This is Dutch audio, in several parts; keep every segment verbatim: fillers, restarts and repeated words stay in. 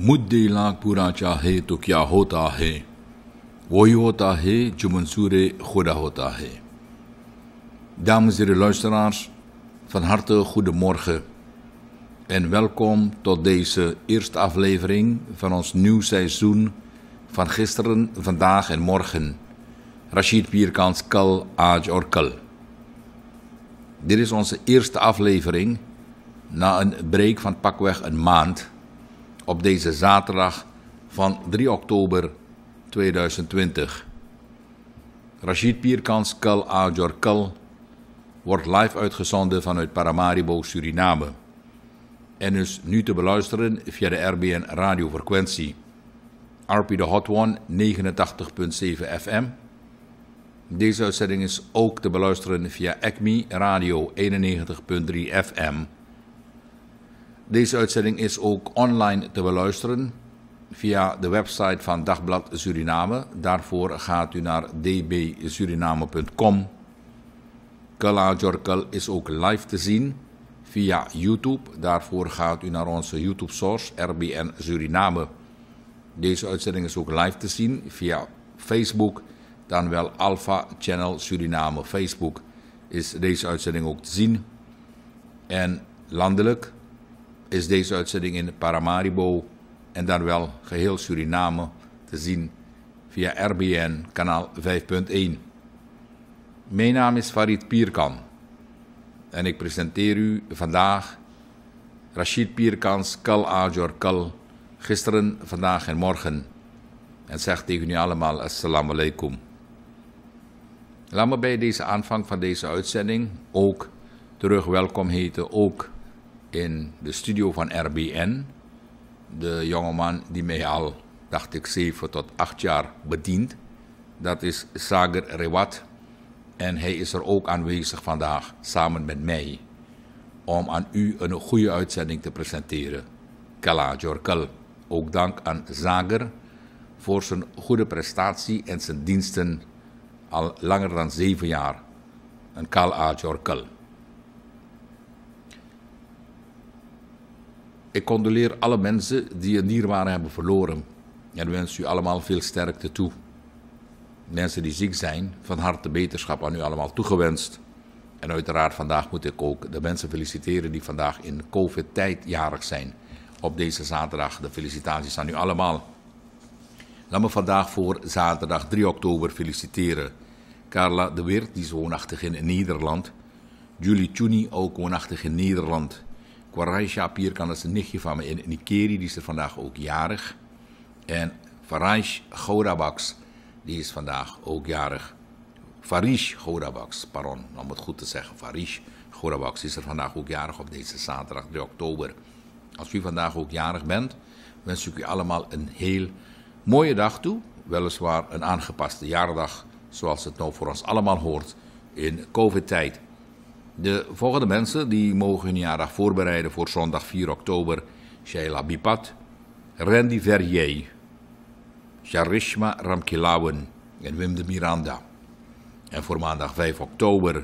मुद्दे लाख पूरा चाहे तो क्या होता है, वही होता है जो मंसूर खुदा होता है. Dames en heren luisteraars, van harte goedemorgen en welkom tot deze eerste aflevering van ons nieuw seizoen van gisteren, vandaag en morgen. Rashid Pierkans Kal Aj or Kal. Dit is onze eerste aflevering na een break van pakweg een maand op deze zaterdag van drie oktober tweeduizend twintig. Rashid Pierkans Kal Aj or Kal wordt live uitgezonden vanuit Paramaribo, Suriname en is nu te beluisteren via de R B N radiofrequentie R P the Hot One negenentachtig komma zeven F M. Deze uitzending is ook te beluisteren via Acme Radio eenennegentig komma drie F M. Deze uitzending is ook online te beluisteren via de website van Dagblad Suriname. Daarvoor gaat u naar d b suriname punt com. Kal Aj or Kal is ook live te zien via YouTube. Daarvoor gaat u naar onze YouTube source R B N Suriname. Deze uitzending is ook live te zien via Facebook, dan wel Alpha Channel Suriname. Facebook is deze uitzending ook te zien. En landelijk is deze uitzending in Paramaribo en dan wel geheel Suriname te zien via R B N kanaal vijf punt één. Mijn naam is Farid Pierkan en ik presenteer u vandaag Rashid Pierkans Kal Aj or Kal, gisteren, vandaag en morgen. En zeg tegen u allemaal assalamu alaikum. Laat me bij deze aanvang van deze uitzending ook terug welkom heten, ook in de studio van R B N. De jongeman die mij al, dacht ik, zeven tot acht jaar bedient. Dat is Sagar Rewat. En hij is er ook aanwezig vandaag, samen met mij, om aan u een goede uitzending te presenteren. Kal Aj or Kal. Ook dank aan Sagar voor zijn goede prestatie en zijn diensten al langer dan zeven jaar. Een Kal Aj or Kal. Ik condoleer alle mensen die een dierbare hebben verloren en wens u allemaal veel sterkte toe. Mensen die ziek zijn, van harte beterschap aan u allemaal toegewenst. En uiteraard vandaag moet ik ook de mensen feliciteren die vandaag in COVID-tijd jarig zijn. Op deze zaterdag de felicitaties aan u allemaal. Laat me vandaag voor zaterdag drie oktober feliciteren Carla de Weert, die is woonachtig in Nederland. Julie Chuni, ook woonachtig in Nederland. Kwaraisha Pierkan is een nichtje van me in Nikeri, die is er vandaag ook jarig. En Faraish Gourabaks, die is vandaag ook jarig. Farish Gourabaks, pardon, om het goed te zeggen. Farish Gourabaks is er vandaag ook jarig op deze zaterdag drie oktober. Als u vandaag ook jarig bent, wens ik u allemaal een heel mooie dag toe. Weliswaar een aangepaste jaardag, zoals het nou voor ons allemaal hoort in COVID-tijd. De volgende mensen die mogen hun jaardag voorbereiden voor zondag vier oktober. Sheila Bipat, Randy Verrier, Charishma Ramkilawen en Wim de Miranda. En voor maandag vijf oktober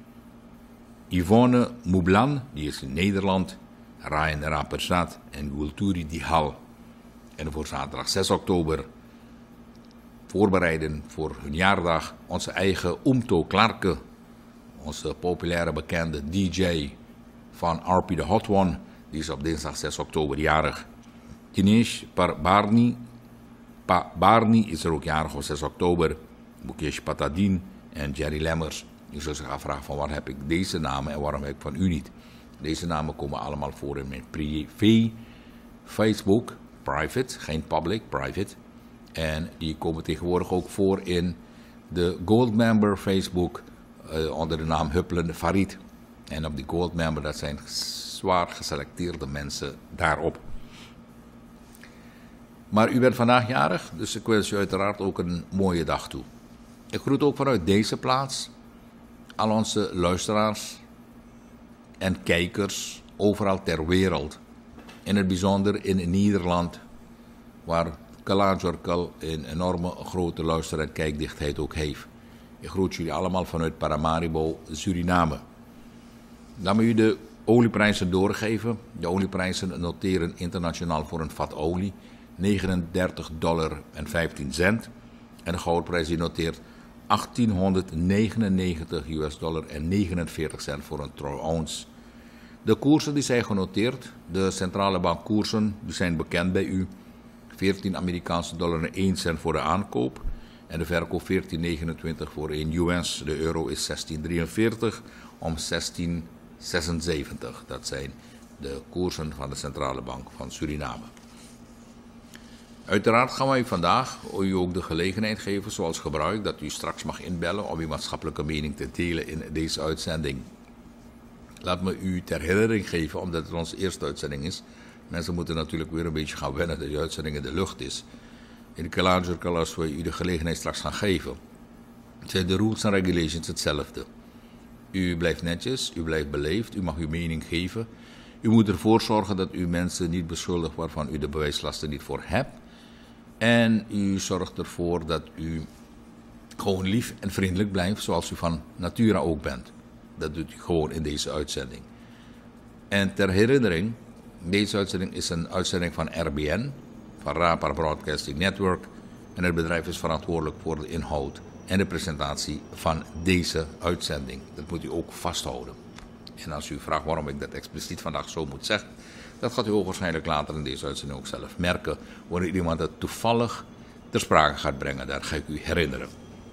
Yvonne Moublan, die is in Nederland, Ryan Rapersat en Gulturi Dihal. En voor zaterdag zes oktober voorbereiden voor hun jaardag onze eigen Umto Clarke, onze populaire bekende D J van R P the Hot One, die is op dinsdag zes oktober jarig. Dinesh Parbarni, Pa Barni is er ook jarig op zes oktober. Mukesh Patadin en Jerry Lemmers. Je zult zich afvragen van waar heb ik deze namen en waarom heb ik van u niet. Deze namen komen allemaal voor in mijn privé Facebook, private, geen public, private. En die komen tegenwoordig ook voor in de Gold Member Facebook uh, onder de naam Huppelen Farid. En op die Gold Member, dat zijn zwaar geselecteerde mensen daarop. Maar u bent vandaag jarig, dus ik wens u uiteraard ook een mooie dag toe. Ik groet ook vanuit deze plaats al onze luisteraars en kijkers overal ter wereld. In het bijzonder in Nederland, waar Kal Aj or Kal een enorme grote luister- en kijkdichtheid ook heeft. Ik groet jullie allemaal vanuit Paramaribo, Suriname. Laat me u de olieprijzen doorgeven. De olieprijzen noteren internationaal voor een vat olie negenendertig dollar en vijftien cent. En de goudprijs die noteert achttienhonderdnegenennegentig U S dollar en negenenveertig cent voor een troy ounce. De koersen die zijn genoteerd, de centrale bankkoersen, die zijn bekend bij u. veertien Amerikaanse dollar en één cent voor de aankoop. En de verkoop veertien negenentwintig voor één U S. De euro is zestien drieënveertig om zestien zesenzeventig. Dat zijn de koersen van de centrale bank van Suriname. Uiteraard gaan wij vandaag u ook de gelegenheid geven, zoals gebruik, dat u straks mag inbellen om uw maatschappelijke mening te delen in deze uitzending. Laat me u ter herinnering geven, omdat het onze eerste uitzending is. Mensen moeten natuurlijk weer een beetje gaan wennen dat de uitzending in de lucht is. In de Kalanjurkal, als we u de gelegenheid straks gaan geven, zijn de rules en regulations hetzelfde. U blijft netjes, u blijft beleefd, u mag uw mening geven. U moet ervoor zorgen dat u mensen niet beschuldigt waarvan u de bewijslasten niet voor hebt. En u zorgt ervoor dat u gewoon lief en vriendelijk blijft, zoals u van nature ook bent. Dat doet u gewoon in deze uitzending. En ter herinnering, deze uitzending is een uitzending van R B N, van Rapar Broadcasting Network. En het bedrijf is verantwoordelijk voor de inhoud en de presentatie van deze uitzending. Dat moet u ook vasthouden. En als u vraagt waarom ik dat expliciet vandaag zo moet zeggen, dat gaat u ook waarschijnlijk later in deze uitzending ook zelf merken, wanneer iemand het toevallig ter sprake gaat brengen. Daar ga ik u herinneren.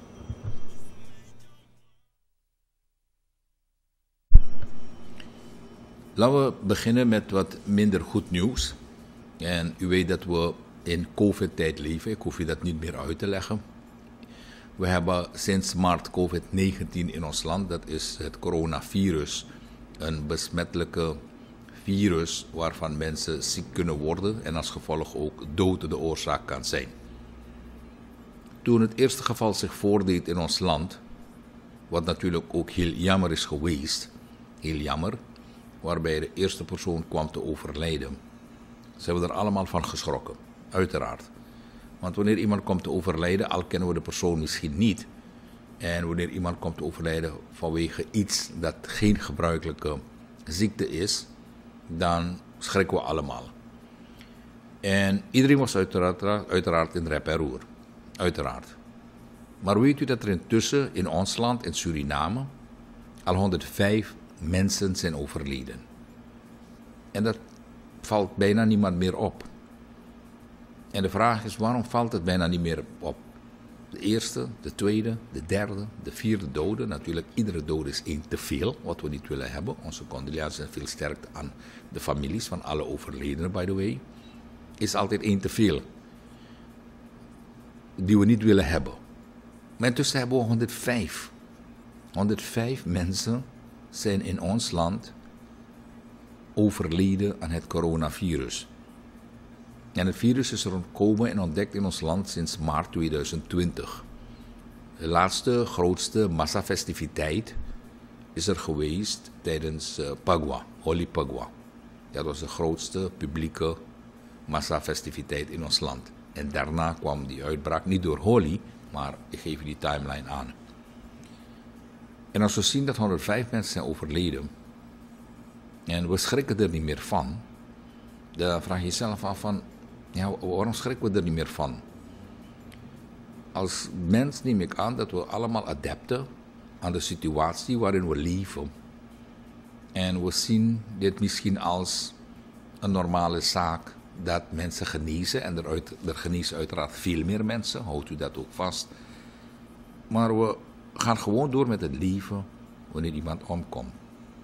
Laten we beginnen met wat minder goed nieuws. En u weet dat we in COVID-tijd leven. Ik hoef u dat niet meer uit te leggen. We hebben sinds maart COVID negentien in ons land. Dat is het coronavirus. Een besmettelijke virus waarvan mensen ziek kunnen worden en als gevolg ook dood de oorzaak kan zijn. Toen het eerste geval zich voordeed in ons land, wat natuurlijk ook heel jammer is geweest, heel jammer, waarbij de eerste persoon kwam te overlijden, zijn we er allemaal van geschrokken, uiteraard. Want wanneer iemand komt te overlijden, al kennen we de persoon misschien niet, en wanneer iemand komt te overlijden vanwege iets dat geen gebruikelijke ziekte is, dan schrikken we allemaal. En iedereen was uiteraard, uiteraard in rep en roer. Uiteraard. Maar weet u dat er intussen in ons land, in Suriname, al honderdvijf mensen zijn overleden. En dat valt bijna niemand meer op. En de vraag is, waarom valt het bijna niet meer op? De eerste, de tweede, de derde, de vierde dode. Natuurlijk, iedere dode is één te veel, wat we niet willen hebben. Onze condolences zijn veel sterker aan de families van alle overledenen, by the way. Is altijd één te veel. Die we niet willen hebben. Maar intussen hebben we honderdvijf. honderdvijf mensen zijn in ons land overleden aan het coronavirus. En het virus is er ontkomen en ontdekt in ons land sinds maart tweeduizend twintig. De laatste grootste massafestiviteit is er geweest tijdens uh, Pagwa, Holi Pagwa. Dat was de grootste publieke massafestiviteit in ons land. En daarna kwam die uitbraak, niet door Holi, maar ik geef je die timeline aan. En als we zien dat honderdvijf mensen zijn overleden, en we schrikken er niet meer van, dan vraag je jezelf af van, ja, waarom schrikken we er niet meer van? Als mens neem ik aan dat we allemaal adapten aan de situatie waarin we leven. En we zien dit misschien als een normale zaak dat mensen genezen. En er, uit, er genezen uiteraard veel meer mensen, houdt u dat ook vast. Maar we gaan gewoon door met het leven wanneer iemand omkomt.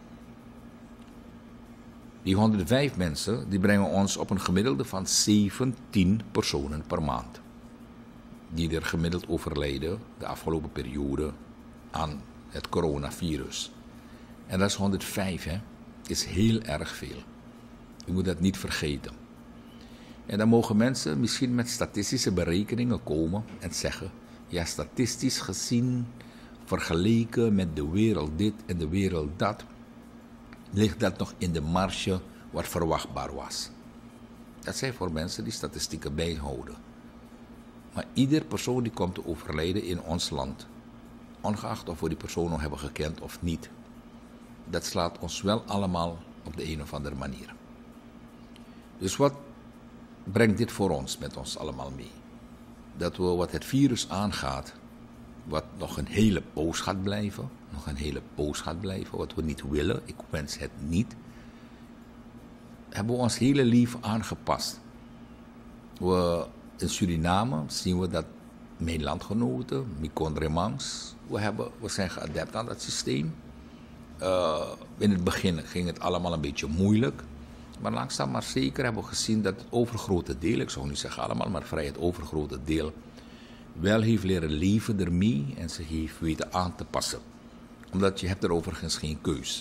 Die honderdvijf mensen die brengen ons op een gemiddelde van zeventien personen per maand. Die er gemiddeld overlijden de afgelopen periode aan het coronavirus. En dat is honderdvijf, hè. Is heel erg veel. U moet dat niet vergeten. En dan mogen mensen misschien met statistische berekeningen komen en zeggen, ja, statistisch gezien, vergeleken met de wereld dit en de wereld dat, ligt dat nog in de marge wat verwachtbaar was. Dat zijn voor mensen die statistieken bijhouden. Maar ieder persoon die komt te overlijden in ons land, ongeacht of we die persoon nog hebben gekend of niet, dat slaat ons wel allemaal op de een of andere manier. Dus wat brengt dit voor ons met ons allemaal mee? Dat we wat het virus aangaat, wat nog een hele poos gaat blijven, nog een hele poos gaat blijven, wat we niet willen, ik wens het niet, hebben we ons hele leven aangepast. We, in Suriname zien we dat mijn landgenoten, mijn contremans, we, hebben, we zijn geadapt aan dat systeem. Uh, in het begin ging het allemaal een beetje moeilijk. Maar langzaam maar zeker hebben we gezien dat het overgrote deel, ik zou niet zeggen allemaal, maar vrij het overgrote deel, wel heeft leren leven ermee en zich heeft weten aan te passen. Omdat je hebt er overigens geen keus.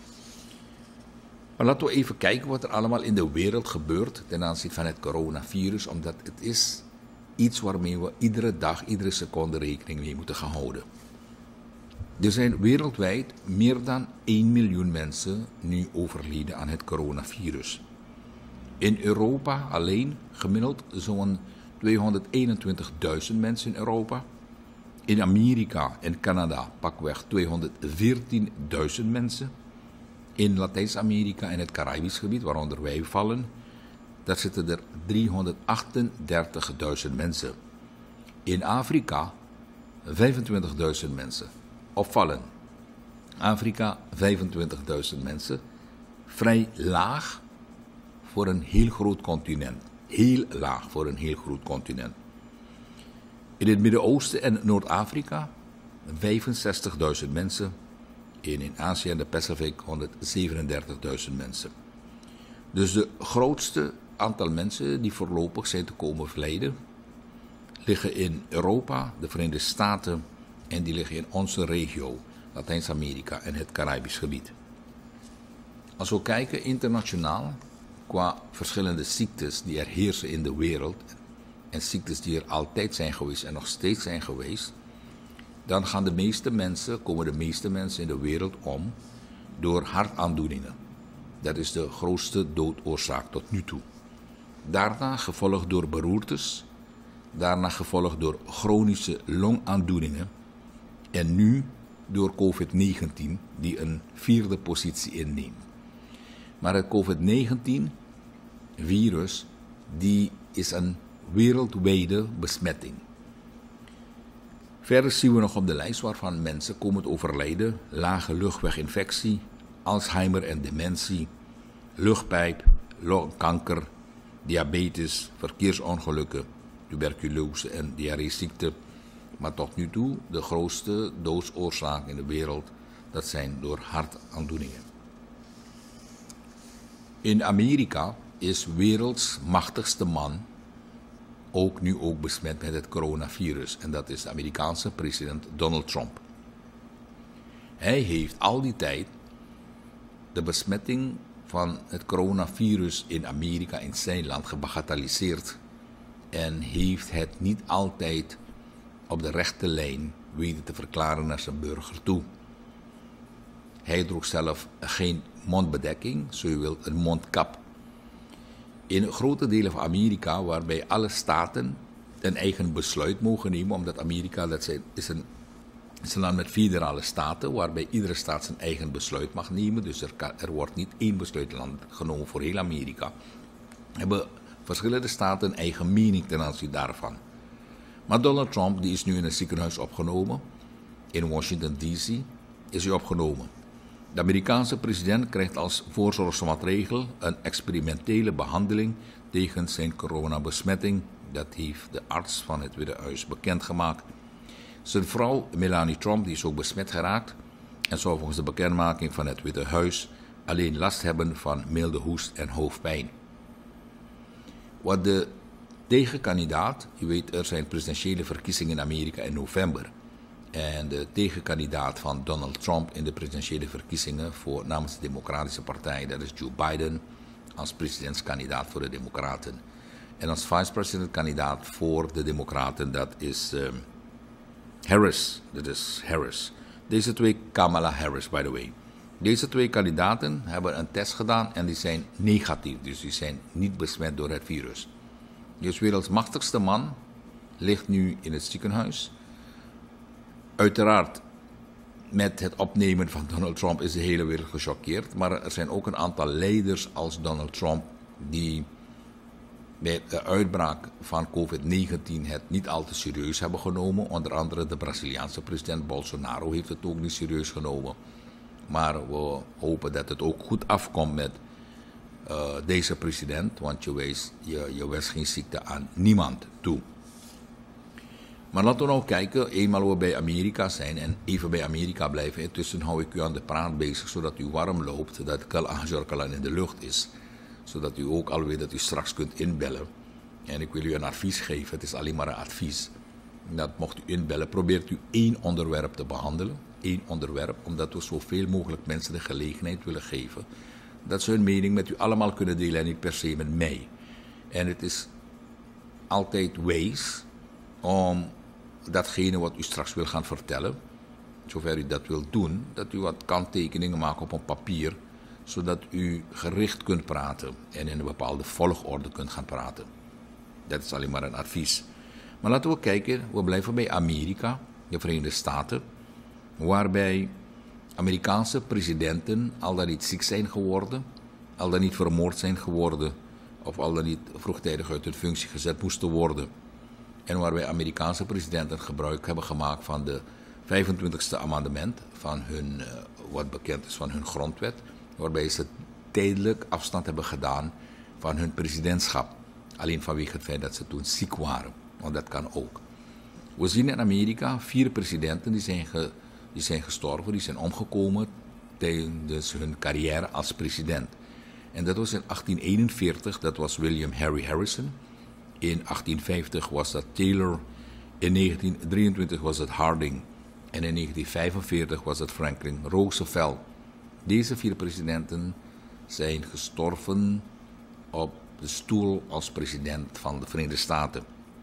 Maar laten we even kijken wat er allemaal in de wereld gebeurt ten aanzien van het coronavirus. Omdat het is iets waarmee we iedere dag, iedere seconde rekening mee moeten gaan houden. Er zijn wereldwijd meer dan één miljoen mensen nu overleden aan het coronavirus. In Europa alleen gemiddeld zo'n tweehonderdeenentwintigduizend mensen in Europa. In Amerika en Canada pakweg tweehonderdveertienduizend mensen. In Latijns-Amerika en het Caribisch gebied, waaronder wij vallen, daar zitten er driehonderdachtendertigduizend mensen. In Afrika vijfentwintigduizend mensen. Opvallen. Afrika vijfentwintigduizend mensen. Vrij laag voor een heel groot continent. Heel laag voor een heel groot continent. In het Midden-Oosten en Noord-Afrika vijfenzestigduizend mensen. En in Azië en de Pacific honderdzevenendertigduizend mensen. Dus de grootste aantal mensen die voorlopig zijn te komen overlijden liggen in Europa, de Verenigde Staten en die liggen in onze regio, Latijns-Amerika en het Caribisch gebied. Als we kijken internationaal qua verschillende ziektes die er heersen in de wereld en ziektes die er altijd zijn geweest en nog steeds zijn geweest, dan gaan de meeste mensen, komen de meeste mensen in de wereld om door hartaandoeningen. Dat is de grootste doodoorzaak tot nu toe. Daarna gevolgd door beroertes, daarna gevolgd door chronische longaandoeningen en nu door covid negentien die een vierde positie inneemt. Maar het covid negentien virus die is een wereldwijde besmetting. Verder zien we nog op de lijst waarvan mensen komen te overlijden: lage luchtweginfectie, Alzheimer en dementie, luchtpijp, longkanker, diabetes, verkeersongelukken, tuberculose en diarreeziekte. Maar tot nu toe de grootste doodsoorzaak in de wereld, dat zijn door hartaandoeningen. In Amerika is werelds machtigste man ook nu ook besmet met het coronavirus. En dat is de Amerikaanse president Donald Trump. Hij heeft al die tijd de besmetting van het coronavirus in Amerika, in zijn land, gebagatelliseerd. En heeft het niet altijd op de rechte lijn weten te verklaren naar zijn burger toe. Hij droeg zelf geen mondbedekking, zo je wilt een mondkap. In grote delen van Amerika, waarbij alle staten een eigen besluit mogen nemen, omdat Amerika dat zijn, is, een, is een land met federale staten, waarbij iedere staat zijn eigen besluit mag nemen. Dus er, kan, er wordt niet één besluitland genomen voor heel Amerika. Hebben verschillende staten een eigen mening ten aanzien daarvan. Maar Donald Trump die is nu in een ziekenhuis opgenomen. In Washington D C is hij opgenomen. De Amerikaanse president krijgt als voorzorgsmaatregel een experimentele behandeling tegen zijn coronabesmetting. Dat heeft de arts van het Witte Huis bekendgemaakt. Zijn vrouw Melania Trump die is ook besmet geraakt en zou volgens de bekendmaking van het Witte Huis alleen last hebben van milde hoest en hoofdpijn. Wat de tegenkandidaat, je weet er zijn presidentiële verkiezingen in Amerika in november. En de tegenkandidaat van Donald Trump in de presidentiële verkiezingen voor namens de Democratische Partij, dat is Joe Biden, als presidentskandidaat voor de Democraten. En als vice-president-kandidaat voor de Democraten, dat is um, Harris. Dat is Harris. Deze twee, Kamala Harris, by the way. Deze twee kandidaten hebben een test gedaan en die zijn negatief, dus die zijn niet besmet door het virus. Dus werelds machtigste man ligt nu in het ziekenhuis. Uiteraard met het opnemen van Donald Trump is de hele wereld gechoqueerd. Maar er zijn ook een aantal leiders als Donald Trump die bij de uitbraak van covid negentien het niet al te serieus hebben genomen. Onder andere de Braziliaanse president Bolsonaro heeft het ook niet serieus genomen. Maar we hopen dat het ook goed afkomt met uh, deze president. Want je weet, je, je wenst geen ziekte aan niemand toe. Maar laten we nou kijken, eenmaal we bij Amerika zijn en even bij Amerika blijven. Intussen hou ik u aan de praat bezig, zodat u warm loopt, dat Kal Anjorkalan in de lucht is. Zodat u ook alweer dat u straks kunt inbellen. En ik wil u een advies geven, het is alleen maar een advies. Dat mocht u inbellen, probeert u één onderwerp te behandelen. Één onderwerp, omdat we zoveel mogelijk mensen de gelegenheid willen geven. Dat ze hun mening met u allemaal kunnen delen en niet per se met mij. En het is altijd wijs om datgene wat u straks wil gaan vertellen, zover u dat wilt doen, dat u wat kanttekeningen maakt op een papier, zodat u gericht kunt praten en in een bepaalde volgorde kunt gaan praten. Dat is alleen maar een advies. Maar laten we kijken, we blijven bij Amerika, de Verenigde Staten, waarbij Amerikaanse presidenten al dan niet ziek zijn geworden, al dan niet vermoord zijn geworden, of al dan niet vroegtijdig uit hun functie gezet moesten worden. En waarbij Amerikaanse presidenten gebruik hebben gemaakt van de vijfentwintigste amendement van hun, uh, wat bekend is van hun grondwet, waarbij ze tijdelijk afstand hebben gedaan van hun presidentschap. Alleen vanwege het feit dat ze toen ziek waren, want dat kan ook. We zien in Amerika vier presidenten die zijn, ge, die zijn gestorven, die zijn omgekomen tijdens hun carrière als president. En dat was in achttien eenenveertig, dat was William Harry Harrison. In achttien vijftig was dat Taylor, in negentien drieëntwintig was het Harding en in negentien vijfenveertig was het Franklin Roosevelt. Deze vier presidenten zijn gestorven op de stoel als president van de Verenigde Staten.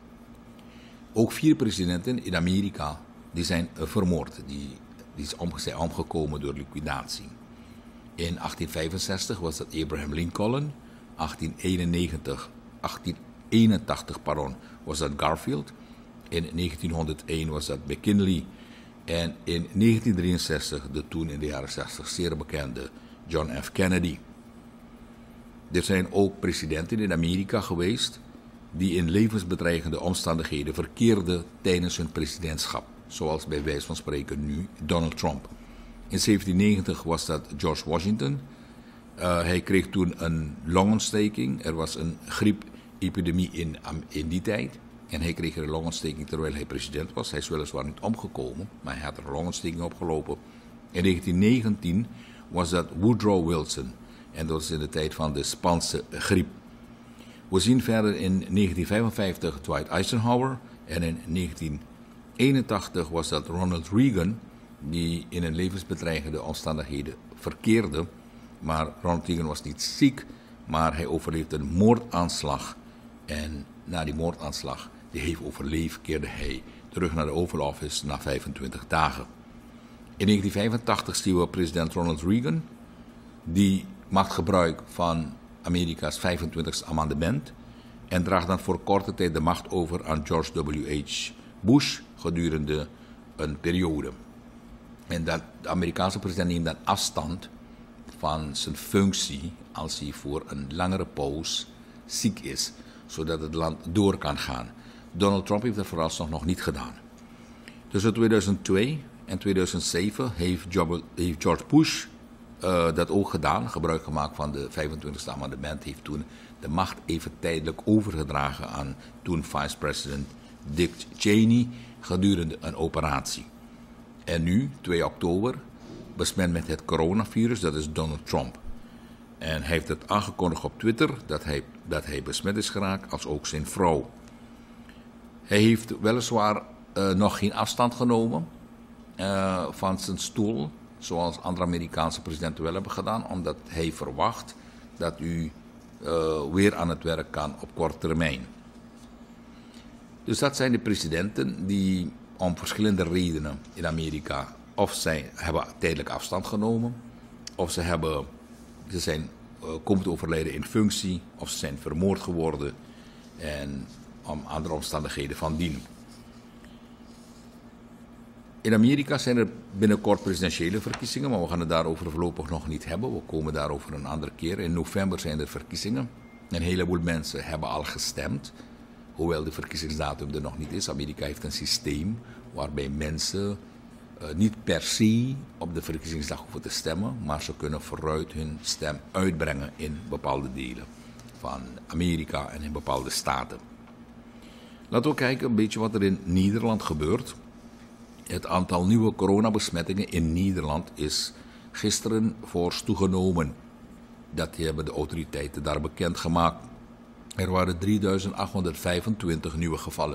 Ook vier presidenten in Amerika die zijn vermoord, die, die zijn omgekomen door liquidatie. In achttien vijfenzestig was dat Abraham Lincoln, achttien eenennegentig, achttien eenentachtig pardon, was dat Garfield, in negentienhonderdéén was dat McKinley en in negentien drieënzestig de toen in de jaren zestig zeer bekende John F. Kennedy. Er zijn ook presidenten in Amerika geweest die in levensbedreigende omstandigheden verkeerden tijdens hun presidentschap, zoals bij wijze van spreken nu Donald Trump. In zeventien negentig was dat George Washington. Uh, hij kreeg toen een longontsteking. Er was een griepepidemie in, in die tijd. En hij kreeg een longontsteking terwijl hij president was. Hij is weliswaar niet omgekomen, maar hij had er een longontsteking opgelopen. In negentien negentien was dat Woodrow Wilson. En dat was in de tijd van de Spaanse griep. We zien verder in negentien vijfenvijftig Dwight Eisenhower. En in negentien eenentachtig was dat Ronald Reagan, die in een levensbedreigende omstandigheden verkeerde. Maar Ronald Reagan was niet ziek, maar hij overleefde een moordaanslag. En na die moordaanslag, die heeft overleefd, keerde hij terug naar de Oval Office na vijfentwintig dagen. In negentien vijfentachtig zien we president Ronald Reagan, die maakt gebruik van Amerika's vijfentwintigste amendement en draagt dan voor korte tijd de macht over aan George W H Bush gedurende een periode. En dat, de Amerikaanse president neemt dan afstand van zijn functie als hij voor een langere poos ziek is, zodat het land door kan gaan. Donald Trump heeft dat vooralsnog nog niet gedaan. Tussen tweeduizend twee en tweeduizend zeven heeft George Bush uh, dat ook gedaan, gebruik gemaakt van de vijfentwintigste amendement, heeft toen de macht even tijdelijk overgedragen aan toen vice-president Dick Cheney gedurende een operatie. En nu, twee oktober, besmet met het coronavirus, dat is Donald Trump. En hij heeft het aangekondigd op Twitter dat hij, dat hij besmet is geraakt, als ook zijn vrouw. Hij heeft weliswaar uh, nog geen afstand genomen uh, van zijn stoel, zoals andere Amerikaanse presidenten wel hebben gedaan, omdat hij verwacht dat u uh, weer aan het werk kan op korte termijn. Dus dat zijn de presidenten die om verschillende redenen in Amerika of zij hebben tijdelijk afstand genomen, of ze, hebben, ze zijn uh, komen te overlijden in functie, of ze zijn vermoord geworden en om andere omstandigheden van dien. In Amerika zijn er binnenkort presidentiële verkiezingen, maar we gaan het daarover voorlopig nog niet hebben. We komen daarover een andere keer. In november zijn er verkiezingen. Een heleboel mensen hebben al gestemd, hoewel de verkiezingsdatum er nog niet is. Amerika heeft een systeem waarbij mensen uh, niet per se op de verkiezingsdag hoeven te stemmen, maar ze kunnen vooruit hun stem uitbrengen in bepaalde delen van Amerika en in bepaalde staten. Laten we kijken een beetje wat er in Nederland gebeurt. Het aantal nieuwe coronabesmettingen in Nederland is gisteren fors toegenomen. Dat hebben de autoriteiten daar bekendgemaakt. Er waren drieduizend achthonderdvijfentwintig nieuwe gevallen.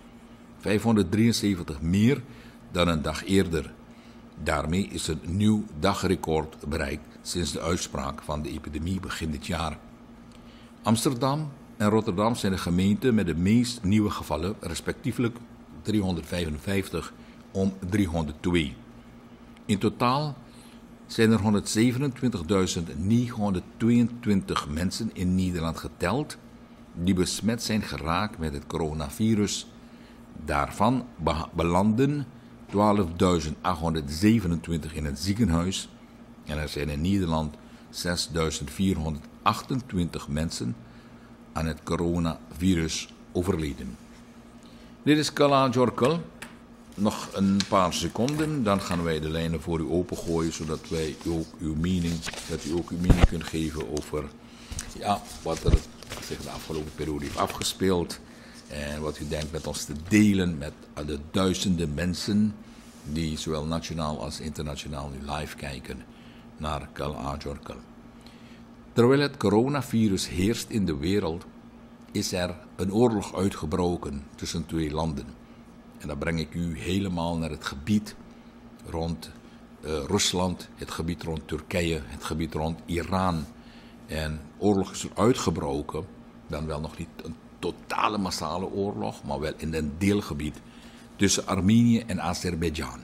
vijfhonderddrieënzeventig meer dan een dag eerder. Daarmee is een nieuw dagrecord bereikt sinds de uitspraak van de epidemie begin dit jaar. Amsterdam en Rotterdam zijn de gemeenten met de meest nieuwe gevallen, respectievelijk driehonderdvijfenvijftig om driehonderdtwee. In totaal zijn er honderdzevenentwintigduizend negenhonderdtweeëntwintig mensen in Nederland geteld die besmet zijn geraakt met het coronavirus. Daarvan belanden twaalfduizend achthonderdzevenentwintig in het ziekenhuis en er zijn in Nederland zesduizend vierhonderdachtentwintig mensen aan het coronavirus overleden. Dit is Kala Jorkel. Nog een paar seconden, dan gaan wij de lijnen voor u opengooien, zodat wij ook uw mening, dat u ook uw mening kunt geven over ja, wat er zich de afgelopen periode heeft afgespeeld. En wat u denkt met ons te delen met de duizenden mensen die zowel nationaal als internationaal nu live kijken naar Kala Jorkel. Terwijl het coronavirus heerst in de wereld, is er een oorlog uitgebroken tussen twee landen. En dan breng ik u helemaal naar het gebied rond uh, Rusland, het gebied rond Turkije, het gebied rond Iran. En oorlog is er uitgebroken, dan wel nog niet een totale massale oorlog, maar wel in een deelgebied tussen Armenië en Azerbeidzjan.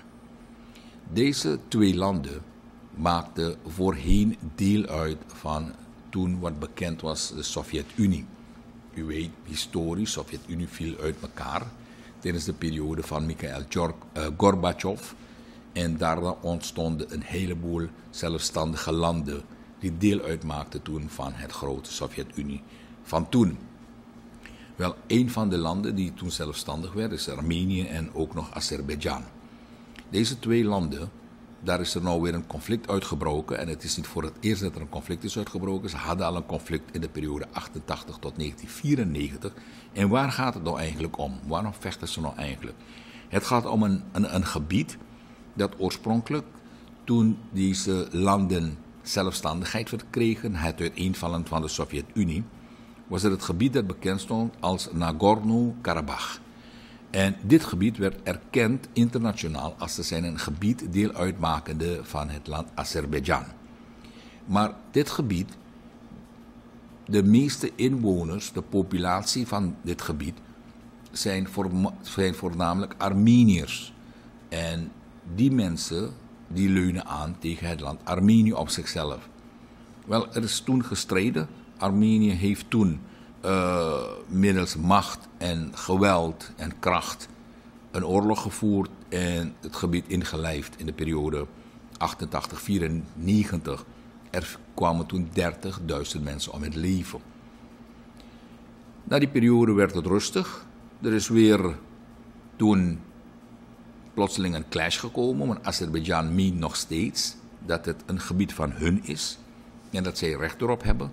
Deze twee landen maakten voorheen deel uit van toen wat bekend was de Sovjet-Unie. U weet, historisch, de Sovjet-Unie viel uit elkaar tijdens de periode van Mikhail Gorbachev. En daarna ontstonden een heleboel zelfstandige landen die deel uitmaakten toen van het grote Sovjet-Unie van toen. Wel, een van de landen die toen zelfstandig werd is Armenië en ook nog Azerbeidzjan. Deze twee landen, daar is er nou weer een conflict uitgebroken. En het is niet voor het eerst dat er een conflict is uitgebroken. Ze hadden al een conflict in de periode achtentachtig tot negentien vierennegentig. En waar gaat het nou eigenlijk om? Waarom vechten ze nou eigenlijk? Het gaat om een, een, een gebied dat oorspronkelijk, toen deze landen zelfstandigheid verkregen, het uiteenvallen van de Sovjet-Unie, was het het gebied dat bekend stond als Nagorno-Karabakh. En dit gebied werd erkend internationaal als te zijn een gebied deel uitmakende van het land Azerbeidzjan. Maar dit gebied, de meeste inwoners, de populatie van dit gebied, zijn, voor, zijn voornamelijk Armeniërs. En die mensen die leunen aan tegen het land Armenië op zichzelf. Wel, er is toen gestreden. Armenië heeft toen uh, middels macht en geweld en kracht een oorlog gevoerd en het gebied ingelijfd in de periode achtentachtig tot vierennegentig. Er kwamen toen dertigduizend mensen om het leven. Na die periode werd het rustig. Er is weer toen plotseling een clash gekomen, want Azerbeidzjan meent nog steeds dat het een gebied van hun is en dat zij recht erop hebben.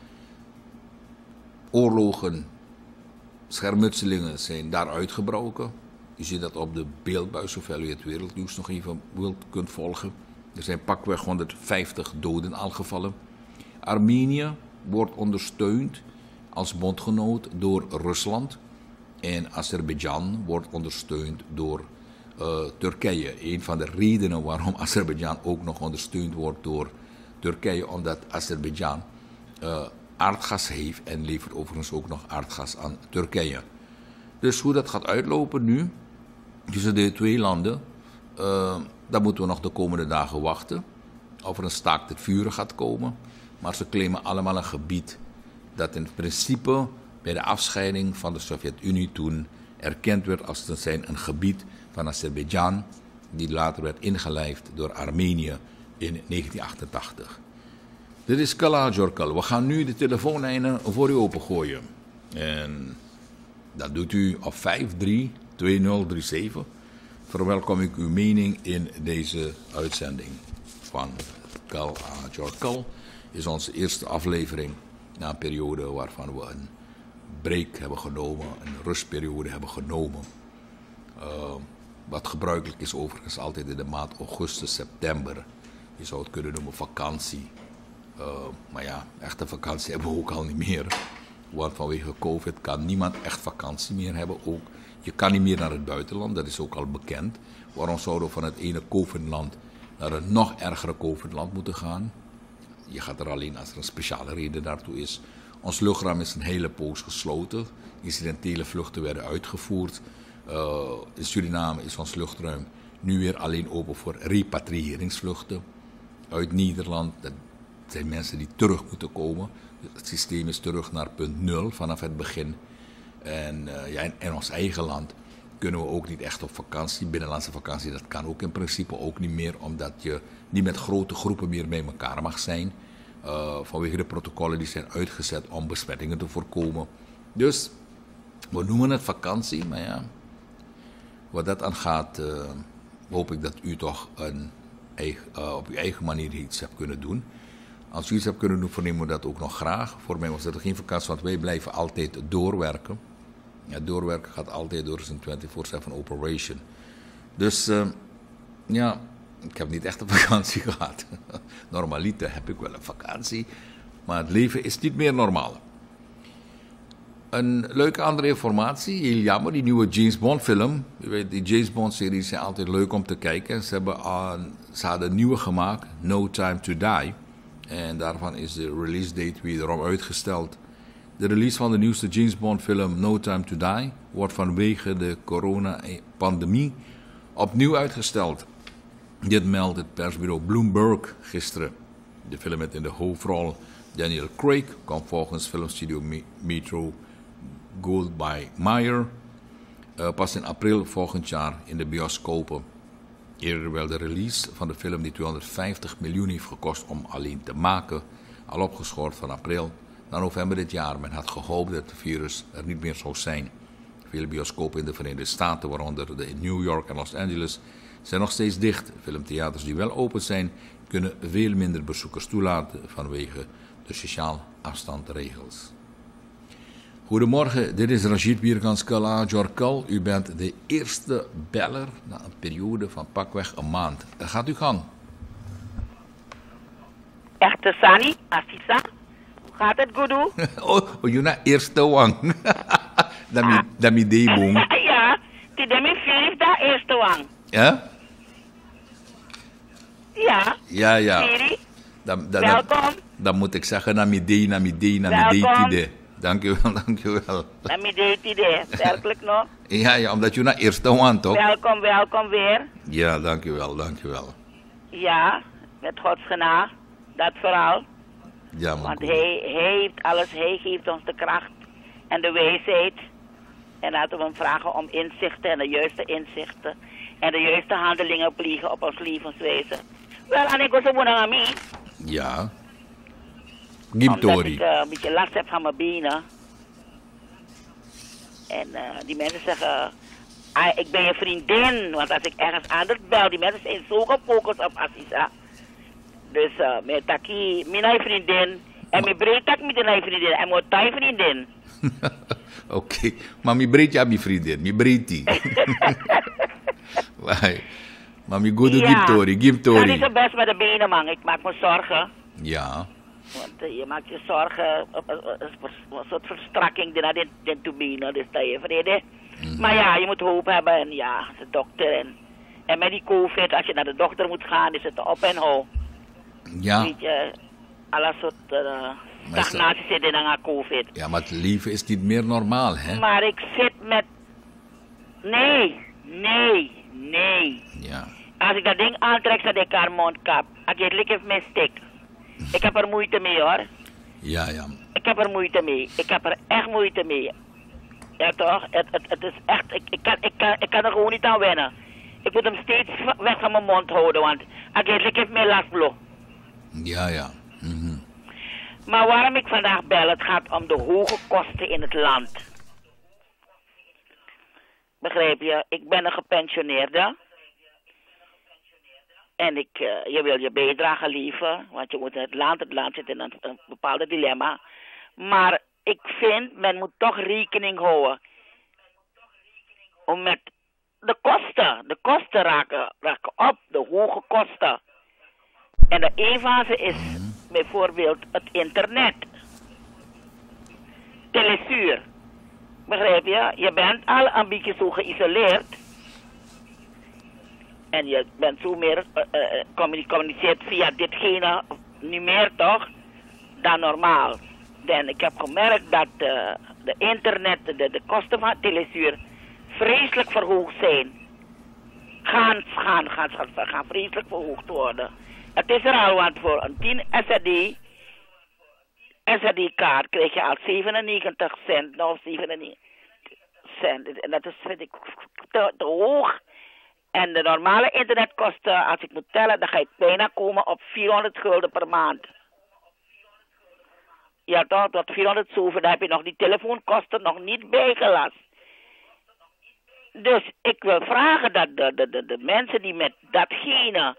Oorlogen, schermutselingen zijn daar uitgebroken. Je ziet dat op de beeldbuis, zoveel u het wereldnieuws nog even wilt kunt volgen. Er zijn pakweg honderdvijftig doden al gevallen. Armenië wordt ondersteund als bondgenoot door Rusland. En Azerbeidzjan wordt ondersteund door uh, Turkije. Een van de redenen waarom Azerbeidzjan ook nog ondersteund wordt door Turkije, omdat Azerbeidzjan uh, aardgas heeft en levert overigens ook nog aardgas aan Turkije. Dus hoe dat gaat uitlopen nu tussen de twee landen, uh, daar moeten we nog de komende dagen wachten. Of er een staakt het vuren gaat komen. Maar ze claimen allemaal een gebied dat in principe bij de afscheiding van de Sovjet-Unie toen erkend werd als te zijn een gebied van Azerbeidzjan, die later werd ingelijfd door Armenië in negentien achtentachtig. Dit is Kala Jorkal. We gaan nu de telefoonlijnen voor u opengooien. En dat doet u op vijf drie twee nul drie zeven. Verwelkom ik uw mening in deze uitzending van Kala Jorkal. Is onze eerste aflevering na een periode waarvan we een break hebben genomen, een rustperiode hebben genomen. Uh, wat gebruikelijk is overigens altijd in de maand augustus, september. Je zou het kunnen noemen vakantie. Uh, maar ja, echte vakantie hebben we ook al niet meer. Want vanwege COVID kan niemand echt vakantie meer hebben. Ook, je kan niet meer naar het buitenland, dat is ook al bekend. Waarom zouden we van het ene COVID-land naar een nog ergere COVID-land moeten gaan? Je gaat er alleen als er een speciale reden daartoe is. Ons luchtruim is een hele poos gesloten. Incidentele vluchten werden uitgevoerd. Uh, in Suriname is ons luchtruim nu weer alleen open voor repatriëringsvluchten uit Nederland. Dat zijn mensen die terug moeten komen. Het systeem is terug naar punt nul vanaf het begin. En uh, ja, in, in ons eigen land kunnen we ook niet echt op vakantie. Binnenlandse vakantie, dat kan ook in principe ook niet meer. Omdat je niet met grote groepen meer bij elkaar mag zijn. Uh, vanwege de protocollen die zijn uitgezet om besmettingen te voorkomen. Dus we noemen het vakantie, maar ja, wat dat aangaat, uh, hoop ik dat u toch een eigen, uh, op uw eigen manier iets hebt kunnen doen. Als u iets hebt kunnen doen, vernemen we dat ook nog graag. Voor mij was dat geen vakantie, want wij blijven altijd doorwerken. Ja, doorwerken gaat altijd door, is een vierentwintig zeven operation. Dus uh, ja, ik heb niet echt een vakantie gehad. Normaliter heb ik wel een vakantie, maar het leven is niet meer normaal. Een leuke andere informatie, heel jammer, die nieuwe James Bond film. Je weet, die James Bond series zijn altijd leuk om te kijken. Ze, hebben aan, ze hadden een nieuwe gemaakt, No Time to Die. En daarvan is de release date wederom uitgesteld. De release van de nieuwste James Bond film No Time to Die wordt vanwege de coronapandemie opnieuw uitgesteld. Dit meldt het persbureau Bloomberg gisteren. De film met in de hoofdrol Daniel Craig komt volgens filmstudio Metro Goldwyn Mayer uh, pas in april volgend jaar in de bioscopen. Eerder werd de release van de film die tweehonderdvijftig miljoen heeft gekost om alleen te maken, al opgeschort van april naar november dit jaar. Men had gehoopt dat het virus er niet meer zou zijn. Veel bioscopen in de Verenigde Staten, waaronder de in New York en Los Angeles, zijn nog steeds dicht. Filmtheaters die wel open zijn, kunnen veel minder bezoekers toelaten vanwege de sociaal afstandregels. Goedemorgen, dit is Rashid Bierkans Kala Jorkal. U bent de eerste beller na een periode van pakweg een maand. Gaat uw gang. Echte Sani, Assisa. Gaat het goed doen? oh, oh, je na eerste wang. Dat mi debong. Ja, die demi vijf da eerste wang. Ja? Ja. Ja, ja. Siri. Dan, dan, Welkom. Dan moet ik zeggen, na mi dee, na mi dee, na mi dee, tide. Dank u wel, dank u wel. Na mi dee, tide. Werkelijk nog? Ja, ja, omdat je na eerste wang toch? Welkom, welkom weer. Ja, dank u wel, dank u wel. Ja, met Gods genade. Dat vooral. Ja, maar Want goed. hij, hij heeft alles, hij geeft ons de kracht en de wijsheid. En laten we hem vragen om inzichten en de juiste inzichten. En de juiste handelingen plegen op ons levenswijze. Wel, en ik was gewoon aan mij. Ja. Omdat Gimtori. ik uh, een beetje last heb van mijn benen. En uh, die mensen zeggen, ah, ik ben je vriendin. Want als ik ergens anders bel, die mensen zijn zo gefocust op Assisa. Dus uh, met taki, mijn vriendin. En mijn breed tak met mijn vriendin. En mijn thai vriendin. Oké, okay. Maar mi breed ja mi vriendin, mi breed die. Maar mi goede Ja. Gimtori, Gimtori. Dat is het best met de benen, man. Ik maak me zorgen. Ja. Want uh, je maakt je zorgen op uh, uh, uh, een soort verstrakking die naar dit, dit toe benen. Dus dat je vrede. Mm-hmm. Maar ja, je moet hoop hebben. En ja, de dokter. En, en met die COVID, als je naar de dokter moet gaan, is het op en hou. Ja. Weet je, alle soort uh, stagnatie zit in aan COVID. Ja, maar het leven is niet meer normaal, hè? Maar ik zit met... Nee, nee, nee. Ja. Als ik dat ding aantrek, zet ik haar mondkap. Als je het lik heeft mijn stik. Ik heb er moeite mee, hoor. Ja, ja. Ik heb er moeite mee. Ik heb er echt moeite mee. Ja, toch? Het, het, het is echt... Ik, ik, kan, ik, kan, ik kan er gewoon niet aan wennen. Ik Ik moet hem steeds weg van mijn mond houden, want eigenlijk heeft mij last bloed. Ja, ja. Mm-hmm. Maar waarom ik vandaag bel, het gaat om de hoge kosten in het land. Begrijp je? Ik ben een gepensioneerde. En ik, uh, je wil je bijdrage leveren, want je moet het land, het land zit in een, een bepaalde dilemma. Maar ik vind, men moet toch rekening houden. Om met de kosten, de kosten raken, raken op, de hoge kosten. En de een van ze is bijvoorbeeld het internet. Telesuur. Begrijp je? Je bent al een beetje zo geïsoleerd. En je bent zo meer uh, uh, communiceert via ditgene, nu meer toch, dan normaal. En ik heb gemerkt dat uh, de internet, de, de kosten van telesuur vreselijk verhoogd zijn. Gaan, gaan, gaan, gaan, gaan vreselijk verhoogd worden. Het is er al, want voor een tien S R D, S R D-kaart krijg je al zevenennegentig cent, nou zevenennegentig cent. En dat is, vind ik, te, te hoog. En de normale internetkosten, als ik moet tellen, dan ga ik bijna komen op vierhonderd gulden per maand. Ja toch, tot vierhonderd zoveel, dan heb je nog die telefoonkosten nog niet bijgelast. Dus ik wil vragen dat de, de, de, de mensen die met datgene,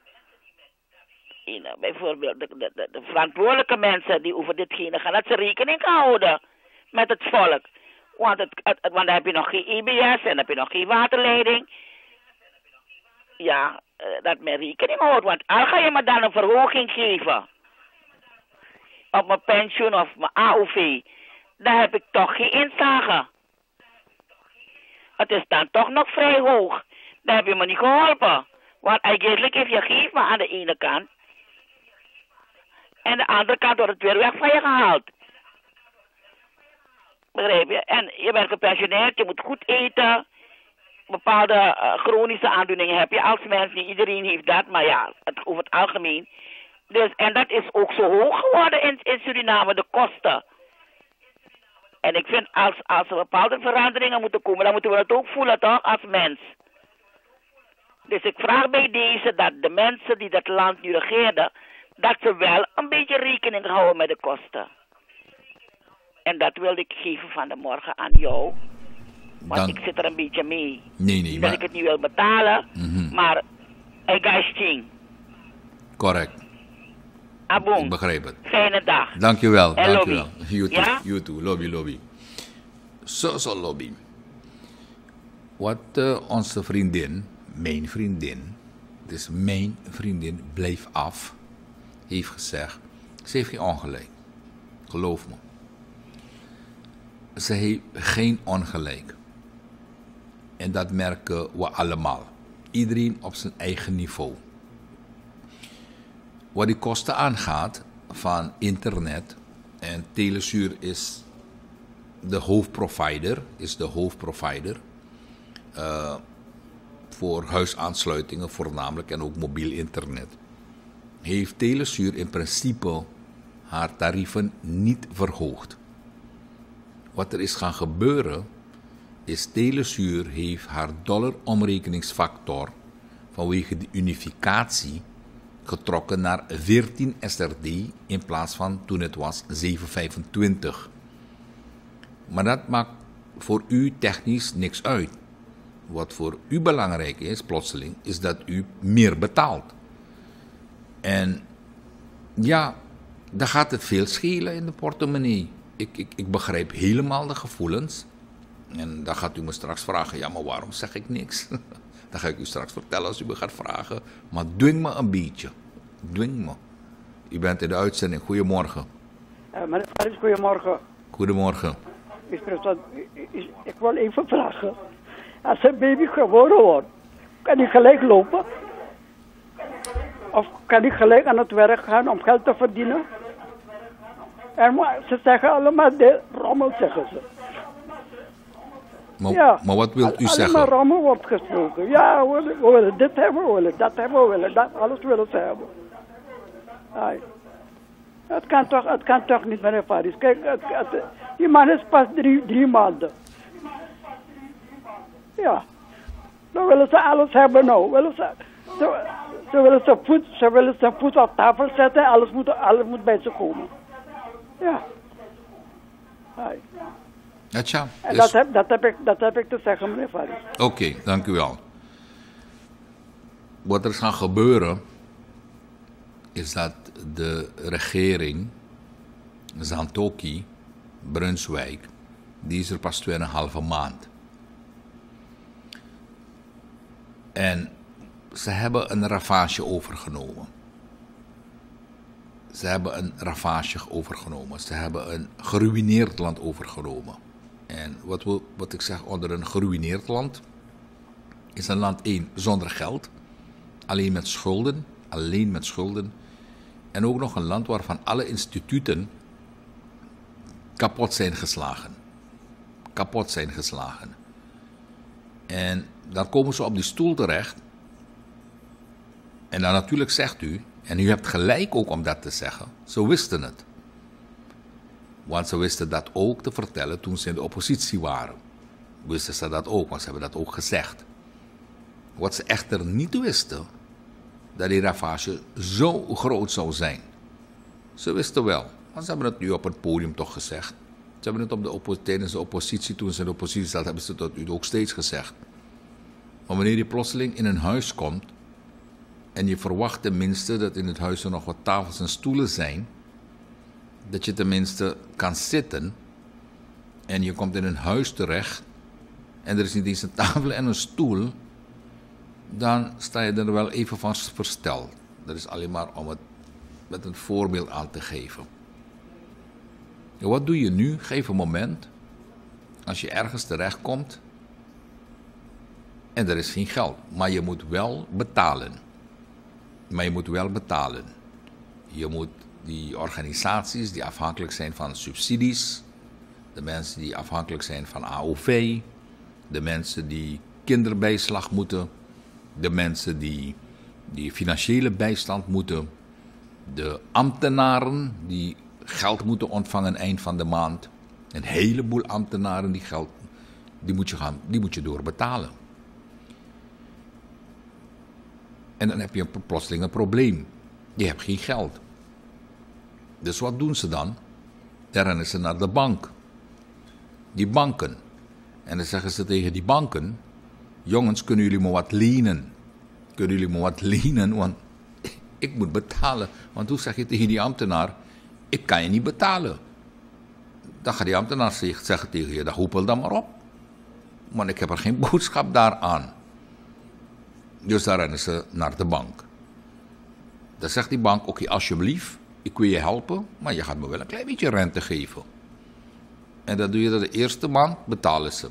bijvoorbeeld de, de, de, de verantwoordelijke mensen die over ditgene gaan, dat ze rekening houden met het volk. Want, het, het, want dan heb je nog geen E B S en dan heb je nog geen waterleiding. Ja, dat men rekening houdt, want al ga je me dan een verhoging geven op mijn pensioen of mijn A O V, dan heb ik toch geen inzage. Het is dan toch nog vrij hoog. Dan heb je me niet geholpen. Want eigenlijk heeft je geeft me aan de ene kant. En de andere kant wordt het weer weg van je gehaald. Begrijp je? En je bent gepensioneerd, je moet goed eten. Bepaalde uh, chronische aandoeningen heb je als mens. Niet iedereen heeft dat, maar ja, het, over het algemeen. Dus, en dat is ook zo hoog geworden in, in Suriname, de kosten. En ik vind, als, als er bepaalde veranderingen moeten komen, dan moeten we het ook voelen, toch, als mens. Dus ik vraag bij deze dat de mensen die dat land nu regeerden, dat ze wel een beetje rekening houden met de kosten. En dat wilde ik geven van de morgen aan jou. Want Dan... ik zit er een beetje mee. Nee, nee, dat maar... ik het niet wil betalen, mm-hmm. maar ik ga zien. Correct. Abon. Ik begrijp het. Fijne dag. Dankjewel. En dankjewel. lobby. You too. Ja? You too. Lobby, lobby. Zo, zo lobby. Wat uh, onze vriendin, mijn vriendin, dus mijn vriendin, bleef af, heeft gezegd, ze heeft geen ongelijk. Geloof me. Ze heeft geen ongelijk. En dat merken we allemaal. Iedereen op zijn eigen niveau. Wat die kosten aangaat van internet, en Telesuur is de hoofdprovider, is de hoofdprovider uh, voor huisaansluitingen voornamelijk en ook mobiel internet. Heeft Telesuur in principe haar tarieven niet verhoogd. Wat er is gaan gebeuren is Telesuur heeft haar dollar-omrekeningsfactor vanwege de unificatie getrokken naar veertien S R D in plaats van toen het was zeven komma vijfentwintig. Maar dat maakt voor u technisch niks uit. Wat voor u belangrijk is, plotseling, is dat u meer betaalt. En ja, dan gaat het veel schelen in de portemonnee. Ik, ik, ik begrijp helemaal de gevoelens. En dan gaat u me straks vragen, ja, maar waarom zeg ik niks? Dan ga ik u straks vertellen als u me gaat vragen. Maar dwing me een beetje. Dwing me. U bent in de uitzending. Goedemorgen. Uh, meneer Faris, goedemorgen. Goedemorgen. Is, is, ik wil even vragen. Als een baby geboren wordt, kan hij gelijk lopen? Of kan hij gelijk aan het werk gaan om geld te verdienen? En maar, ze zeggen allemaal de rommel, zeggen ze. Maar, ja, maar wat wilt u zeggen? Allemaal rommel wordt gesproken. Ja, we willen, we willen dit hebben, we willen dat hebben, we willen dat, alles willen ze hebben. Ai. Het kan toch, het kan toch niet, meneer Faris. Kijk, het, het, die man is pas drie, drie maanden. Ja. Dan willen ze alles hebben nou. Willen ze, ze, ze willen zijn voet, ze willen zijn voet op tafel zetten. Alles moet, alles moet bij ze komen. Ja. Hai. Ja, tja. En Dus... dat, heb, dat, heb ik, dat heb ik te zeggen, meneer Faris. Oké, okay, dank u wel. Wat er is gaan gebeuren, is dat de regering, Zantokhi, Brunswijk, die is er pas tweeënhalve maand. En ze hebben een ravage overgenomen. Ze hebben een ravage overgenomen. Ze hebben een geruïneerd land overgenomen. En wat, we, wat ik zeg onder een geruïneerd land, is een land één zonder geld, alleen met schulden, alleen met schulden. En ook nog een land waarvan alle instituten kapot zijn geslagen. Kapot zijn geslagen. En dan komen ze op die stoel terecht. En dan natuurlijk zegt u, en u hebt gelijk ook om dat te zeggen, ze wisten het. Want ze wisten dat ook te vertellen toen ze in de oppositie waren. Wisten ze dat ook, want ze hebben dat ook gezegd. Wat ze echter niet wisten, dat die ravage zo groot zou zijn. Ze wisten wel, want ze hebben het nu op het podium toch gezegd. Ze hebben het op de oppo- tijdens de oppositie, toen ze in de oppositie zaten, hebben ze dat u ook steeds gezegd. Maar wanneer je plotseling in een huis komt, en je verwacht tenminste dat in het huis er nog wat tafels en stoelen zijn, dat je tenminste kan zitten, en je komt in een huis terecht, en er is niet eens een tafel en een stoel, dan sta je er wel even van versteld. Dat is alleen maar om het met een voorbeeld aan te geven. En wat doe je nu? Geef een moment, als je ergens terechtkomt, en er is geen geld, maar je moet wel betalen. Maar je moet wel betalen. Je moet die organisaties die afhankelijk zijn van subsidies, de mensen die afhankelijk zijn van A O V, de mensen die kinderbijslag moeten, de mensen die, die financiële bijstand moeten, de ambtenaren die geld moeten ontvangen eind van de maand. Een heleboel ambtenaren die geld, die moet je, gaan, die moet je doorbetalen. En dan heb je plotseling een probleem. Je hebt geen geld. Dus wat doen ze dan? Dan rennen ze naar de bank. Die banken. En dan zeggen ze tegen die banken, jongens, kunnen jullie me wat lenen? Kunnen jullie me wat lenen? Want ik moet betalen. Want hoe zeg je tegen die ambtenaar, ik kan je niet betalen. Dan gaat die ambtenaar zeggen tegen je, dan hoepel dan maar op. Want ik heb er geen boodschap daaraan. Dus daar rennen ze naar de bank. Dan zegt die bank, oké, okay, alsjeblieft, ik wil je helpen, maar je gaat me wel een klein beetje rente geven. En dan doe je dat de eerste maand, betalen ze.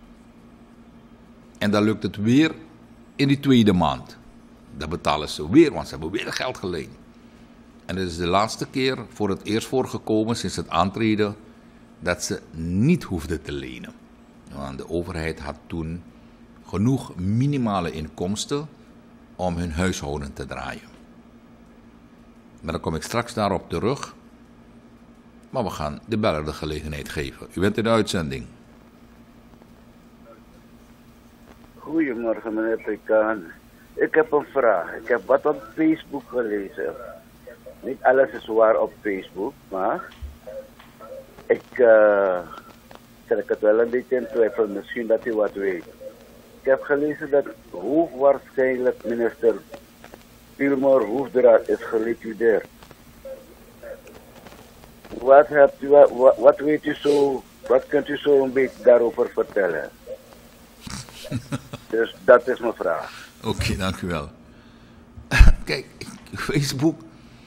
En dan lukt het weer in die tweede maand. Dan betalen ze weer, want ze hebben weer geld geleend. En het is de laatste keer voor het eerst voorgekomen sinds het aantreden dat ze niet hoefden te lenen. Want de overheid had toen genoeg minimale inkomsten om hun huishouden te draaien. Maar dan kom ik straks daarop terug. Maar we gaan de beller de gelegenheid geven. U bent in de uitzending. Goedemorgen meneer Pekaan. Ik heb een vraag. Ik heb wat op Facebook gelezen. Niet alles is waar op Facebook, maar ik uh, trek het wel een beetje in twijfel. Misschien dat u wat weet. Ik heb gelezen dat hoogwaarschijnlijk minister Pilmer Hoefdraad is geliquideerd. Wat, hebt u, wat, wat weet u zo, wat kunt u zo een beetje daarover vertellen? Dus dat is mijn vraag. Oké, okay, dank u wel. Kijk, Facebook,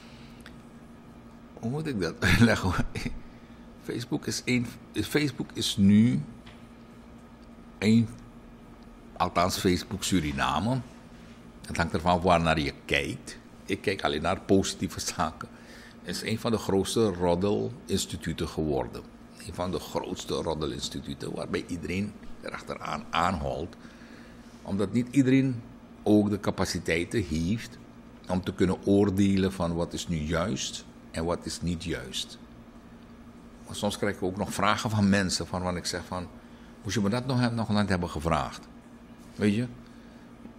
hoe moet ik dat uitleggen? Facebook is, een, Facebook is nu een, althans Facebook Suriname. Het hangt ervan af waar naar je kijkt. Ik kijk alleen naar positieve zaken. Het is een van de grootste roddelinstituten geworden. Een van de grootste roddelinstituten waarbij iedereen erachteraan aanholt. Omdat niet iedereen ook de capaciteiten heeft om te kunnen oordelen van wat is nu juist en wat is niet juist. Maar soms krijg ik ook nog vragen van mensen van wat ik zeg van, moest je me dat nog, nog net hebben gevraagd? Weet je?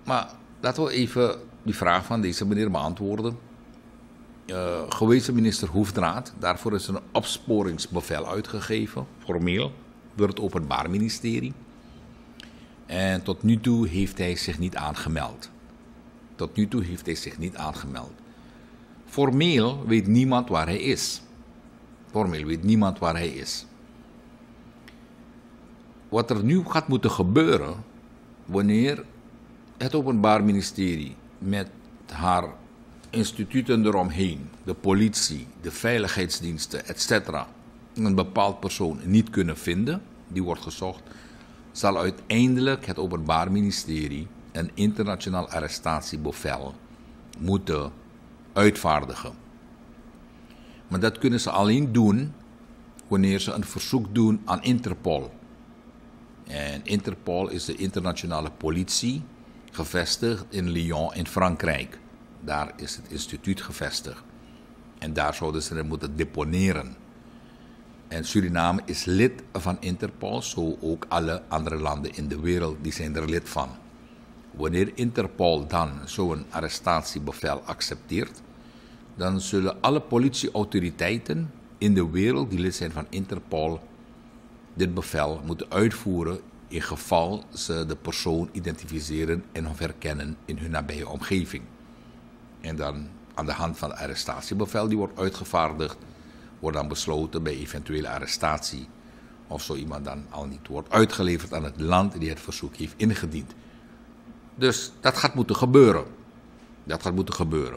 Maar laten we even die vraag van deze meneer beantwoorden. Uh, gewezen minister Hoefdraad, daarvoor is een opsporingsbevel uitgegeven, formeel, door het Openbaar Ministerie. En tot nu toe heeft hij zich niet aangemeld. Tot nu toe heeft hij zich niet aangemeld. Formeel weet niemand waar hij is. Formeel weet niemand waar hij is. Wat er nu gaat moeten gebeuren, wanneer het Openbaar Ministerie met haar instituten eromheen, de politie, de veiligheidsdiensten, et cetera, een bepaald persoon niet kunnen vinden, die wordt gezocht, zal uiteindelijk het Openbaar Ministerie een internationaal arrestatiebevel moeten uitvaardigen. Maar dat kunnen ze alleen doen wanneer ze een verzoek doen aan Interpol. En Interpol is de internationale politie, gevestigd in Lyon in Frankrijk. Daar is het instituut gevestigd. En daar zouden ze het moeten deponeren. En Suriname is lid van Interpol, zo ook alle andere landen in de wereld, die zijn er lid van. Wanneer Interpol dan zo'n arrestatiebevel accepteert, dan zullen alle politieautoriteiten in de wereld die lid zijn van Interpol dit bevel moeten uitvoeren in geval ze de persoon identificeren en of herkennen in hun nabije omgeving. En dan aan de hand van het arrestatiebevel die wordt uitgevaardigd, wordt dan besloten bij eventuele arrestatie of zo iemand dan al niet wordt uitgeleverd aan het land die het verzoek heeft ingediend. Dus dat gaat moeten gebeuren. Dat gaat moeten gebeuren.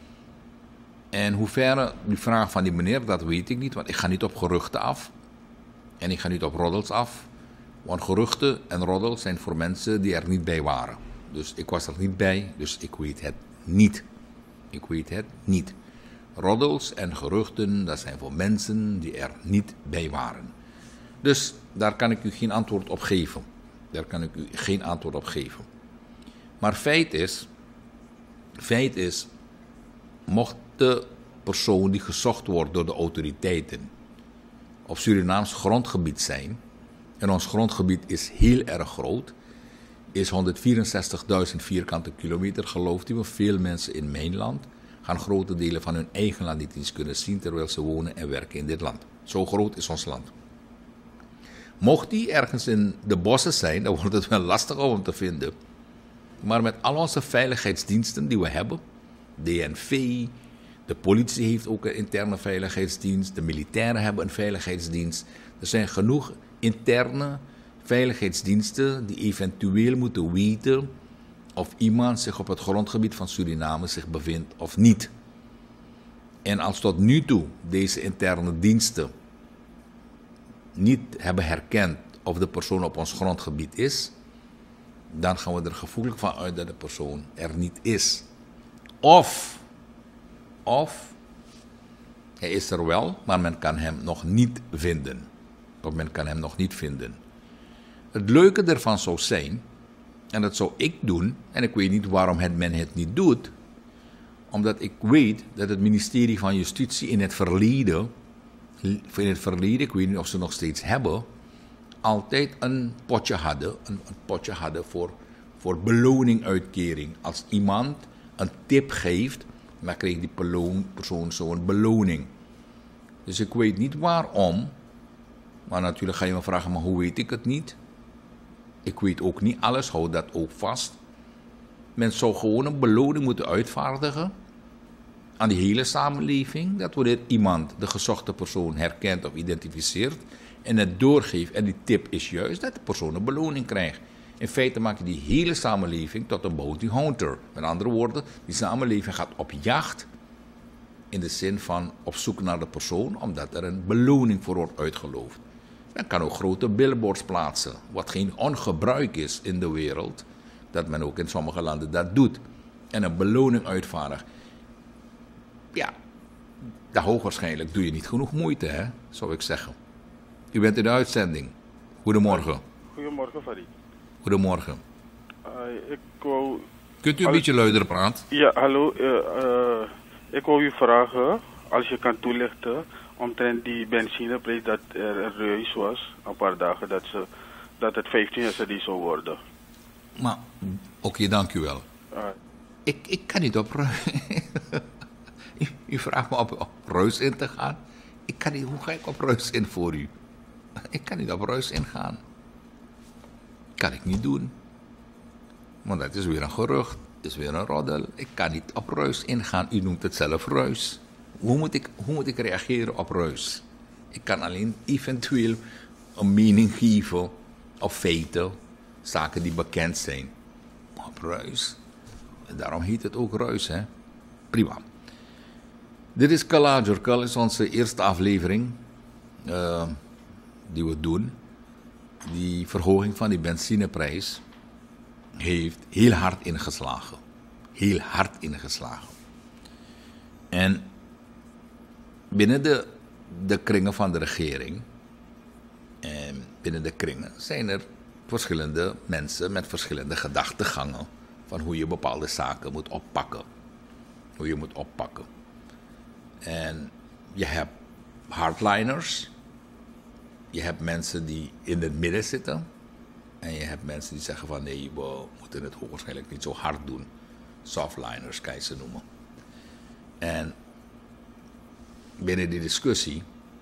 En hoeverre die vraag van die meneer, dat weet ik niet, want ik ga niet op geruchten af. En ik ga niet op roddels af. Want geruchten en roddels zijn voor mensen die er niet bij waren. Dus ik was er niet bij, dus ik weet het niet. Ik weet het niet. Roddels en geruchten, dat zijn voor mensen die er niet bij waren. Dus daar kan ik u geen antwoord op geven. Daar kan ik u geen antwoord op geven. Maar feit is, feit is, mocht de persoon die gezocht wordt door de autoriteiten op Surinaams grondgebied zijn, en ons grondgebied is heel erg groot, is honderdvierenzestigduizend vierkante kilometer, gelooft u me, veel mensen in mijn land gaan grote delen van hun eigen land niet eens kunnen zien terwijl ze wonen en werken in dit land. Zo groot is ons land. Mocht die ergens in de bossen zijn, dan wordt het wel lastig om hem te vinden. Maar met al onze veiligheidsdiensten die we hebben, D N V, de politie heeft ook een interne veiligheidsdienst, de militairen hebben een veiligheidsdienst. Er zijn genoeg interne veiligheidsdiensten die eventueel moeten weten of iemand zich op het grondgebied van Suriname zich bevindt of niet. En als tot nu toe deze interne diensten niet hebben herkend of de persoon op ons grondgebied is, dan gaan we er gevoelig van uit dat de persoon er niet is. Of, of hij is er wel, maar men kan hem nog niet vinden. Of men kan hem nog niet vinden. Het leuke ervan zou zijn, en dat zou ik doen, en ik weet niet waarom het men het niet doet, omdat ik weet dat het ministerie van Justitie in het verleden, in het verleden, ik weet niet of ze nog steeds hebben, altijd een potje hadden, een, een potje hadden voor, voor beloninguitkering. Als iemand een tip geeft, dan kreeg die persoon, persoon zo'n beloning. Dus ik weet niet waarom, maar natuurlijk ga je me vragen, maar hoe weet ik het niet? Ik weet ook niet alles, hou dat ook vast. Men zou gewoon een beloning moeten uitvaardigen aan die hele samenleving, dat wanneer iemand de gezochte persoon herkent of identificeert en het doorgeeft en die tip is juist, dat de persoon een beloning krijgt. In feite maak je die hele samenleving tot een bounty hunter. Met andere woorden, die samenleving gaat op jacht in de zin van op zoek naar de persoon, omdat er een beloning voor wordt uitgeloofd. Men kan ook grote billboards plaatsen, wat geen ongebruik is in de wereld, dat men ook in sommige landen dat doet. En een beloning uitvaardigt. Ja, daar hoogwaarschijnlijk doe je niet genoeg moeite, hè, zou ik zeggen. U bent in de uitzending. Goedemorgen. Goedemorgen, Farid. Goedemorgen. Uh, ik wou... Kunt u een als... beetje luider praten? Ja, hallo. Uh, uh, ik wou u vragen, als je kan toelichten, omtrent die benzineprijs dat er een reus was, een paar dagen, dat, ze, dat het vijftien S D zou worden. Maar, oké, okay, dank u wel. Uh, Ik, ik kan niet op Ruis. u, u vraagt me op, op Ruis in te gaan. Ik kan niet, hoe ga ik op Ruis in voor u? Ik kan niet op Ruis ingaan. Kan ik niet doen. Want dat is weer een gerucht. Dat is weer een roddel. Ik kan niet op Ruis ingaan. U noemt het zelf Ruis. Hoe moet ik, hoe moet ik reageren op Ruis? Ik kan alleen eventueel een mening geven op feiten. Zaken die bekend zijn. Maar op Ruis. Daarom heet het ook Ruis, hè? Prima. Dit is Kalajurkal, is onze eerste aflevering uh, die we doen. Die verhoging van die benzineprijs heeft heel hard ingeslagen. Heel hard ingeslagen. En binnen de, de kringen van de regering, en binnen de kringen, zijn er verschillende mensen met verschillende gedachtegangen van hoe je bepaalde zaken moet oppakken. Hoe je moet oppakken. En je hebt hardliners. Je hebt mensen die in het midden zitten. En je hebt mensen die zeggen van nee, we moeten het waarschijnlijk niet zo hard doen. Softliners kan je ze noemen. En binnen die discussie,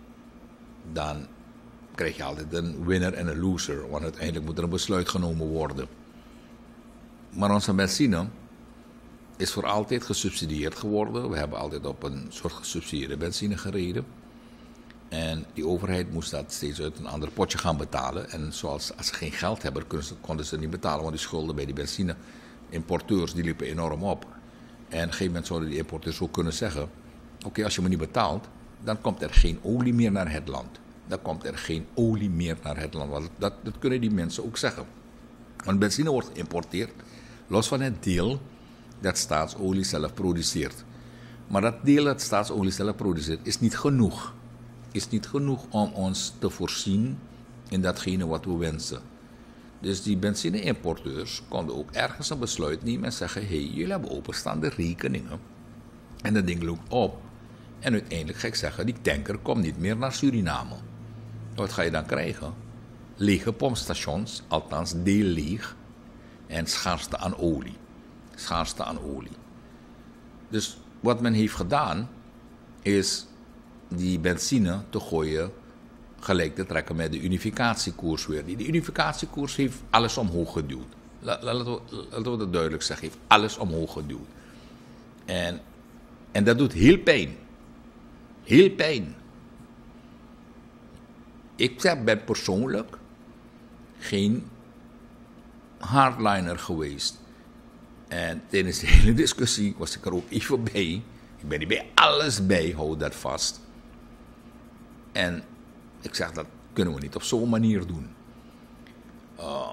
dan krijg je altijd een winner en een loser. Want uiteindelijk moet er een besluit genomen worden. Maar onze benzine is voor altijd gesubsidieerd geworden. We hebben altijd op een soort gesubsidieerde benzine gereden. En die overheid moest dat steeds uit een ander potje gaan betalen. En zoals, als ze geen geld hebben, konden ze, konden ze niet betalen. Want die schulden bij die benzine-importeurs die liepen enorm op. En op een gegeven moment zouden die importeurs ook kunnen zeggen: oké, okay, als je me niet betaalt, dan komt er geen olie meer naar het land. Dan komt er geen olie meer naar het land. Want dat, dat kunnen die mensen ook zeggen. Want benzine wordt geïmporteerd, los van het deel dat staatsolie zelf produceert. Maar dat deel dat staatsolie zelf produceert is niet genoeg. Is niet genoeg om ons te voorzien in datgene wat we wensen. Dus die benzine-importeurs konden ook ergens een besluit nemen en zeggen: hé, hey, jullie hebben openstaande rekeningen. En dat ding loopt op. En uiteindelijk ga ik zeggen, die tanker komt niet meer naar Suriname. Wat ga je dan krijgen? Lege pompstations, althans deel leeg. En schaarste aan olie. Schaarste aan olie. Dus wat men heeft gedaan, is die benzine te gooien, gelijk te trekken met de unificatiekoers weer. Die, die unificatiekoers heeft alles omhoog geduwd. Laten we, laten we dat duidelijk zeggen, heeft alles omhoog geduwd. En, en dat doet heel pijn. Heel pijn. Ik ben persoonlijk geen hardliner geweest. En tijdens de hele discussie was ik er ook even bij. Ik ben niet bij alles bij, hou dat vast. En ik zeg, dat kunnen we niet op zo'n manier doen. Uh,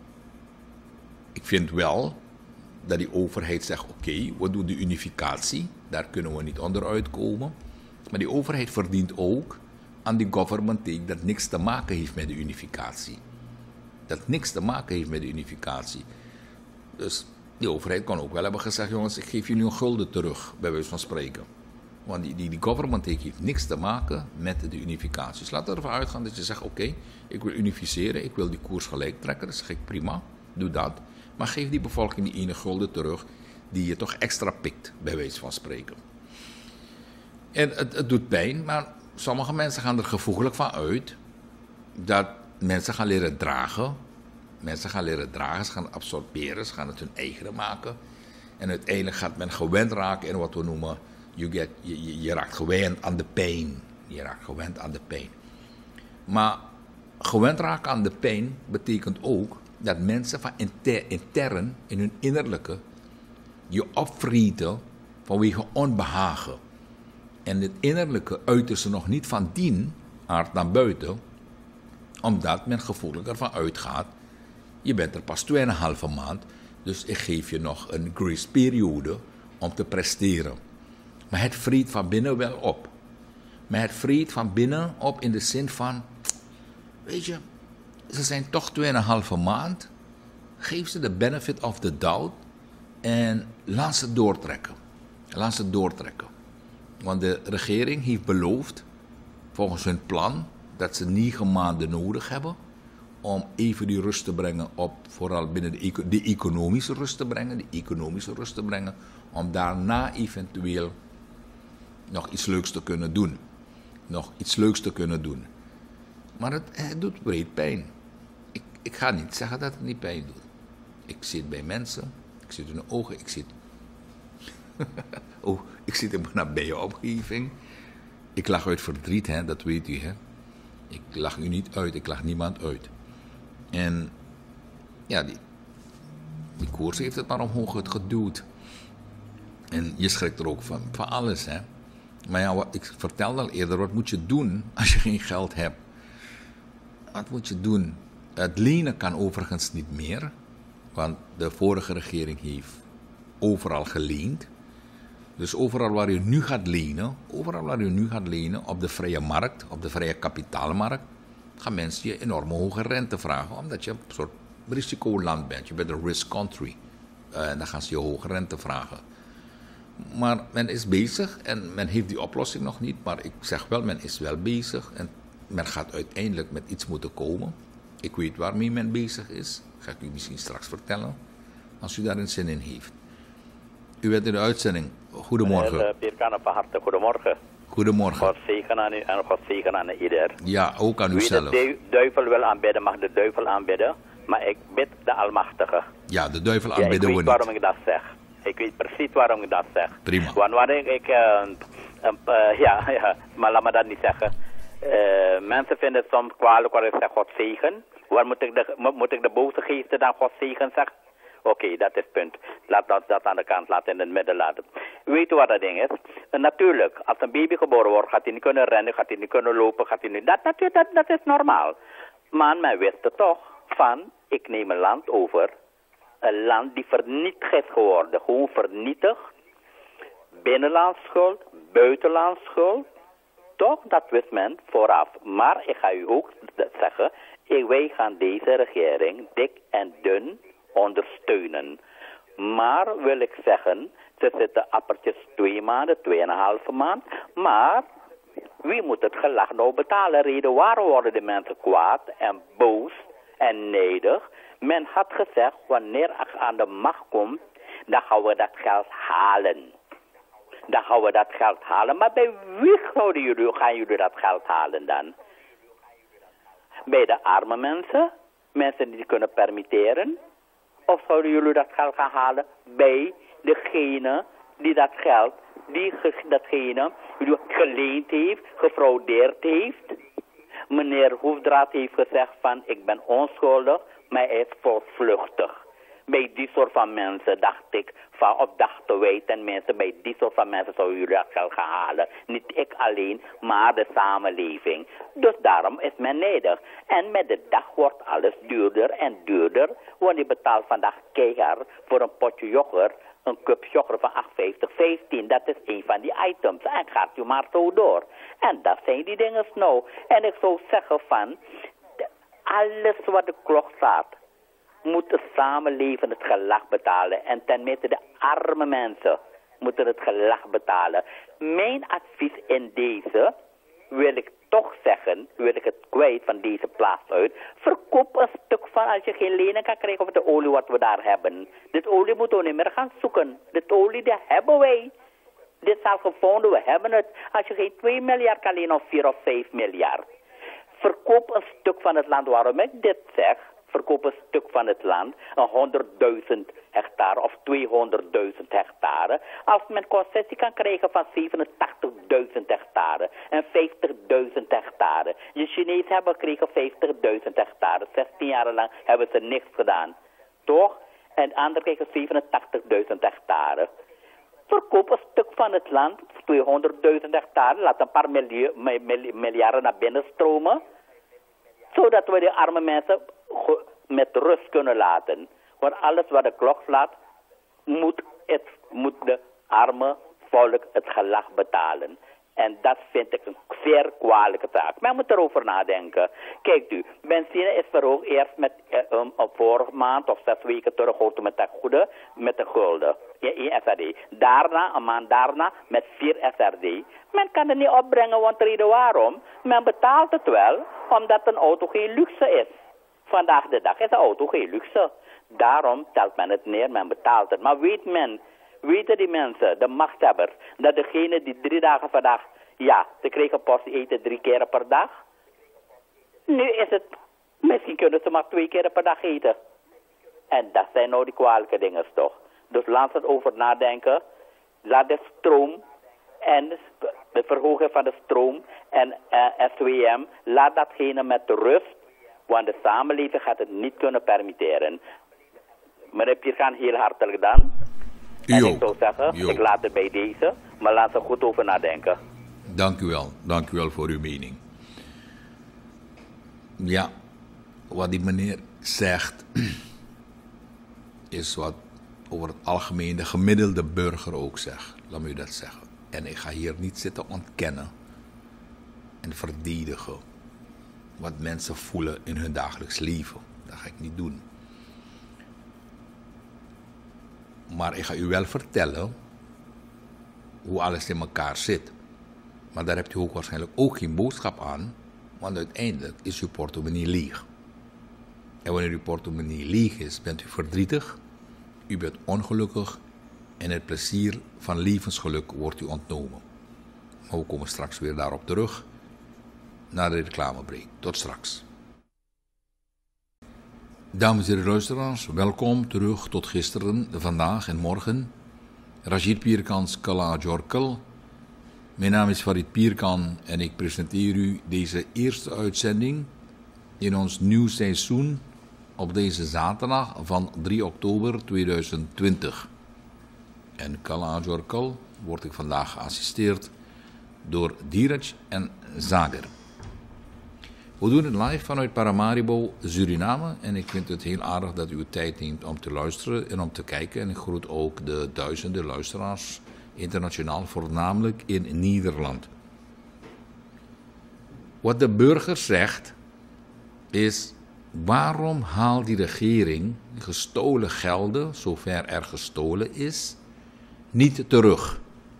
ik vind wel dat die overheid zegt, oké, okay, we doen de unificatie. Daar kunnen we niet onderuit komen. Maar die overheid verdient ook aan die government take dat niks te maken heeft met de unificatie. Dat niks te maken heeft met de unificatie. Dus die overheid kon ook wel hebben gezegd, jongens, ik geef jullie een gulden terug, bij wijze van spreken. Want die, die, die government take heeft niks te maken met de unificatie. Dus laten we ervan uitgaan dat je zegt, oké, okay, ik wil unificeren, ik wil die koers gelijk trekken. Dan zeg ik, prima, doe dat. Maar geef die bevolking die ene gulden terug, die je toch extra pikt, bij wijze van spreken. En het, het doet pijn, maar sommige mensen gaan er gevoeglijk van uit dat mensen gaan leren dragen. Mensen gaan leren dragen, ze gaan absorberen, ze gaan het hun eigen maken. En uiteindelijk gaat men gewend raken in wat we noemen, you get, je, je, je raakt gewend aan de pijn. Je raakt gewend aan de pijn. Maar gewend raken aan de pijn betekent ook dat mensen van inter, intern, in hun innerlijke, je opvreten vanwege onbehagen. En het innerlijke uiten ze nog niet van dien aard naar buiten, omdat men gevoelig ervan uitgaat, je bent er pas tweeënhalve maand, dus ik geef je nog een grace periode om te presteren. Maar het vreet van binnen wel op. Maar het vreet van binnen op in de zin van, weet je, ze zijn toch tweeënhalve maand, geef ze de benefit of the doubt en laat ze doortrekken. Laat ze doortrekken. Want de regering heeft beloofd, volgens hun plan, dat ze negen maanden nodig hebben om even die rust te brengen op, vooral binnen de, eco- de economische rust te brengen, de economische rust te brengen, om daarna eventueel nog iets leuks te kunnen doen. Nog iets leuks te kunnen doen. Maar het, het doet breed pijn. Ik, ik ga niet zeggen dat het niet pijn doet. Ik zit bij mensen, ik zit in de ogen, ik zit... oh, ik zit in mijn nabije omgeving. Ik lach uit verdriet, hè, dat weet u, hè. Ik lach u niet uit, ik lach niemand uit. En ja, die, die koers heeft het maar omhoog geduwd. En je schrikt er ook van, van alles, hè. Maar ja, wat, ik vertelde al eerder, wat moet je doen als je geen geld hebt? Wat moet je doen? Het lenen kan overigens niet meer, want de vorige regering heeft overal geleend. Dus overal waar je nu gaat lenen, overal waar je nu gaat lenen, op de vrije markt, op de vrije kapitaalmarkt, gaan mensen je enorm hoge rente vragen, omdat je een soort risicoland bent. Je bent een risk country. Uh, en dan gaan ze je hoge rente vragen. Maar men is bezig en men heeft die oplossing nog niet. Maar ik zeg wel, men is wel bezig en men gaat uiteindelijk met iets moeten komen. Ik weet waarmee men bezig is. Ga ik u misschien straks vertellen, als u daar een zin in heeft. U bent in de uitzending. Goedemorgen. Meneer Pierkane van harte, goedemorgen. Goedemorgen. God zegen aan u en God zegen aan ieder. Ja, ook aan Wie uzelf. de du- duivel wil aanbidden, mag de duivel aanbidden. Maar ik bid de Almachtige. Ja, de duivel Ja, ik aanbidden we weet niet. waarom ik dat zeg. Ik weet precies waarom ik dat zeg. Prima. Want wanneer ik... eh, een, eh, ja, ja, maar laat me dat niet zeggen. Eh, mensen vinden het soms kwalijk wanneer ik zeg God zegen. Waar moet ik de, moet ik de boze geesten dan God zegen zeggen? Oké, okay, dat is het punt. Laat dat, dat aan de kant laten, in het midden laten. Weet u wat dat ding is? En natuurlijk, als een baby geboren wordt, gaat hij niet kunnen rennen, gaat hij niet kunnen lopen, gaat hij niet... Dat, dat, dat, dat is normaal. Maar men wist het toch van, ik neem een land over. Een land die vernietigd is geworden. Gewoon vernietigd. Binnenlands schuld, buitenlands schuld. Toch, dat wist men vooraf. Maar ik ga u ook zeggen, wij gaan deze regering dik en dun ondersteunen. Maar wil ik zeggen, ze zitten appertjes twee maanden, tweeënhalve maand. Maar wie moet het gelag nou betalen? Reden waarom worden de mensen kwaad en boos en nederig? Men had gezegd, wanneer ik aan de macht kom, dan gaan we dat geld halen. Dan gaan we dat geld halen. Maar bij wie gaan jullie, gaan jullie dat geld halen dan? Bij de arme mensen? Mensen die kunnen permitteren? Of zouden jullie dat geld gaan halen bij degene die dat geld, die datgene die geleend heeft, gefraudeerd heeft? Meneer Hoefdraad heeft gezegd van, ik ben onschuldig, maar hij is voortvluchtig. Bij die soort van mensen dacht ik, van op dachten wij ten minste, bij die soort van mensen zouden jullie dat geld gaan halen. Niet ik alleen, maar de samenleving. Dus daarom is men nederig. En met de dag wordt alles duurder en duurder. Want je betaalt vandaag keihard voor een potje yoghurt, een cup yoghurt van acht vijftig, vijftien. Dat is een van die items. En gaat u maar zo door. En dat zijn die dingen nou. En ik zou zeggen van, alles wat de klok staat, moet het samenleven het gelag betalen. En tenminste de arme mensen moeten het gelag betalen. Mijn advies in deze, wil ik toch zeggen, wil ik het kwijt van deze plaats uit. Verkoop een stuk van als je geen lening kan krijgen over de olie wat we daar hebben. Dit olie moeten we niet meer gaan zoeken. Dit olie, die hebben wij. Dit is al gevonden, we hebben het. Als je geen twee miljard kan lenen of vier of vijf miljard. Verkoop een stuk van het land. Waarom ik dit zeg? Verkoop een stuk van het land, een honderdduizend hectare of tweehonderdduizend hectare. Als men concessie kan krijgen van zevenentachtigduizend hectare en vijftigduizend hectare. De Chinezen hebben gekregen vijftigduizend hectare. zestien jaar lang hebben ze niks gedaan. Toch? En anderen kregen zevenentachtigduizend hectare. Verkoop een stuk van het land, tweehonderdduizend hectare. Laat een paar miljarden naar binnen stromen. Zodat we de arme mensen met rust kunnen laten. Want alles wat de klok slaat, moet, het, moet de arme volk het gelag betalen. En dat vind ik een zeer kwalijke zaak. Maar je moet erover nadenken. Kijkt u, benzine is verhoogd eerst met uh, um, een vorige maand of zes weken terug met een goede, met een gulden. Ja, één S R D. Daarna, een maand daarna, met vier S R D. Men kan het niet opbrengen, want reden waarom? Men betaalt het wel, omdat een auto geen luxe is. vandaag de dag is een auto geen luxe. Daarom telt men het neer, men betaalt het. Maar weet men, weten die mensen, de machthebbers, dat degene die drie dagen per dag, ja, ze kregen post eten drie keer per dag. Nu is het, misschien kunnen ze maar twee keer per dag eten. En dat zijn nou die kwalijke dingen toch. Dus laat het over nadenken. Laat de stroom en de verhoging van de stroom en uh, S W M, laat datgene met rust. Want de samenleving gaat het niet kunnen permitteren. Meneer Pierkan, heel hartelijk dank. En Jo. ik zou zeggen, Jo. ik laat het bij deze, maar laat er goed over nadenken. Dank u wel. Dank u wel voor uw mening. Ja, wat die meneer zegt, is wat over het algemeen de gemiddelde burger ook zegt. Laat me u dat zeggen. En ik ga hier niet zitten ontkennen en verdedigen wat mensen voelen in hun dagelijks leven. Dat ga ik niet doen. Maar ik ga u wel vertellen hoe alles in elkaar zit. Maar daar hebt u ook waarschijnlijk ook geen boodschap aan, want uiteindelijk is uw portemonnee leeg. En wanneer uw portemonnee leeg is, bent u verdrietig, u bent ongelukkig en het plezier van levensgeluk wordt u ontnomen. Maar we komen straks weer daarop terug, na de reclamebreak. Tot straks. Dames en heren luisteraars, welkom terug tot gisteren, vandaag en morgen. Rashid Pierkans Kala Jorkel. Mijn naam is Farid Pierkan en ik presenteer u deze eerste uitzending in ons nieuw seizoen op deze zaterdag van drie oktober tweeduizend twintig. En Kala Jorkel word ik vandaag geassisteerd door Diraj en Zager. We doen het live vanuit Paramaribo, Suriname. En ik vind het heel aardig dat u tijd neemt om te luisteren en om te kijken. En ik groet ook de duizenden luisteraars internationaal, voornamelijk in Nederland. Wat de burger zegt is: waarom haalt die regering gestolen gelden, zover er gestolen is, niet terug?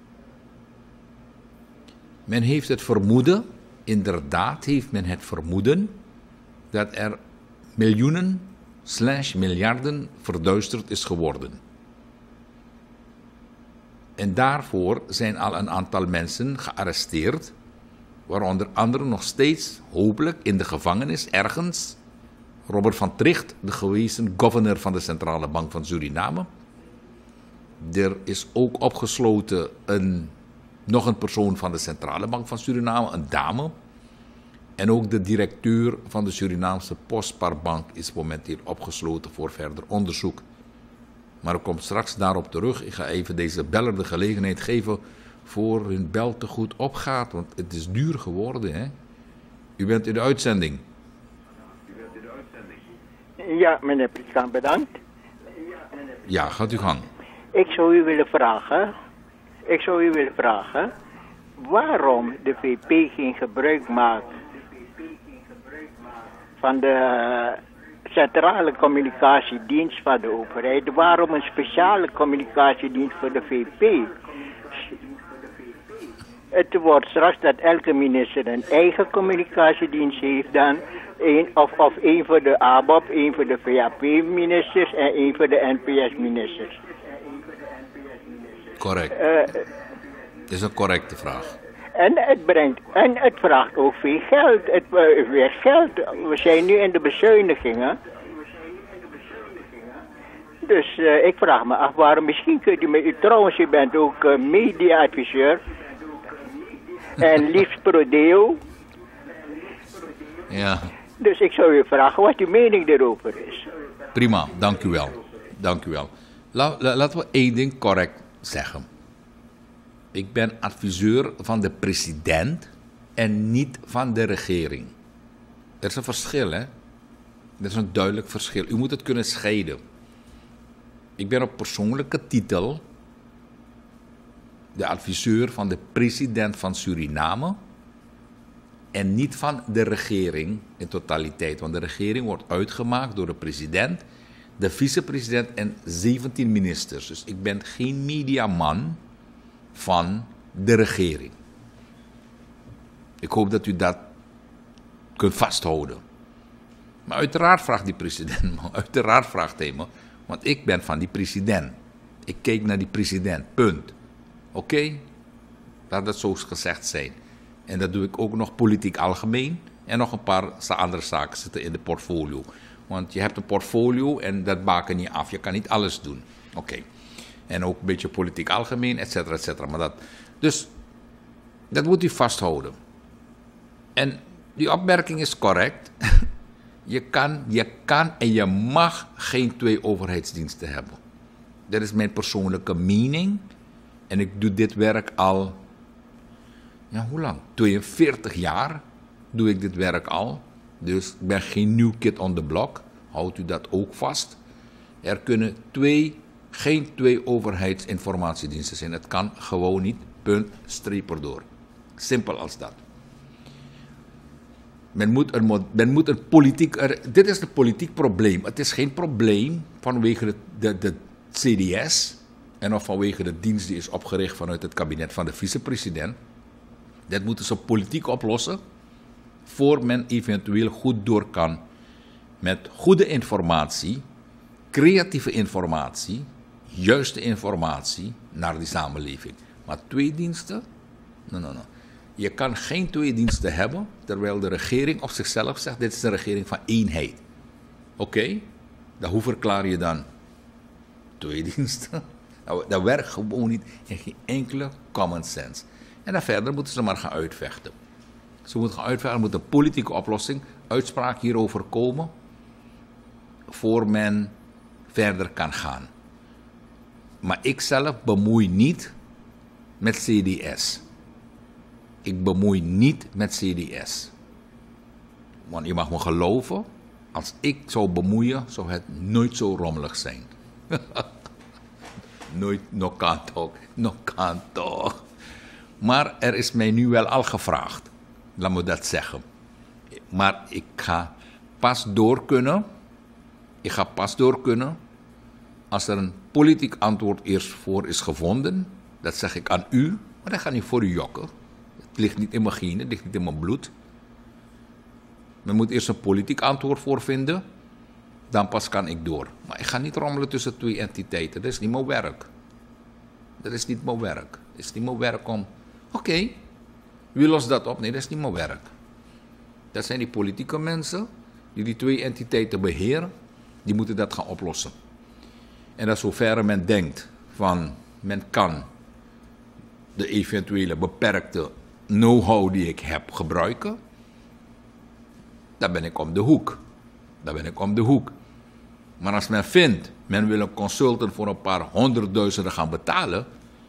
Men heeft het vermoeden, inderdaad heeft men het vermoeden, dat er miljoenen slash miljarden verduisterd is geworden. En daarvoor zijn al een aantal mensen gearresteerd, waaronder anderen nog steeds hopelijk in de gevangenis ergens. Robert van Tricht, de gewezen governor van de Centrale Bank van Suriname. Er is ook opgesloten een, nog een persoon van de Centrale Bank van Suriname, een dame. En ook de directeur van de Surinaamse Postpaarbank is momenteel opgesloten voor verder onderzoek. Maar ik kom straks daarop terug. Ik ga even deze beller de gelegenheid geven voor hun bel te goed opgaat. Want het is duur geworden, hè. U bent in de uitzending. Ja, meneer Prieskamp, bedankt. Ja, gaat u gang. Ik zou u willen vragen, ik zou u willen vragen, waarom de V P geen gebruik maakt van de centrale communicatiedienst van de overheid. Waarom een speciale communicatiedienst voor de V P? Het wordt straks dat elke minister een eigen communicatiedienst heeft dan. Een, of, of één voor de A B O P, één voor de V A P-ministers en één voor de N P S-ministers. Correct. Uh, Dat is een correcte vraag. En het brengt, en het vraagt ook veel geld. Het uh, weer geld. We zijn nu in de bezuinigingen. Dus uh, ik vraag me af waarom, misschien kunt u met u, trouwens u bent ook uh, media-adviseur. En liefst pro-deo. Ja. Dus ik zou u vragen wat uw mening erover is. Prima, dank u wel. Dank u wel. La, la, laten we één ding correct zeggen. Ik ben adviseur van de president en niet van de regering. Er is een verschil, hè? Er is een duidelijk verschil. U moet het kunnen scheiden. Ik ben op persoonlijke titel de adviseur van de president van Suriname en niet van de regering in totaliteit. Want de regering wordt uitgemaakt door de president, de vicepresident en zeventien ministers. Dus ik ben geen mediaman van de regering. Ik hoop dat u dat kunt vasthouden. Maar uiteraard vraagt die president me, uiteraard vraagt hij me, want ik ben van die president. Ik keek naar die president, punt. Oké? Okay? Laat dat zo gezegd zijn. En dat doe ik ook nog politiek algemeen. En nog een paar andere zaken zitten in de portfolio. Want je hebt een portfolio en dat baken niet af. Je kan niet alles doen. Oké. Okay. En ook een beetje politiek algemeen, et cetera, et cetera. Maar dat, dus dat moet u vasthouden. En die opmerking is correct. Je kan, je kan en je mag geen twee overheidsdiensten hebben. Dat is mijn persoonlijke mening. En ik doe dit werk al, ja, hoe lang? tweeënveertig jaar doe ik dit werk al. Dus ik ben geen nieuw kid on the block. Houdt u dat ook vast. Er kunnen twee, geen twee overheidsinformatiediensten zijn. Het kan gewoon niet. Punt, streep erdoor. Simpel als dat. Men moet een, men moet een politiek... Er, dit is een politiek probleem. Het is geen probleem vanwege de, de, de C D S... en of vanwege de dienst die is opgericht vanuit het kabinet van de vicepresident. Dat moeten ze politiek oplossen... voor men eventueel goed door kan met goede informatie... creatieve informatie... juiste informatie naar die samenleving. Maar twee diensten? Nee, nee, nee. Je kan geen twee diensten hebben, terwijl de regering op zichzelf zegt, dit is een regering van eenheid. Oké, okay? Dan hoe verklaar je dan twee diensten? Nou, dat werkt gewoon niet in geen enkele common sense. En dan verder moeten ze maar gaan uitvechten. Ze moeten gaan uitvechten, er moet een politieke oplossing, uitspraak hierover komen, voor men verder kan gaan. Maar ik zelf bemoei niet met C D S. Ik bemoei niet met C D S. Want je mag me geloven, als ik zou bemoeien, zou het nooit zo rommelig zijn. Nooit, no kan toch, no kan toch. Maar er is mij nu wel al gevraagd, laat me dat zeggen. Maar ik ga pas door kunnen, ik ga pas door kunnen, als er een politiek antwoord eerst voor is gevonden. Dat zeg ik aan u, maar dat gaat niet voor u jokken. Het ligt niet in mijn genen, het ligt niet in mijn bloed. Men moet eerst een politiek antwoord voor vinden, dan pas kan ik door. Maar ik ga niet rommelen tussen twee entiteiten, dat is niet mijn werk. Dat is niet mijn werk. Het is niet mijn werk om, oké, okay, wie lost dat op? Nee, dat is niet mijn werk. Dat zijn die politieke mensen die die twee entiteiten beheren, die moeten dat gaan oplossen. En dat zoverre men denkt van, men kan de eventuele beperkte know-how die ik heb gebruiken, dan ben ik om de hoek. Dan ben ik om de hoek. Maar als men vindt, men wil een consultant voor een paar honderdduizenden gaan betalen,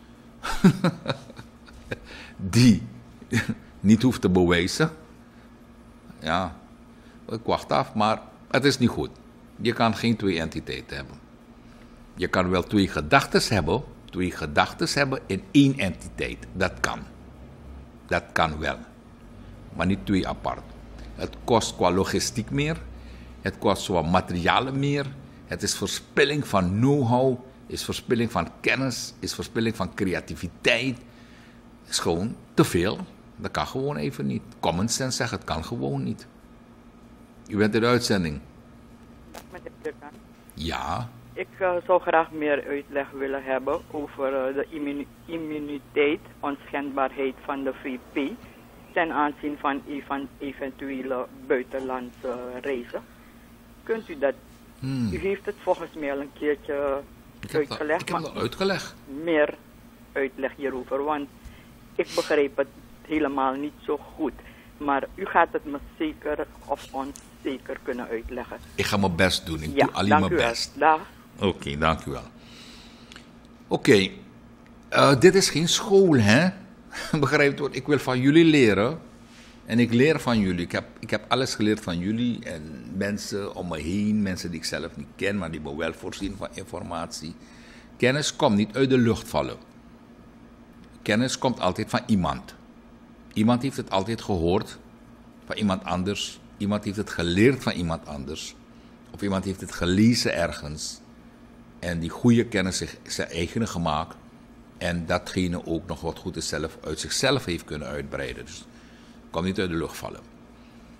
die niet hoeft te bewijzen, ja, ik wacht af, maar het is niet goed. Je kan geen twee entiteiten hebben. Je kan wel twee gedachtes hebben, twee gedachtes hebben in één entiteit. Dat kan. Dat kan wel. Maar niet twee apart. Het kost qua logistiek meer. Het kost qua materialen meer. Het is verspilling van know-how. Is verspilling van kennis. Is verspilling van creativiteit. Het is gewoon te veel. Dat kan gewoon even niet. Common sense zegt, het kan gewoon niet. U bent in de uitzending. Meneer Turkan. Ja. Ik uh, zou graag meer uitleg willen hebben over uh, de immuni immuniteit, onschendbaarheid van de V P ten aanzien van even eventuele buitenlandse reizen. Kunt u dat? Hmm. U heeft het volgens mij al een keertje ik uitgelegd. Ik heb het al uitgelegd. Meer uitleg hierover, want ik begrijp het helemaal niet zo goed. Maar u gaat het me zeker of ons zeker kunnen uitleggen. Ik ga mijn best doen. Ik ja, doe alleen mijn best. Dag. Oké, okay, dank u wel. Oké, okay. uh, dit is geen school, hè? Begrijpt u? Ik wil van jullie leren. En ik leer van jullie. Ik heb, ik heb alles geleerd van jullie. En mensen om me heen, mensen die ik zelf niet ken, maar die me wel voorzien van informatie. Kennis komt niet uit de lucht vallen. Kennis komt altijd van iemand. Iemand heeft het altijd gehoord van iemand anders. Iemand heeft het geleerd van iemand anders. Of iemand heeft het gelezen ergens. En die goede kennis zich zijn eigen gemaakt. En datgene ook nog wat goed is zelf uit zichzelf heeft kunnen uitbreiden. Dus het komt niet uit de lucht vallen.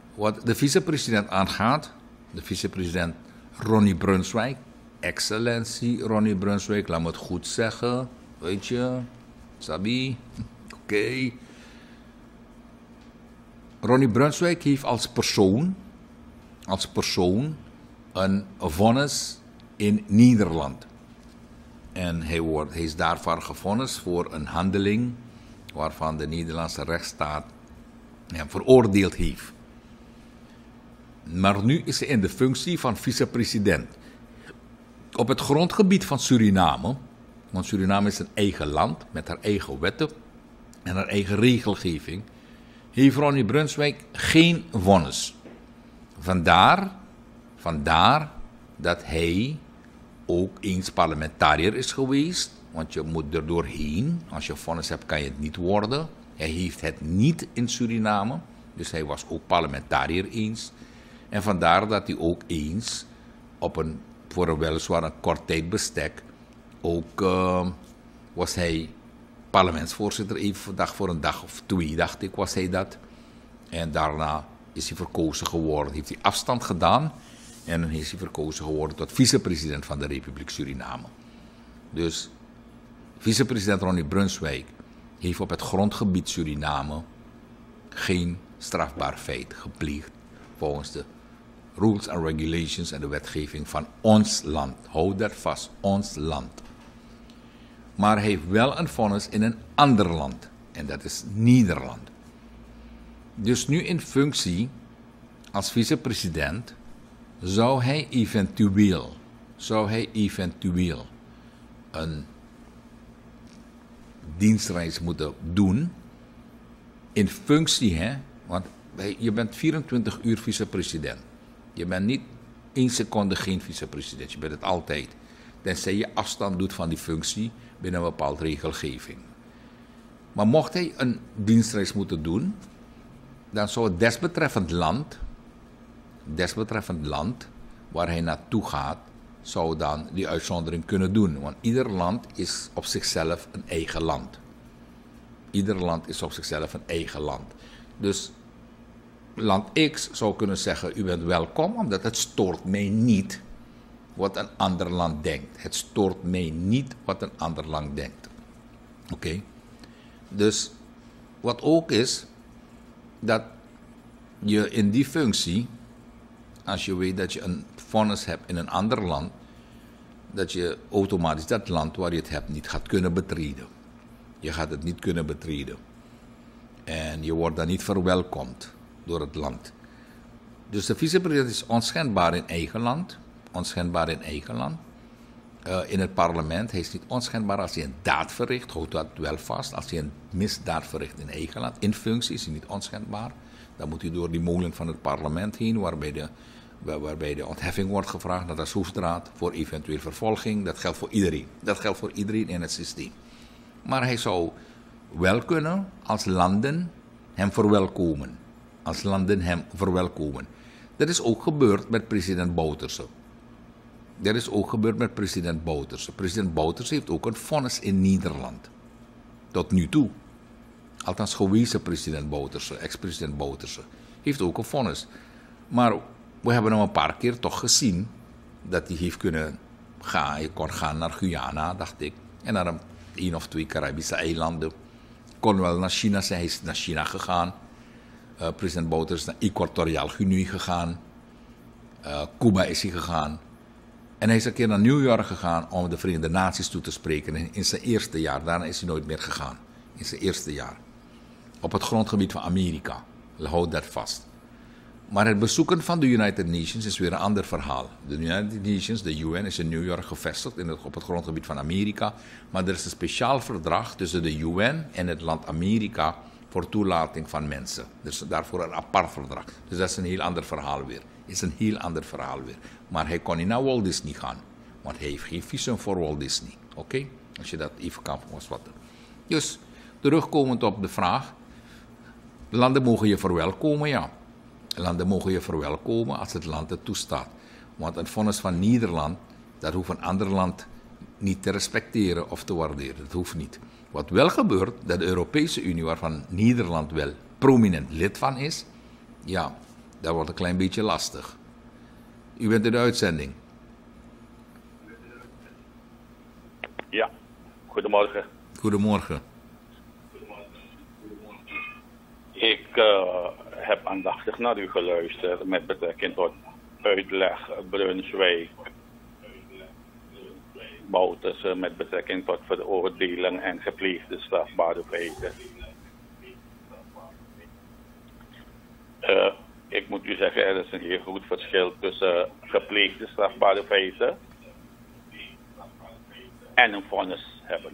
Wat de vicepresident aangaat, de vicepresident Ronnie Brunswijk, excellentie Ronnie Brunswijk, laat me het goed zeggen, weet je, Sabi, oké. Okay. Ronnie Brunswijk heeft als persoon, als persoon een vonnis in Nederland. En hij, wordt, hij is daarvoor gevonnis voor een handeling waarvan de Nederlandse rechtsstaat hem veroordeeld heeft. Maar nu is hij in de functie van vicepresident. Op het grondgebied van Suriname, want Suriname is een eigen land met haar eigen wetten en haar eigen regelgeving, heeft Ronnie Brunswijk geen vonnis. Vandaar, vandaar dat hij ook eens parlementariër is geweest, want je moet er doorheen. Als je vonnis hebt, kan je het niet worden. Hij heeft het niet in Suriname, dus hij was ook parlementariër eens. En vandaar dat hij ook eens op een, voor een weliswaar een kort tijdbestek, ook uh, was hij parlementsvoorzitter, even vandaag voor een dag of twee, dacht ik, was hij dat. En daarna is hij verkozen geworden, heeft hij afstand gedaan en dan is hij verkozen geworden tot vicepresident van de Republiek Suriname. Dus vicepresident Ronnie Brunswijk heeft op het grondgebied Suriname geen strafbaar feit gepleegd volgens de rules and regulations en de wetgeving van ons land. Houd dat vast, ons land. Maar hij heeft wel een vonnis in een ander land. En dat is Nederland. Dus nu in functie als vicepresident zou hij eventueel, zou hij eventueel een dienstreis moeten doen. In functie, hè. Want je bent vierentwintig uur vicepresident. Je bent niet één seconde geen vicepresident. Je bent het altijd. Tenzij je afstand doet van die functie binnen een bepaalde regelgeving. Maar mocht hij een dienstreis moeten doen, dan zou het desbetreffend land, desbetreffend land waar hij naartoe gaat, zou dan die uitzondering kunnen doen. Want ieder land is op zichzelf een eigen land. Ieder land is op zichzelf een eigen land. Dus land X zou kunnen zeggen, u bent welkom, omdat het stoort mij niet wat een ander land denkt. Het stoort mij niet wat een ander land denkt. Oké? Okay? Dus wat ook is, dat je in die functie, als je weet dat je een vonnis hebt in een ander land, dat je automatisch dat land waar je het hebt niet gaat kunnen betreden. Je gaat het niet kunnen betreden. En je wordt dan niet verwelkomd door het land. Dus de vicepresident is onschendbaar in eigen land. Onschendbaar in eigen land. Uh, in het parlement, hij is niet onschendbaar als hij een daad verricht. Houd dat wel vast. Als hij een misdaad verricht in eigen land. In functie is hij niet onschendbaar. Dan moet hij door die molen van het parlement heen, waarbij de, waarbij de ontheffing wordt gevraagd naar de Soesraad voor eventueel vervolging. Dat geldt voor iedereen. Dat geldt voor iedereen in het systeem. Maar hij zou wel kunnen als landen hem verwelkomen. Als landen hem verwelkomen. Dat is ook gebeurd met president Bouterse. Dat is ook gebeurd met president Bouterse. President Bouterse heeft ook een vonnis in Nederland. Tot nu toe. Althans gewezen president Bouterse, ex-president Bouterse, heeft ook een vonnis. Maar we hebben hem een paar keer toch gezien dat hij heeft kunnen gaan. Hij kon gaan naar Guyana, dacht ik. En naar een, een of twee Caribische eilanden. Kon wel naar China zijn, hij is naar China gegaan. Uh, president Bouterse is naar Equatoriaal Guinea gegaan. Uh, Cuba is hij gegaan. En hij is een keer naar New York gegaan om de Verenigde Naties toe te spreken in, in zijn eerste jaar. Daarna is hij nooit meer gegaan. In zijn eerste jaar. Op het grondgebied van Amerika. Houd dat vast. Maar het bezoeken van de United Nations is weer een ander verhaal. De United Nations, de U N, is in New York gevestigd in het, op het grondgebied van Amerika. Maar er is een speciaal verdrag tussen de U N en het land Amerika voor toelating van mensen. Dus daarvoor een apart verdrag. Dus dat is een heel ander verhaal weer. Is een heel ander verhaal weer. Maar hij kon niet naar Walt Disney gaan. Want hij heeft geen visum voor Walt Disney. Oké? Okay? Als je dat even kan vastvatten. Dus, terugkomend op de vraag. Landen mogen je verwelkomen, ja. Landen mogen je verwelkomen als het land het toestaat. Want het vonnis van Nederland, dat hoeft een ander land niet te respecteren of te waarderen. Dat hoeft niet. Wat wel gebeurt, dat de Europese Unie, waarvan Nederland wel prominent lid van is, ja, Dat wordt een klein beetje lastig. U bent in de uitzending. Ja, goedemorgen. Goedemorgen. Ik uh, heb aandachtig naar u geluisterd met betrekking tot uitleg Brunswijk. Boutersen met betrekking tot veroordeling en gepleegde strafbare feiten. Uh, ik moet u zeggen, er is een heel goed verschil tussen gepleegde strafbare feiten en een vonnis hebben.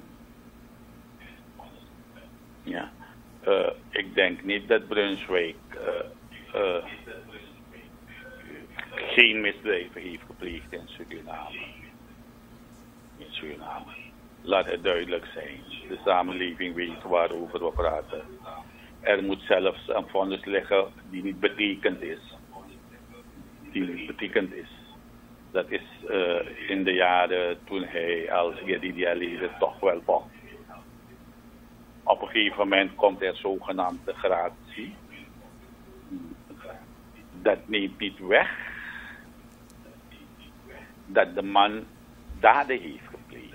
Ja. Uh, ik denk niet dat Brunswijk uh, uh, geen misdrijven heeft gepleegd in Suriname. In Suriname. Laat het duidelijk zijn. De samenleving weet waarover we praten. Er moet zelfs een vonnis liggen die niet betekend is. Die niet betekend is. Dat is uh, in de jaren toen hij als guerrilla-leider toch wel vocht. Op een gegeven moment komt er zogenaamde gratie. Dat neemt niet weg dat de man daden heeft gepleegd.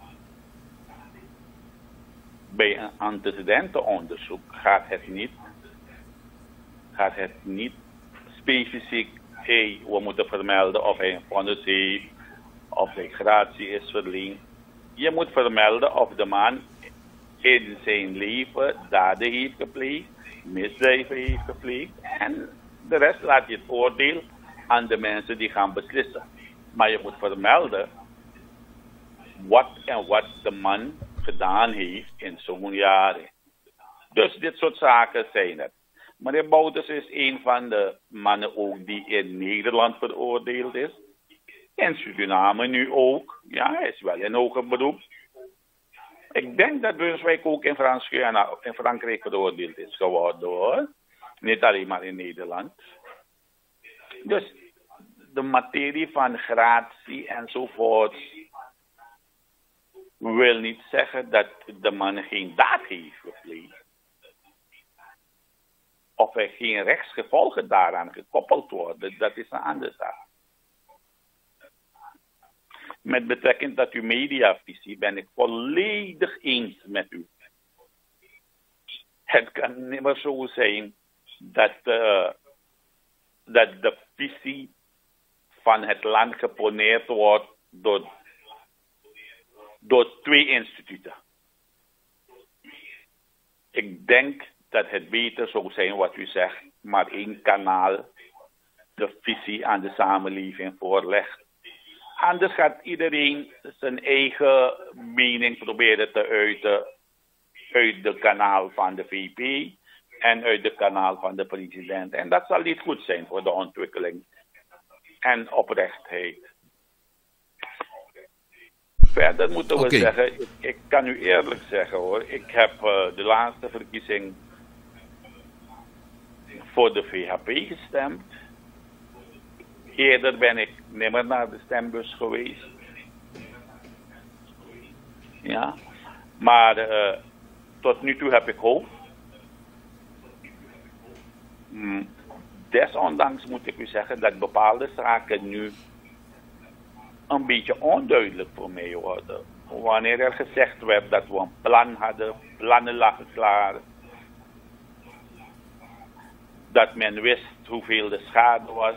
Bij een antecedentenonderzoek gaat het niet, gaat het niet specifiek, hey, we moeten vermelden of hij een vonnis heeft, of hij gratie is verleend. Je moet vermelden of de man in zijn leven daden heeft gepleegd, misdrijven heeft gepleegd en de rest laat je het oordeel aan de mensen die gaan beslissen. Maar je moet vermelden wat en wat de man gedaan heeft in zo'n jaren. Dus dit soort zaken zijn het. Meneer Bouters is een van de mannen ook die in Nederland veroordeeld is. In Suriname nu ook. Ja, hij is wel in hoger beroep. Ik denk dat Brunswijk ook in, Frans, in Frankrijk veroordeeld is geworden hoor. Niet alleen maar in Nederland. Dus de materie van gratie enzovoort wil niet zeggen dat de man geen daad heeft gepleegd. Of er geen rechtsgevolgen daaraan gekoppeld worden, dat is een andere zaak. Met betrekking tot uw mediavisie ben ik volledig eens met u. Het kan niet meer zo zijn dat, uh, dat de visie van het land geponeerd wordt door, door twee instituten. Ik denk dat het beter zou zijn wat u zegt, maar één kanaal de visie aan de samenleving voorlegt. Anders gaat iedereen zijn eigen mening proberen te uiten uit de kanaal van de V P en uit de kanaal van de president. En dat zal niet goed zijn voor de ontwikkeling en oprechtheid. Verder moeten we okay. zeggen, ik, ik kan u eerlijk zeggen hoor, ik heb uh, de laatste verkiezing voor de V H P gestemd. Eerder ben ik nimmer naar de stembus geweest. Ja, maar uh, tot nu toe heb ik hoop. Mm, desondanks moet ik u zeggen dat bepaalde zaken nu een beetje onduidelijk voor mij worden. Wanneer er gezegd werd dat we een plan hadden, plannen lagen klaar. Dat men wist hoeveel de schade was.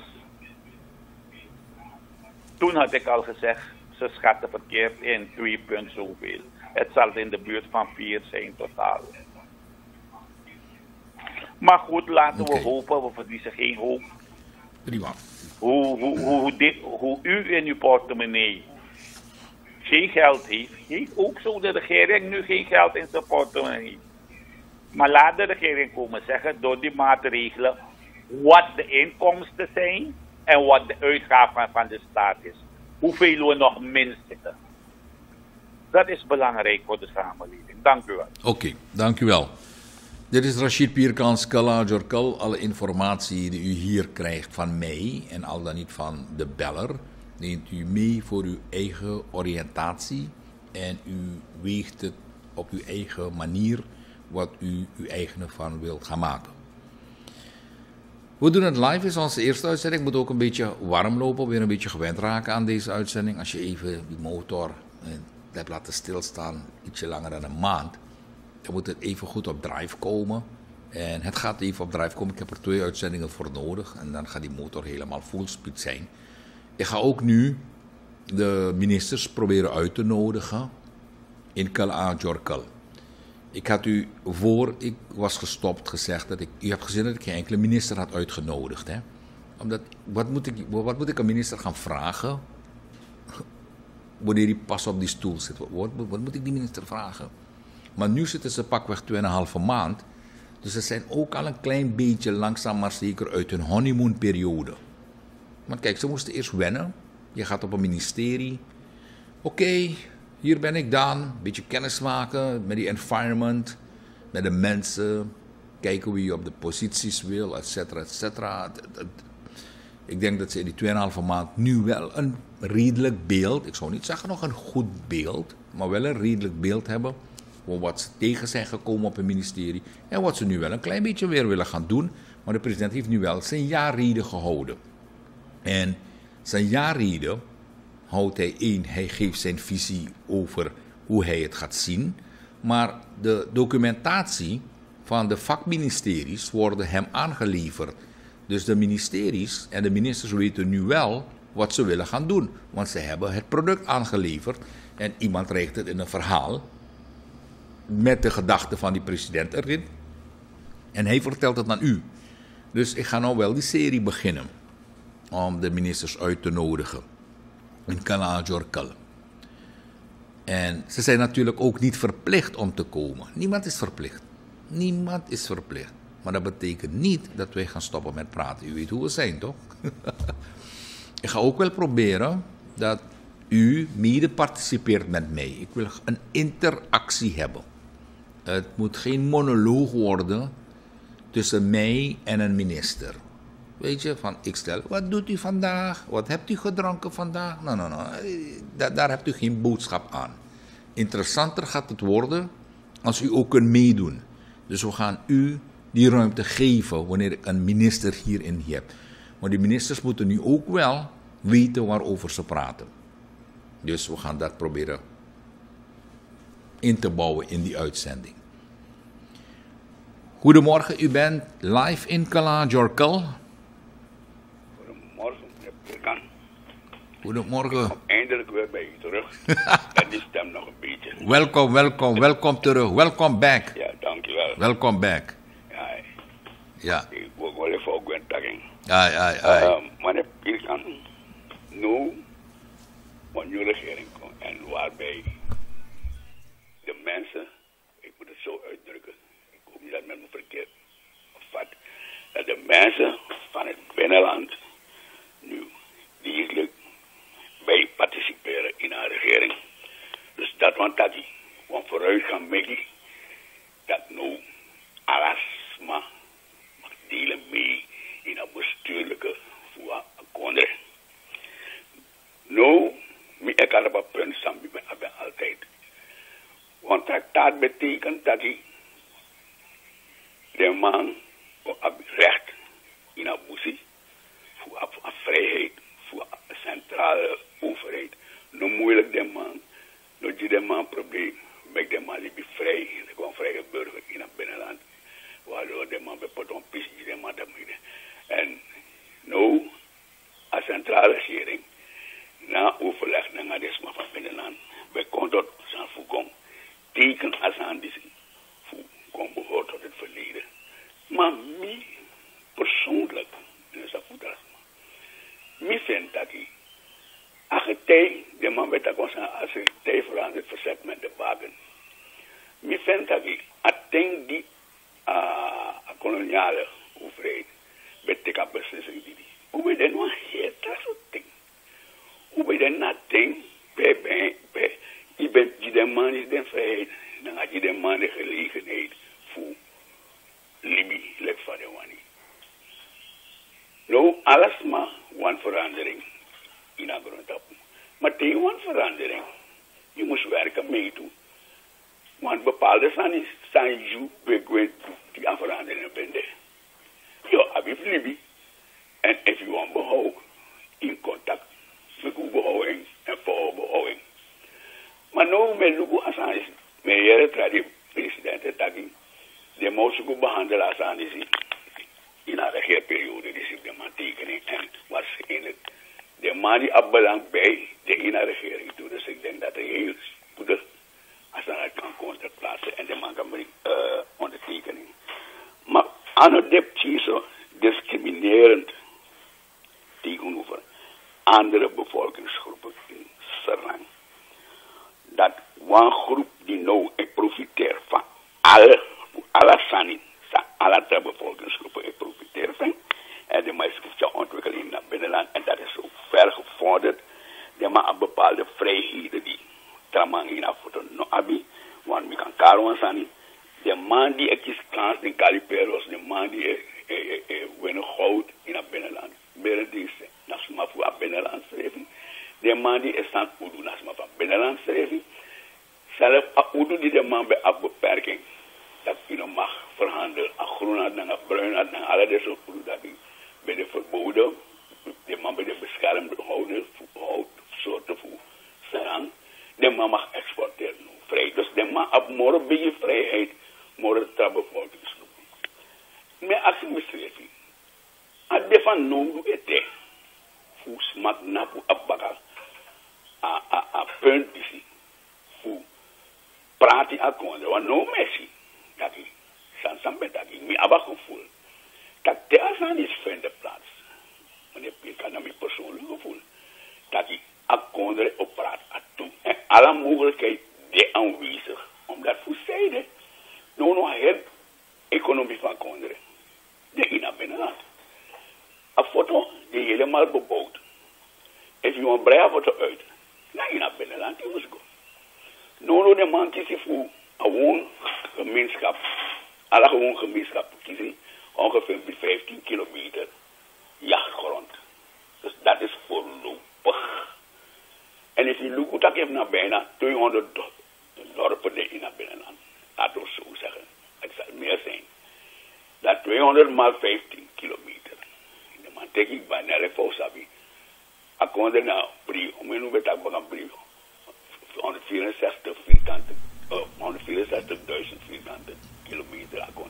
Toen had ik al gezegd, ze schatten verkeerd in twee punt zoveel. Het zal in de buurt van vier zijn totaal. Maar goed, laten okay. we hopen, we verliezen geen hoop. Prima. Hoe, hoe, hoe, dit, hoe u in uw portemonnee geen geld heeft, heeft ook zo de regering nu geen geld in zijn portemonnee. Maar laat de regering komen zeggen door die maatregelen wat de inkomsten zijn en wat de uitgaven van de staat is. Hoeveel we nog minsten. Dat is belangrijk voor de samenleving. Dank u wel. Oké, okay, dank u wel. Dit is Rashid Pierkans Kala Jorkal. Alle informatie die u hier krijgt van mij en al dan niet van de beller, neemt u mee voor uw eigen oriëntatie en u weegt het op uw eigen manier wat u uw eigen van wilt gaan maken. We We doen het live, is onze eerste uitzending. Ik moet ook een beetje warm lopen, weer een beetje gewend raken aan deze uitzending. Als je even die motor hebt laten stilstaan, ietsje langer dan een maand, dan moet het even goed op drive komen. En het gaat even op drive komen. Ik heb er twee uitzendingen voor nodig en dan gaat die motor helemaal full speed zijn. Ik ga ook nu de ministers proberen uit te nodigen in Kala-Jorkal. Ik had u, voor ik was gestopt, gezegd dat ik... U hebt gezien dat ik geen enkele minister had uitgenodigd. Hè? Omdat, wat moet, ik, wat moet ik een minister gaan vragen wanneer hij pas op die stoel zit? Wat, wat, wat moet ik die minister vragen? Maar nu zitten ze pakweg tweeënhalve maand. Dus ze zijn ook al een klein beetje langzaam maar zeker uit hun honeymoonperiode. Want kijk, ze moesten eerst wennen. Je gaat op een ministerie. Oké, okay, hier ben ik dan. Een beetje kennis maken met die environment. Met de mensen. Kijken wie je op de posities wil, et cetera, et cetera. Ik denk dat ze in die tweeënhalve maand nu wel een redelijk beeld. Ik zou niet zeggen nog een goed beeld. Maar wel een redelijk beeld hebben. Voor wat ze tegen zijn gekomen op het ministerie. En wat ze nu wel een klein beetje weer willen gaan doen. Maar de president heeft nu wel zijn jaarrede gehouden. En zijn jaarrede houdt hij één. Hij geeft zijn visie over hoe hij het gaat zien. Maar de documentatie van de vakministeries worden hem aangeleverd. Dus de ministeries en de ministers weten nu wel wat ze willen gaan doen. Want ze hebben het product aangeleverd. En iemand reikt het in een verhaal. Met de gedachten van die president erin. En hij vertelt het aan u. Dus ik ga nou wel die serie beginnen. Om de ministers uit te nodigen. In Kala-Jorkal. En ze zijn natuurlijk ook niet verplicht om te komen. Niemand is verplicht. Niemand is verplicht. Maar dat betekent niet dat wij gaan stoppen met praten. U weet hoe we zijn, toch? Ik ga ook wel proberen dat u mede participeert met mij. Ik wil een interactie hebben. Het moet geen monoloog worden tussen mij en een minister. Weet je, van ik stel, wat doet u vandaag? Wat hebt u gedronken vandaag? Nou, nou, nou, daar, daar hebt u geen boodschap aan. Interessanter gaat het worden als u ook kunt meedoen. Dus we gaan u die ruimte geven wanneer ik een minister hierin heb. Maar die ministers moeten nu ook wel weten waarover ze praten. Dus we gaan dat proberen in te bouwen in die uitzending. Goedemorgen, u bent live in Kala-Jorkal. Goedemorgen, meneer Pirkan. Goedemorgen. Eindelijk weer bij u terug. En die stem nog een beetje. Welkom, welkom, welkom terug. Welkom back. Ja, dankjewel. Welkom back. Ja. Ja. Ik wil wel even ook een tagging. Ai, ai, ai. Uh, meneer Pirkan, nu, een nieuwe regering komt en waarbij de mensen, ik moet het zo uitdrukken, ik hoop niet dat men me verkeerd opvat, dat de mensen van het binnenland nu dierlijk bij participeren in haar regering. Dus dat want dat die, want vooruit gaan mee, dat nu alles maar mag delen mee in een bestuurlijke voerakkoord. Nou, ik kan op een punt staan, ik ben altijd. Want dat betekent dat hij de man recht in een boezie voor een vrijheid, voor een centrale overheid. Nou moeilijk de man, nou die de man probleem, met de man die vrij, gewoon vrije burger in het binnenland. Waardoor de man bepot een pis, de man dat moet. En nou, een centrale regering, na overleg naar de sma van binnenland, bij contact zijn voetkom, teken als aan die voetkom behoort tot het verleden. Maar mij persoonlijk, en dat is goed als mij vind dat hij, als hij, de man weet dat als hij verandert verzet met de wagen. Mij vind dat hij, attent die uh, koloniale overheid, betekent beslissing die die. Hoe weet je nou heel dat soort dingen? Hoe weet je dat ding, bij, bij, bij, je bent die de man is de vrijheid, dan had je de man de gelegenheid voor Libi, lek van de wani. Nou, alles maar een verandering in een grond. Maar tegen een verandering, je moet werken mee toe. Want bepaalde zijn je begint die aan veranderingen bent. Jo, heb je Libi, En if you want behoud, in contact met uw behouding en voor behouding. Maar nu met Lugu Assange, met jere tradi president Taki, de moest ook behandelen Assange in een regeerperiode, die zich de man tekening en waarschijnlijk de man die afbelang bij de ene regering toe. Dus ik denk dat hij heel spoedig Assange kan contraplaatsen en de man kan brengen uh, ondertekening. Maar aan het depth zo discriminerend tegenover andere bevolkingsgroepen in Serang. Dat een groep die nou profiteert van alle, alle sanin, alle bevolkingsgroepen profiteren van. En de meeste ontwikkeling naar binnenland en dat is zo ver gevorderd. De maar een bepaalde vrijheden die tramang in afvoer no abi, want we kan karo sanin. De man die ik is kans in Caliperos, de man die winnen goud in het binnenland. Berendise, nasma voor het binnenland schrijven. De man die is aan het doen, nasma van binnenland schrijven. Zelf Udu die de man bij een beperking dat je nog mag verhandelen, een groen had, een bruin had, en alle deze Udu dat die bij de verboden, de man bij de beschermde houden, hout, soorten voor Serang, de man mag exporteren, vrij. Dus de man op morgen bij je vrijheid, morgen ter bevolkingsgroep. Maar als je beschrijft, als je van nu ete, voor smak na voor abbaga, a a a punt is voor praten akkoord, want no messi, dat is, san san betaki, mi abagevoel, dat de asan is vinden plaats, wanneer ik kan naar mijn persoonlijk gevoel, dat ik akkoord op praat atoe, en alle mogelijkheid de aanwezig, omdat voor zijde, no no heb economie van akkoord, de in naar binnenland. Een foto die helemaal bebouwd. Als je een brede foto uit, dan in naar binnenland, die moest go. No, no, de man kiezen voor een gemeenschap, alle gewoon gemeenschap kiezen, ongeveer vijftien kilometer jachtgrond. Dus dat is voorlopig. En als je lukt, dat geeft naar bijna tweehonderd dorpen in het binnenland. Laten we zo zeggen. Het zal meer zijn. Dat tweehonderd maal vijftien kilometer. De man tek ik bijna de fousabi. Akkoord na brio, om een uur tak bagan brio. honderdvierenzestig vierkante, uh, honderdvierenzestigduizend vierkante kilometer akkoord.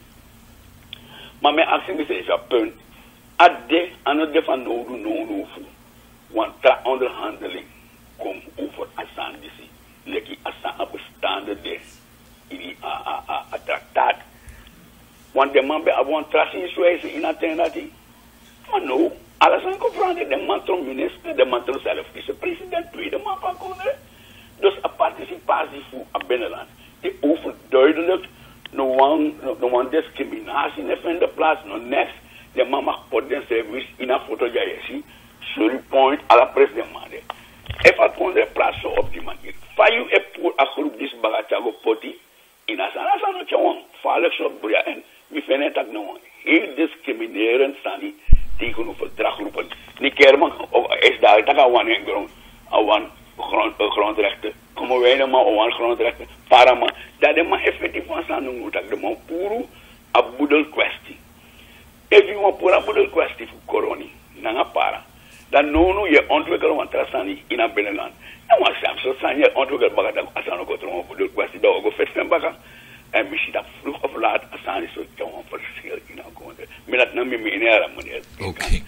Maar mijn actie is een punt. Adde aan het van nodig nodig voor. Want tra onderhandeling komt over Assange. Lekkie Assange bestaande des in die traktaat. Want de man bij een traceringswijze in Athene. Maar nou, alles aan confronten. De man tot minister, de man tot zelf vice-president, tweede man van Congress. Dus een participatie voor het binnenland. Die overduidelijk nog een discriminatie in plaats. Nog next, de man mag potentieel service in een foto dat je ziet. Sorry point à la presse de mande. If het Congress plaats zo op die manier. Fayu e pour een groep die bagatago poti. In Assange, Assange is gewoon vaarlijk zo broeien. En we vinden dat nou heel discriminerend zijn tegenover draggroepen. Die kerman is daar, dat kan wanneer grond, aan grond, grondrechten. Komen wij dan maar aan grondrechten. Parama, dat de man effectief van zijn noemen, dat de man puro een boedel kwestie. Als je een pura boedel kwestie voor corona, dan para. Dan noemen je ontwikkelen van trasani in het binnenland. En wat Samson zijn je ontwikkelen baga dat Assange ook een boedel kwestie, dat ook vet zijn baga. En misschien dat vroeg of laat Assange zo een verschil in akkoord. Maar dat nam je mee in haar meneer. Oké.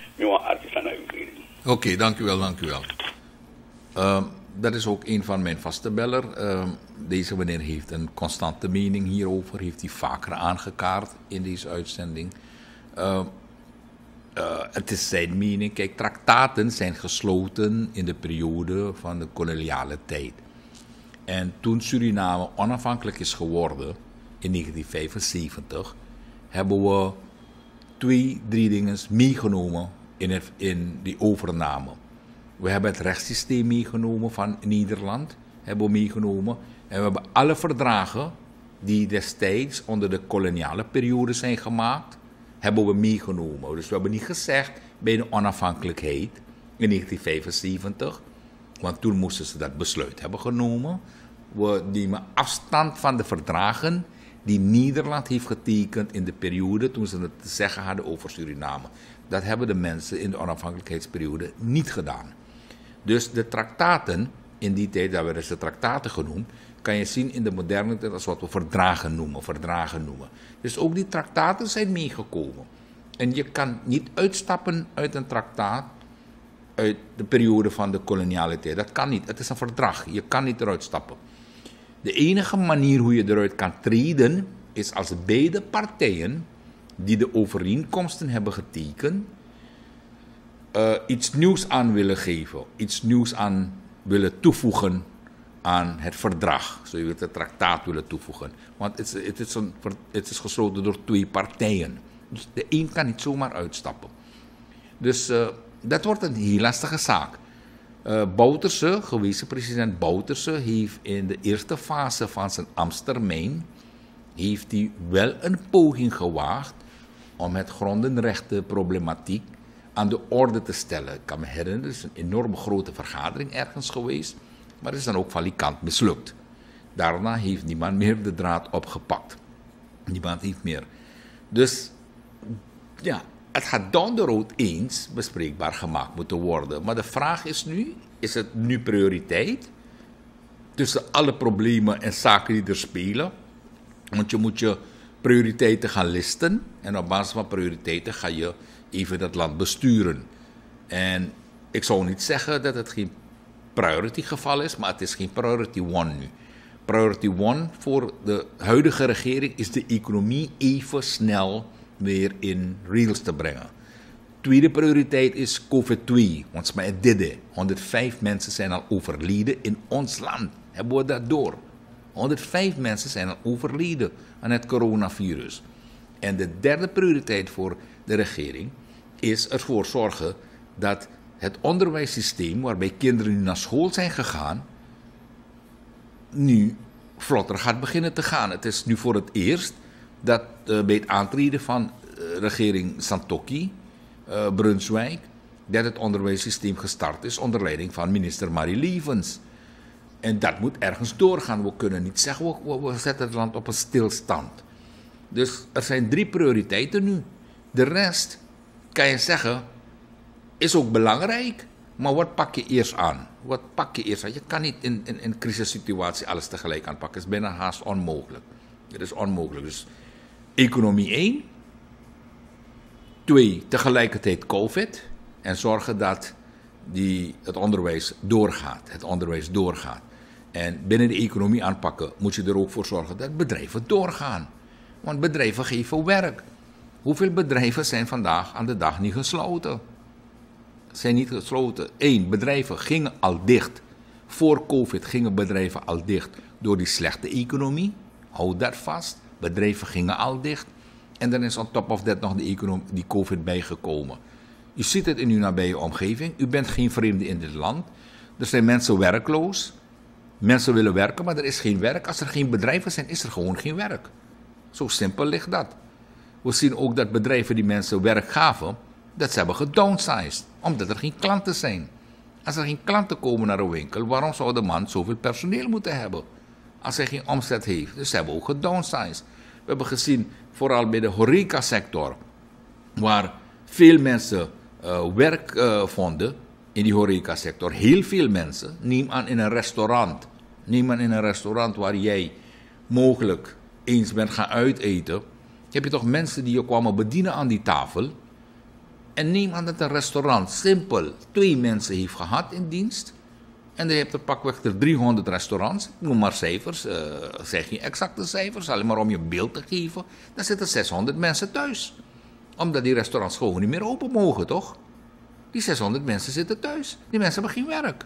Oké, dank u wel, dank u wel. Uh, dat is ook een van mijn vaste beller. Uh, deze meneer heeft een constante mening hierover. Heeft hij vaker aangekaart in deze uitzending. Uh, uh, het is zijn mening. Kijk, traktaten zijn gesloten in de periode van de koloniale tijd. En toen Suriname onafhankelijk is geworden in negentien vijfenzeventig, hebben we twee, drie dingen meegenomen in, het, in die overname. We hebben het rechtssysteem meegenomen van Nederland, hebben we meegenomen. En we hebben alle verdragen die destijds onder de koloniale periode zijn gemaakt, hebben we meegenomen. Dus we hebben niet gezegd bij de onafhankelijkheid in negentien vijfenzeventig, want toen moesten ze dat besluit hebben genomen. We nemen afstand van de verdragen die Nederland heeft getekend in de periode toen ze het te zeggen hadden over Suriname. Dat hebben de mensen in de onafhankelijkheidsperiode niet gedaan. Dus de traktaten, in die tijd, daar werden ze traktaten genoemd, kan je zien in de moderne tijd als wat we verdragen noemen, verdragen noemen. Dus ook die traktaten zijn meegekomen. En je kan niet uitstappen uit een traktaat uit de periode van de koloniale tijd. Dat kan niet. Het is een verdrag. Je kan niet eruit stappen. De enige manier hoe je eruit kan treden is als beide partijen die de overeenkomsten hebben getekend uh, iets nieuws aan willen geven, iets nieuws aan willen toevoegen aan het verdrag. Zo je wilt het traktaat willen toevoegen. Want het is, het is, een, het is gesloten door twee partijen. Dus de een kan niet zomaar uitstappen. Dus uh, dat wordt een heel lastige zaak. Uh, Bouterse, gewezen president Bouterse, heeft in de eerste fase van zijn ambtstermijn heeft hij wel een poging gewaagd om het grondenrechtenproblematiek aan de orde te stellen. Ik kan me herinneren, er is een enorme grote vergadering ergens geweest, maar het is dan ook van die kant mislukt. Daarna heeft niemand meer de draad opgepakt. Niemand heeft meer. Dus ja, het gaat down the road eens bespreekbaar gemaakt moeten worden. Maar de vraag is nu, is het nu prioriteit tussen alle problemen en zaken die er spelen? Want je moet je prioriteiten gaan listen en op basis van prioriteiten ga je even dat land besturen. En ik zou niet zeggen dat het geen priority geval is, maar het is geen priority one nu. Priority one voor de huidige regering is de economie even snel weer in reels te brengen. Tweede prioriteit is COVID twee. Want mij dit honderdvijf mensen zijn al overleden in ons land. Hebben we dat door? honderdvijf mensen zijn al overleden aan het coronavirus. En de derde prioriteit voor de regering is ervoor zorgen dat het onderwijssysteem waarbij kinderen nu naar school zijn gegaan, nu vlotter gaat beginnen te gaan. Het is nu voor het eerst dat uh, bij het aantreden van uh, regering Santokki, uh, Brunswijk, dat het onderwijssysteem gestart is onder leiding van minister Marie Levens. En dat moet ergens doorgaan. We kunnen niet zeggen, we, we, we zetten het land op een stilstand. Dus er zijn drie prioriteiten nu. De rest, kan je zeggen, is ook belangrijk. Maar wat pak je eerst aan? Wat pak je eerst aan? Je kan niet in een in, in crisissituatie alles tegelijk aanpakken. Het is bijna haast onmogelijk. Het is onmogelijk. Dus economie één. Twee, tegelijkertijd COVID. En zorgen dat die, het onderwijs doorgaat. Het onderwijs doorgaat. En binnen de economie aanpakken moet je er ook voor zorgen dat bedrijven doorgaan. Want bedrijven geven werk. Hoeveel bedrijven zijn vandaag aan de dag niet gesloten? Zijn niet gesloten. Eén, bedrijven gingen al dicht. Voor COVID gingen bedrijven al dicht door die slechte economie. Houd dat vast. Bedrijven gingen al dicht. En dan is on top of that nog de economie, die COVID bijgekomen. U ziet het in uw nabije omgeving. U bent geen vreemde in dit land. Er zijn mensen werkloos. Mensen willen werken, maar er is geen werk. Als er geen bedrijven zijn, is er gewoon geen werk. Zo simpel ligt dat. We zien ook dat bedrijven die mensen werk gaven, dat ze hebben gedownsized. Omdat er geen klanten zijn. Als er geen klanten komen naar een winkel, waarom zou de man zoveel personeel moeten hebben? Als hij geen omzet heeft. Dus ze hebben ook gedownsized. We hebben gezien, vooral bij de horecasector, waar veel mensen uh, werk uh, vonden in die horecasector. Heel veel mensen. Neem aan in een restaurant. Neem aan in een restaurant waar jij mogelijk eens bent gaan uiteten. Heb je toch mensen die je kwamen bedienen aan die tafel. En neem aan dat een restaurant simpel twee mensen heeft gehad in dienst. En je hebt er pakweg er driehonderd restaurants. Ik noem maar cijfers. Uh, zeg je exacte cijfers. Alleen maar om je beeld te geven. Dan zitten zeshonderd mensen thuis. Omdat die restaurants gewoon niet meer open mogen, toch? Die zeshonderd mensen zitten thuis. Die mensen hebben geen werk.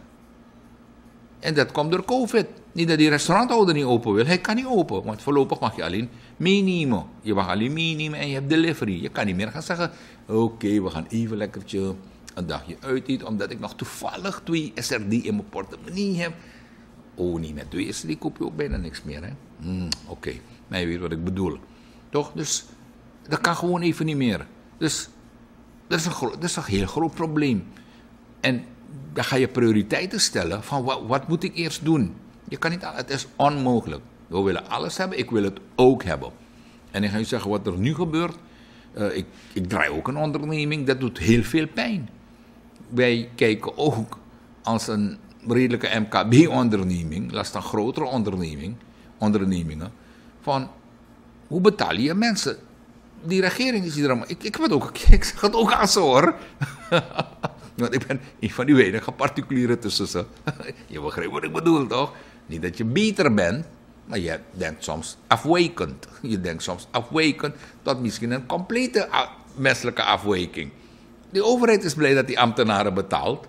En dat komt door COVID. Niet dat die restauranthouder niet open wil. Hij kan niet open. Want voorlopig mag je alleen meenemen. Je mag alleen meenemen en je hebt delivery. Je kan niet meer gaan zeggen, oké, okay, we gaan even lekkertje een dagje uit eten, omdat ik nog toevallig twee S R D in mijn portemonnee heb. Oh, niet met twee S R D koop je ook bijna niks meer, hè? Mm, Oké, okay. Maar je weet wat ik bedoel. Toch? Dus dat kan gewoon even niet meer. Dus dat is een, gro- dat is een heel groot probleem. En dan ga je prioriteiten stellen van wat, wat moet ik eerst doen? Je kan niet, het is onmogelijk. We willen alles hebben, ik wil het ook hebben. En ik ga je zeggen wat er nu gebeurt. Uh, ik, ik draai ook een onderneming, dat doet heel veel pijn. Wij kijken ook als een redelijke M K B-onderneming, laat staan grotere onderneming, ondernemingen, van hoe betaal je mensen? Die regering is hier allemaal. Ik, ik, ook, ik zeg het ook aan ze hoor. Want ik ben een van die weinige particulieren tussen ze. Je begrijpt wat ik bedoel toch? Niet dat je beter bent, maar je denkt soms afwijkend. Je denkt soms afwijkend tot misschien een complete a- menselijke afwijking. De overheid is blij dat die ambtenaren betaalt.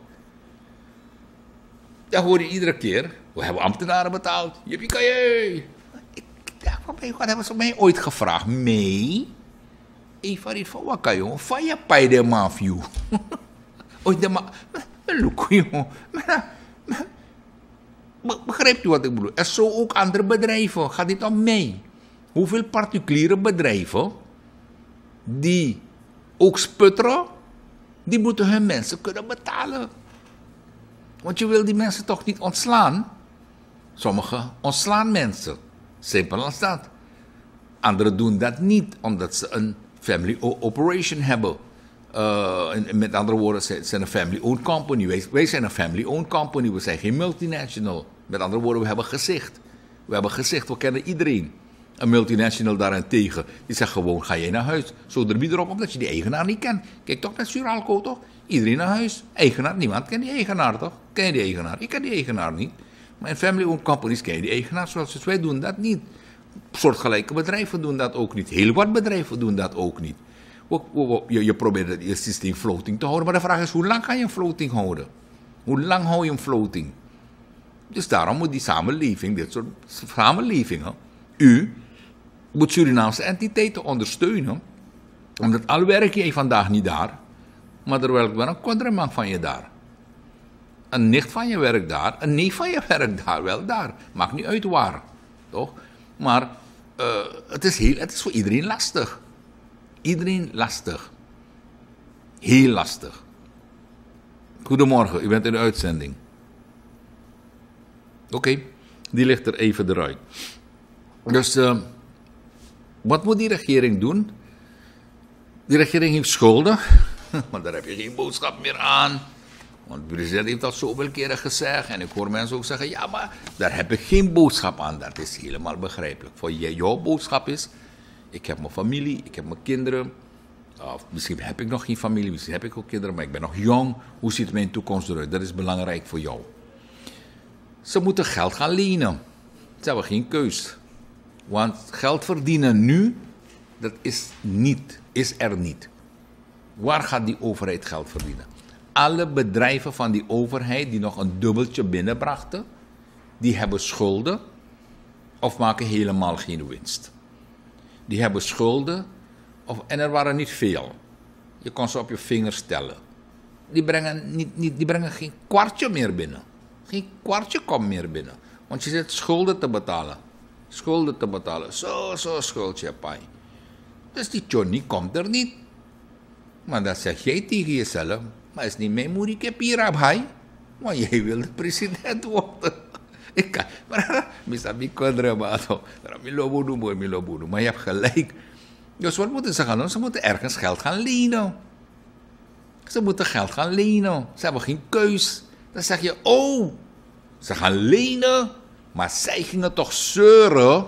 Dat hoor je iedere keer. We hebben ambtenaren betaald. Jippie-kaye. Ik dacht van mij, wat hebben ze mij ooit gevraagd? Mee? Even van wat kan je? Van je bij de mafia. Ooit de ma... Look, jongen. Begrijpt u wat ik bedoel? Er zijn ook andere bedrijven. Gaat dit om mee? Hoeveel particuliere bedrijven die ook sputteren, die moeten hun mensen kunnen betalen. Want je wil die mensen toch niet ontslaan? Sommigen ontslaan mensen. Simpel als dat. Anderen doen dat niet, omdat ze een family operation hebben. Uh, met andere woorden, ze zijn een family-owned company. Wij, wij zijn een family-owned company. We zijn geen multinational. Met andere woorden, we hebben gezicht. We hebben gezicht, we kennen iedereen. Een multinational daarentegen, die zegt gewoon, ga jij naar huis. Zo er wie erop, omdat je die eigenaar niet kent. Kijk toch naar Suralco, toch? Iedereen naar huis. Eigenaar, niemand kent die eigenaar, toch? Ken je die eigenaar? Ik ken die eigenaar niet. Maar in family-owned companies ken je die eigenaar, zoals wij doen dat niet. Soortgelijke bedrijven doen dat ook niet. Heel wat bedrijven doen dat ook niet. Je, je probeert je systeem floating te houden, maar de vraag is, hoe lang ga je een floating houden? Hoe lang hou je een floating? Dus daarom moet die samenleving, dit soort samenlevingen, u moet Surinaamse entiteiten ondersteunen, omdat al werk je vandaag niet daar, maar er werkt wel een kodreman van je daar. Een nicht van je werkt daar, een neef van je werkt daar, wel daar. Maakt niet uit waar, toch? Maar uh, het, is heel, het is voor iedereen lastig. Iedereen lastig. Heel lastig. Goedemorgen, u bent in de uitzending. Oké, okay, die ligt er even eruit. Dus, uh, wat moet die regering doen? Die regering heeft schulden, maar daar heb je geen boodschap meer aan. Want de president heeft dat zoveel keren gezegd. En ik hoor mensen ook zeggen, ja, maar daar heb ik geen boodschap aan. Dat is helemaal begrijpelijk. Voor jij, jouw boodschap is, ik heb mijn familie, ik heb mijn kinderen. Of misschien heb ik nog geen familie, misschien heb ik ook kinderen, maar ik ben nog jong. Hoe ziet mijn toekomst eruit? Dat is belangrijk voor jou. Ze moeten geld gaan lenen. Ze hebben geen keus. Want geld verdienen nu, dat is niet, is er niet. Waar gaat die overheid geld verdienen? Alle bedrijven van die overheid die nog een dubbeltje binnenbrachten, die hebben schulden of maken helemaal geen winst. Die hebben schulden of, en er waren niet veel. Je kon ze op je vingers tellen. Die brengen, niet, niet, die brengen geen kwartje meer binnen. Geen kwartje komt meer binnen. Want je zit schulden te betalen. Schulden te betalen. Zo, zo schuldje, pai. Dus die Johnny komt er niet. Maar dat zeg jij tegen jezelf. Maar is niet mijn moeder, ik heb hier op hij. Maar jij wil de president worden. Ik kan. Maar misabi kondrabato. Milobodo, milobodo. Maar je hebt gelijk. Dus wat moeten ze gaan doen? Ze moeten ergens geld gaan lenen. Ze moeten geld gaan lenen. Ze hebben geen keus. Dan zeg je, oh, ze gaan lenen. Maar zij gingen toch zeuren.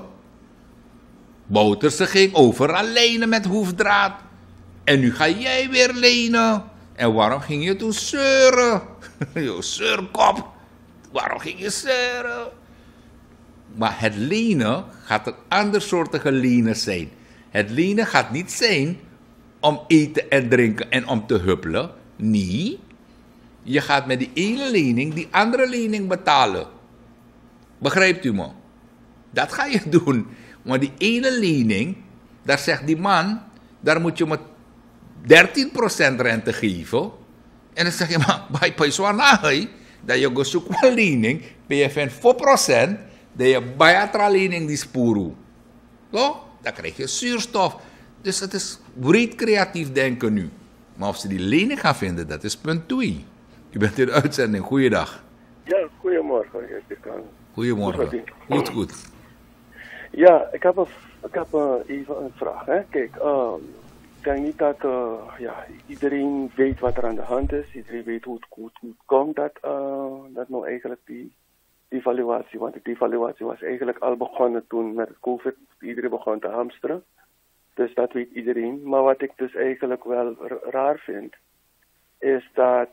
Bouterse ging overal lenen met hoefdraad. En nu ga jij weer lenen. En waarom ging je toen zeuren? Jo, zeurkop. Waarom ging je zeuren? Maar het lenen gaat een ander soortige lenen zijn. Het lenen gaat niet zijn om eten en drinken en om te huppelen. Nee. Je gaat met die ene lening die andere lening betalen. Begrijpt u me? Dat ga je doen. Maar die ene lening, daar zegt die man, daar moet je me dertien procent rente geven. En dan zeg je, maar bij Paiswanaai, dat je zoekt een lening, ben je van vier procent, dat je bijatra lening die sporu. Toch? Dan krijg je zuurstof. Dus het is breed creatief denken nu. Maar of ze die lening gaan vinden, dat is punt twee. U bent in de uitzending. Goeiedag. Ja, goedemorgen. Goedemorgen. Goed, goed. Ja, ik heb, een, ik heb uh, even een vraag. Hè. Kijk, uh, denk niet dat uh, ja, iedereen weet wat er aan de hand is. Iedereen weet hoe het, hoe het, hoe het komt dat, uh, dat nou eigenlijk die evaluatie, want die evaluatie was eigenlijk al begonnen toen met het COVID, iedereen begon te hamsteren. Dus dat weet iedereen. Maar wat ik dus eigenlijk wel raar vind, is dat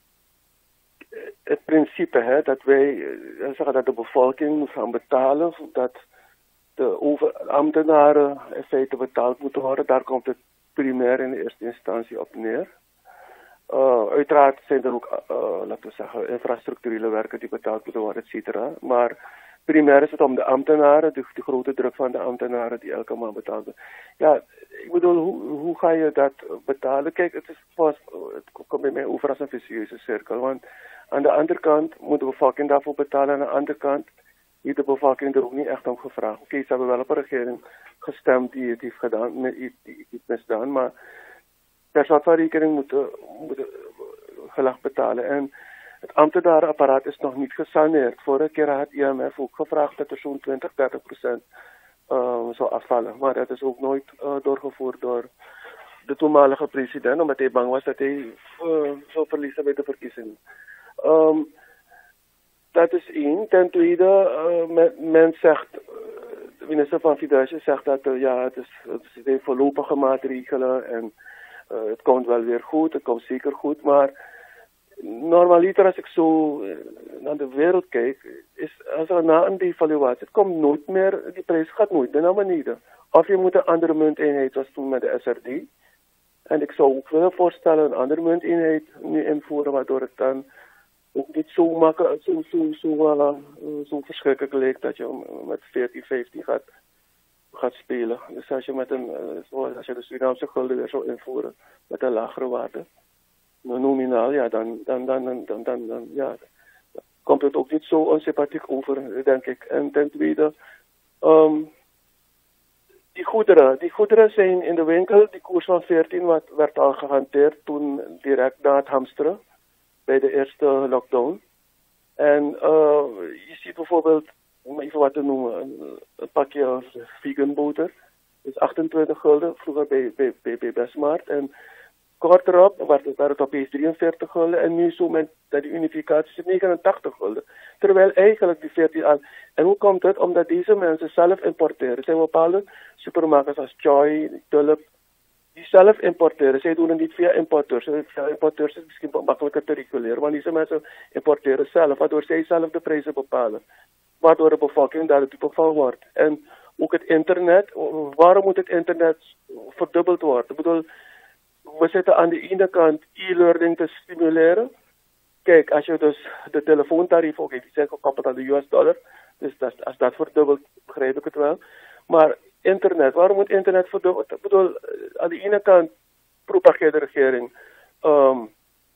het principe, hè, dat wij zeggen dat de bevolking moet gaan betalen, dat de over, ambtenaren in feite betaald moeten worden, daar komt het primair in de eerste instantie op neer. Uh, uiteraard zijn er ook, uh, laten we zeggen, infrastructurele werken die betaald moeten worden, et cetera. Maar primair is het om de ambtenaren, de, de grote druk van de ambtenaren die elke maand betaald worden. Ja, ik bedoel, hoe, hoe ga je dat betalen? Kijk, het, is vast, het komt bij mij over als een vicieuze cirkel. Want aan de andere kant moet de bevolking daarvoor betalen. Aan de andere kant heeft de bevolking er ook niet echt om gevraagd. Oké, okay, ze hebben wel op een regering gestemd die het heeft gedaan, die, die het misdaan, maar per soort van rekening moeten moet gelag betalen. En het ambtenarenapparaat is nog niet gesaneerd. Vorige keer had I M F ook gevraagd dat er zo'n twintig, dertig procent uh, zou afvallen. Maar dat is ook nooit uh, doorgevoerd door de toenmalige president, omdat hij bang was dat hij uh, zou verliezen bij de verkiezingen. Um, dat is één. Ten tweede, uh, men, men zegt, de minister van Financiën zegt dat uh, ja, het, is, het zijn voorlopige maatregelen en uh, het komt wel weer goed, het komt zeker goed, maar normaliter als ik zo uh, naar de wereld kijk, is als er na een devaluatie, het komt nooit meer, die prijs gaat nooit meer naar beneden. Of je moet een andere munteenheid zoals toen met de S R D. En ik zou ook willen voorstellen een andere munteenheid nu invoeren, waardoor het dan ook niet zo makkelijk, zo, zo, zo, uh, zo verschrikkelijk leek dat je met veertien, vijftien gaat, gaat spelen. Dus als je met een, uh, als je de Surinaamse gulden weer zou invoeren met een lagere waarde, nominaal, ja, dan, dan, dan, dan, dan, dan, dan ja, dan komt het ook niet zo onsympathiek over, denk ik. En ten tweede, um, die goederen, die goederen zijn in de winkel, die koers van veertien wat werd al gehanteerd toen direct na het hamsteren, bij de eerste lockdown. En uh, je ziet bijvoorbeeld, om even wat te noemen, een, een pakje vegan boter, is achtentwintig gulden, vroeger bij, bij, bij, bij Bestmaart. En kort erop werd het, werd het opeens drieënveertig gulden en nu zo met die unificatie is negenentachtig gulden. Terwijl eigenlijk die veertien aan. En hoe komt het? Omdat deze mensen zelf importeren. Er zijn bepaalde supermarkten als Joy, Tulp, die zelf importeren. Zij doen het niet via importeurs. Via importeurs is het misschien makkelijker te reguleren, want deze mensen importeren zelf, waardoor zij zelf de prijzen bepalen. Waardoor de bevolking daar de dupe van wordt. En ook het internet, waarom moet het internet verdubbeld worden? Ik bedoel, we zitten aan de ene kant e-learning te stimuleren. Kijk, als je dus de telefoontarief, oké, okay, die zijn gekoppeld aan de U S dollar, dus dat, als dat verdubbelt, begrijp ik het wel. Maar internet, waarom moet internet verdubbeld? Ik bedoel, aan de ene kant propageert de regering um,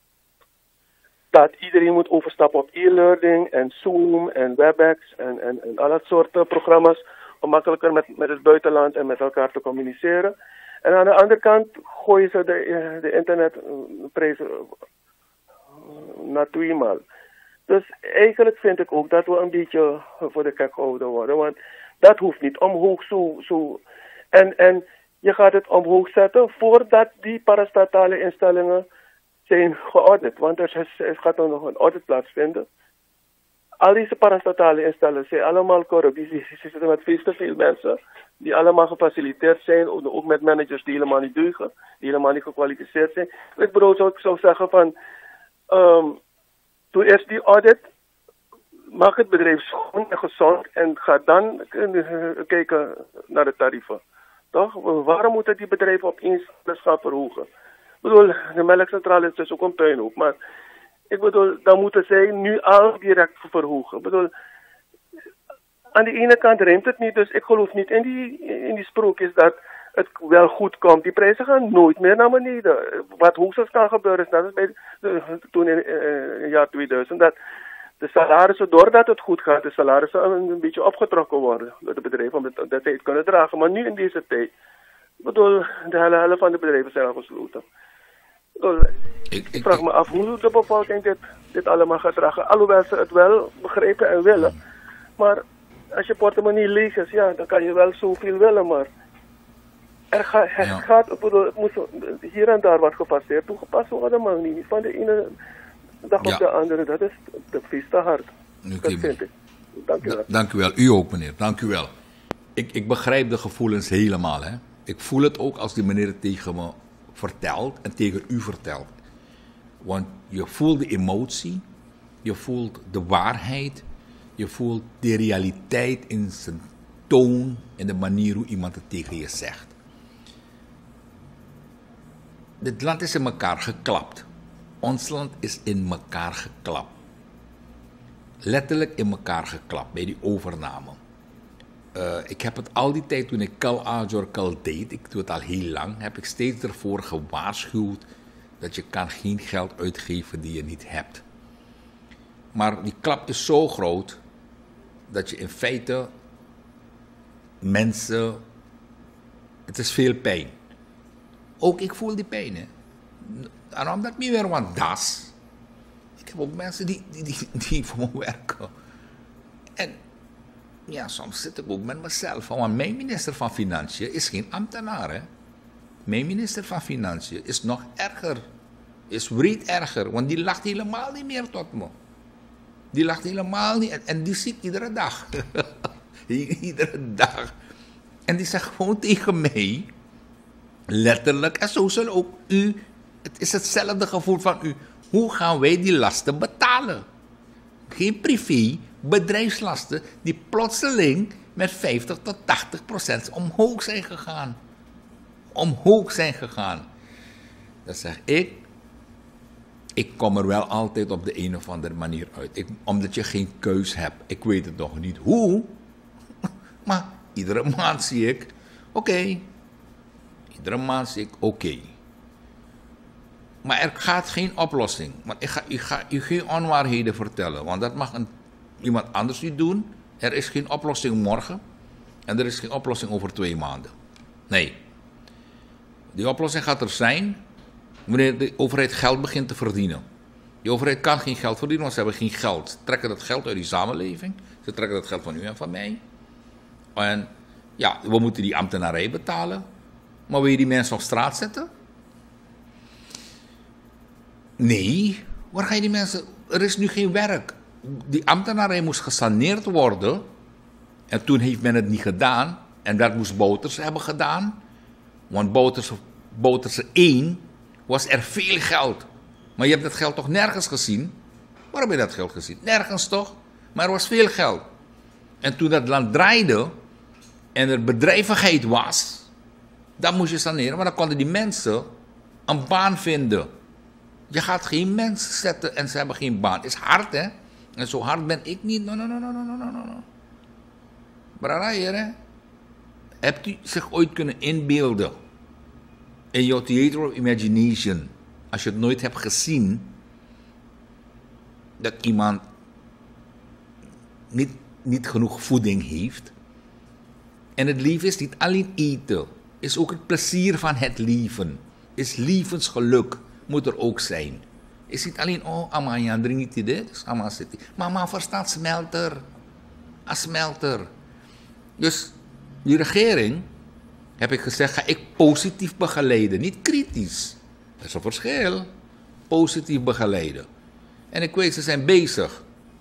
dat iedereen moet overstappen op e-learning en Zoom en WebEx en, en, en al dat soort programma's om makkelijker met, met het buitenland en met elkaar te communiceren. En aan de andere kant gooien ze de, de internetprijzen naar tweemaal. Dus eigenlijk vind ik ook dat we een beetje voor de gek gehouden worden. Want dat hoeft niet omhoog zo. zo. En, en je gaat het omhoog zetten voordat die parastatale instellingen zijn geaudit. Want er, is, er gaat dan nog een audit plaatsvinden. Al deze parastatale instellingen zijn allemaal corrupt. Die zitten met veel te veel mensen die allemaal gefaciliteerd zijn. Ook met managers die helemaal niet deugen. Die helemaal niet gekwalificeerd zijn. Ik bedoel, zou ik zou zeggen van Um, doe eerst die audit, maak het bedrijf schoon en gezond en ga dan uh, kijken naar de tarieven. Toch? Waarom moeten die bedrijven opeens alles gaan verhogen? Ik bedoel, de melkcentrale is dus ook een puinhoop, maar ik bedoel, dan moeten zij nu al direct verhogen. Ik bedoel, aan de ene kant remt het niet, dus ik geloof niet in die, in die sprookjes dat het wel goed komt. Die prijzen gaan nooit meer naar beneden. Wat hoogstens kan gebeuren is, dat is bij de, toen in het jaar tweeduizend, dat de salarissen, doordat het goed gaat, de salarissen een, een beetje opgetrokken worden door de bedrijven, omdat dat zij het kunnen dragen. Maar nu in deze tijd, ik bedoel, de hele helft van de bedrijven zijn al gesloten. Ik, bedoel, ik, ik vraag me af hoe de bevolking dit, dit allemaal gaat dragen. Alhoewel ze het wel begrijpen en willen. Maar als je portemonnee leeg is, ja, dan kan je wel zoveel willen, maar Er ga, het Ja. gaat, ik bedoel, het moet hier en daar wat gepasseerd, toegepast worden, maar niet van de ene dag Ja. op de andere. Dat is dat is te hard. Oké, Dat vind ik. Dank u wel. Da- dank u wel. U ook, meneer. Dank u wel. Ik, ik begrijp de gevoelens helemaal. Hè. Ik voel het ook als die meneer het tegen me vertelt en tegen u vertelt. Want je voelt de emotie, je voelt de waarheid, je voelt de realiteit in zijn toon en de manier hoe iemand het tegen je zegt. Dit land is in elkaar geklapt. Ons land is in elkaar geklapt. Letterlijk in elkaar geklapt bij die overname. Uh, ik heb het al die tijd toen ik Kal Ajor Kal deed, ik doe het al heel lang, heb ik steeds ervoor gewaarschuwd dat je kan geen geld uitgeven die je niet hebt. Maar die klap is zo groot dat je in feite mensen, het is veel pijn. Ook ik voel die pijn. Hè. En omdat me weer wat das. Ik heb ook mensen die, die, die, die voor me werken. En ja, soms zit ik ook met mezelf. Want mijn minister van Financiën is geen ambtenaar. Hè. Mijn minister van Financiën is nog erger. Is wreed erger. Want die lacht helemaal niet meer tot me. Die lacht helemaal niet. En, en die zie ik iedere dag. Iedere dag. En die zegt gewoon tegen mij. Letterlijk. En zo zullen ook u. Het is hetzelfde gevoel van u. Hoe gaan wij die lasten betalen? Geen privé, bedrijfslasten die plotseling met vijftig tot tachtig procent omhoog zijn gegaan. Omhoog zijn gegaan. Dan zeg ik, ik kom er wel altijd op de een of andere manier uit. Ik, omdat je geen keus hebt. Ik weet het nog niet hoe. Maar iedere maand zie ik, oké. Okay. Iedere maand zie ik, oké. Okay. Maar er gaat geen oplossing. Want ik ga, ik ga u geen onwaarheden vertellen. Want dat mag een, iemand anders niet doen. Er is geen oplossing morgen. En er is geen oplossing over twee maanden. Nee. Die oplossing gaat er zijn wanneer de overheid geld begint te verdienen. De overheid kan geen geld verdienen, want ze hebben geen geld. Ze trekken dat geld uit die samenleving. Ze trekken dat geld van u en van mij. En ja, we moeten die ambtenarij betalen. Maar wil je die mensen op straat zetten? Nee, waar ga je die mensen... Er is nu geen werk. Die ambtenarij moest gesaneerd worden. En toen heeft men het niet gedaan. En dat moest Bouterse hebben gedaan. Want Bouterse, Bouterse één was er veel geld. Maar je hebt dat geld toch nergens gezien? Waarom heb je dat geld gezien? Nergens toch? Maar er was veel geld. En toen dat land draaide en er bedrijvigheid was, dan moest je saneren. Maar dan konden die mensen een baan vinden. Je gaat geen mensen zetten en ze hebben geen baan. Het is hard, hè? En zo hard ben ik niet. No, no, no, no, no, no, no, no. Brada, hè? Hebt u zich ooit kunnen inbeelden in your theater of imagination, als je het nooit hebt gezien, dat iemand niet, niet genoeg voeding heeft? En het leven is niet alleen eten, is ook het plezier van het leven. Is levensgeluk, moet er ook zijn. Is niet alleen, oh, Amaya, drink niet dit, dus Amaya zit hier. Mama verstaat smelter. Een smelter. Dus die regering, heb ik gezegd, ga ik positief begeleiden, niet kritisch. Dat is een verschil. Positief begeleiden. En ik weet, ze zijn bezig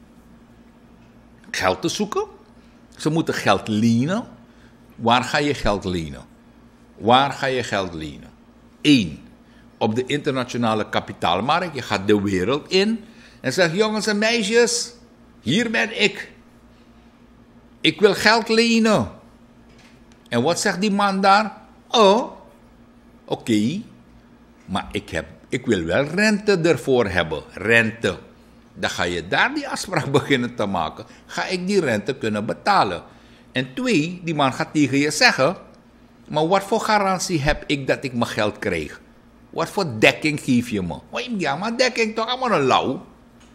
geld te zoeken. Ze moeten geld lenen. Waar ga je geld lenen? Waar ga je geld lenen? Eén, op de internationale kapitaalmarkt. Je gaat de wereld in en zegt, jongens en meisjes, hier ben ik. Ik wil geld lenen. En wat zegt die man daar? Oh, oké, okay, maar ik, heb, ik wil wel rente ervoor hebben. Rente. Dan ga je daar die afspraak beginnen te maken. Ga ik die rente kunnen betalen? En twee, die man gaat tegen je zeggen, maar wat voor garantie heb ik dat ik mijn geld krijg? Wat voor dekking geef je me? Ja, maar dekking toch allemaal een lauw.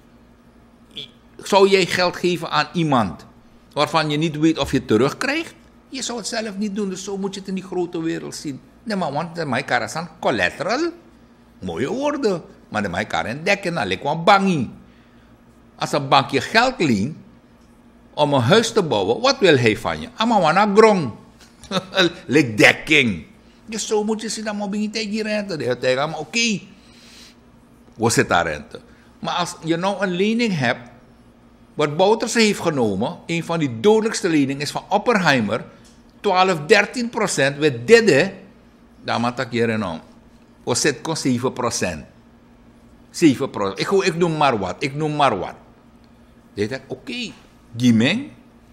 Zou jij geld geven aan iemand waarvan je niet weet of je het terugkrijgt? Je zou het zelf niet doen, dus zo moet je het in die grote wereld zien. Nee, maar want de mij kan aan collateral. Mooie woorden. Maar de mij kan een dekken, dan lijkt wel bangie. Als een bank je geld leent om een huis te bouwen, wat wil hij van je? Ama wana grong. Lik dekking. Dus zo moet je zien dat we niet tegen die rente. Dan zeg je, oké, okay, we zitten aan rente. Maar als je nou een lening hebt, wat Bouterse heeft genomen, een van die dodelijkste leningen is van Oppenheimer, twaalf, dertien procent, we deden, dan moet ik hier nou. We zitten con zeven procent. zeven procent. Ik, ik noem maar wat, ik noem maar wat. Dan zeg ik, oké, okay, Gimeng,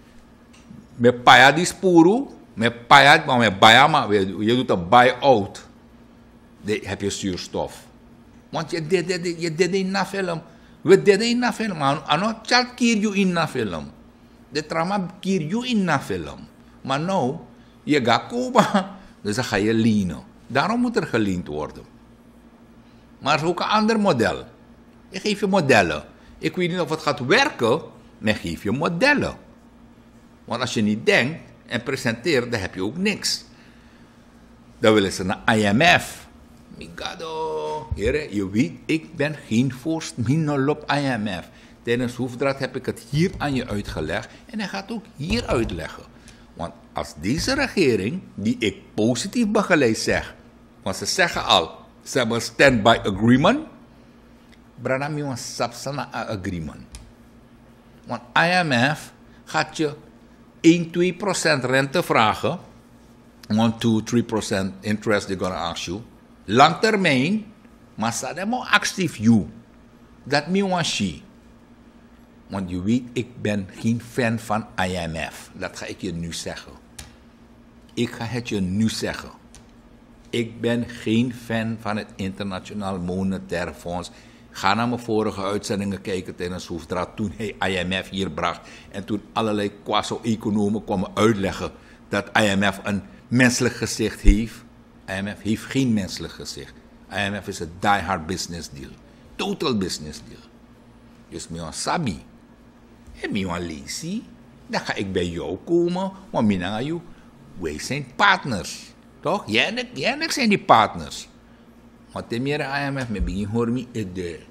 met paya die spuru, met paya, maar met bayama, je doet een buy-out. Dan heb je zuurstof. Want je deed, je deed in na film. We deden in na film. Ano chat kier you in na film. De trama kier you in na film. Maar nou, je gaat komen, dus dan ga je lenen. Daarom moet er geleend worden. Maar er is ook een ander model. Ik geef je modellen. Ik weet niet of het gaat werken, maar ik geef je modellen. Want als je niet denkt en presenteert, dan heb je ook niks. Dan willen ze naar I M F. Migado. Heren, je weet, ik ben geen voorstander op I M F. Tijdens Hoefdraad heb ik het hier aan je uitgelegd en hij gaat ook hier uitleggen. Want als deze regering, die ik positief begeleid zeg, want ze zeggen al, ze hebben een stand-by agreement, Branami een Sapsana agreement. Want I M F gaat je één tot twee procent rente vragen, one to three percent interest they're gonna ask you. Lang termijn, maar ze hebben actief you. Dat me want she. Want je weet, ik ben geen fan van I M F. Dat ga ik je nu zeggen. Ik ga het je nu zeggen. Ik ben geen fan van het Internationaal Monetair Fonds. Ga naar mijn vorige uitzendingen kijken tijdens Hoefdraad toen hij I M F hier bracht. En toen allerlei quasi-economen kwamen uitleggen dat I M F een menselijk gezicht heeft. I M F heeft geen menselijk gezicht. I M F is een die-hard business deal. Total business deal. Dus me een sabi. En me een lazy. Dan ga ik bij jou komen. Want me naar jou. Wij zijn partners. Toch? Jij en ik, jij en ik zijn die partners. Maar ten meer I M F, me begin hoor me ede.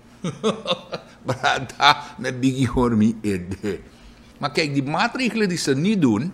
Brada, me begin hoor me ede. Maar kijk, die maatregelen die ze niet doen,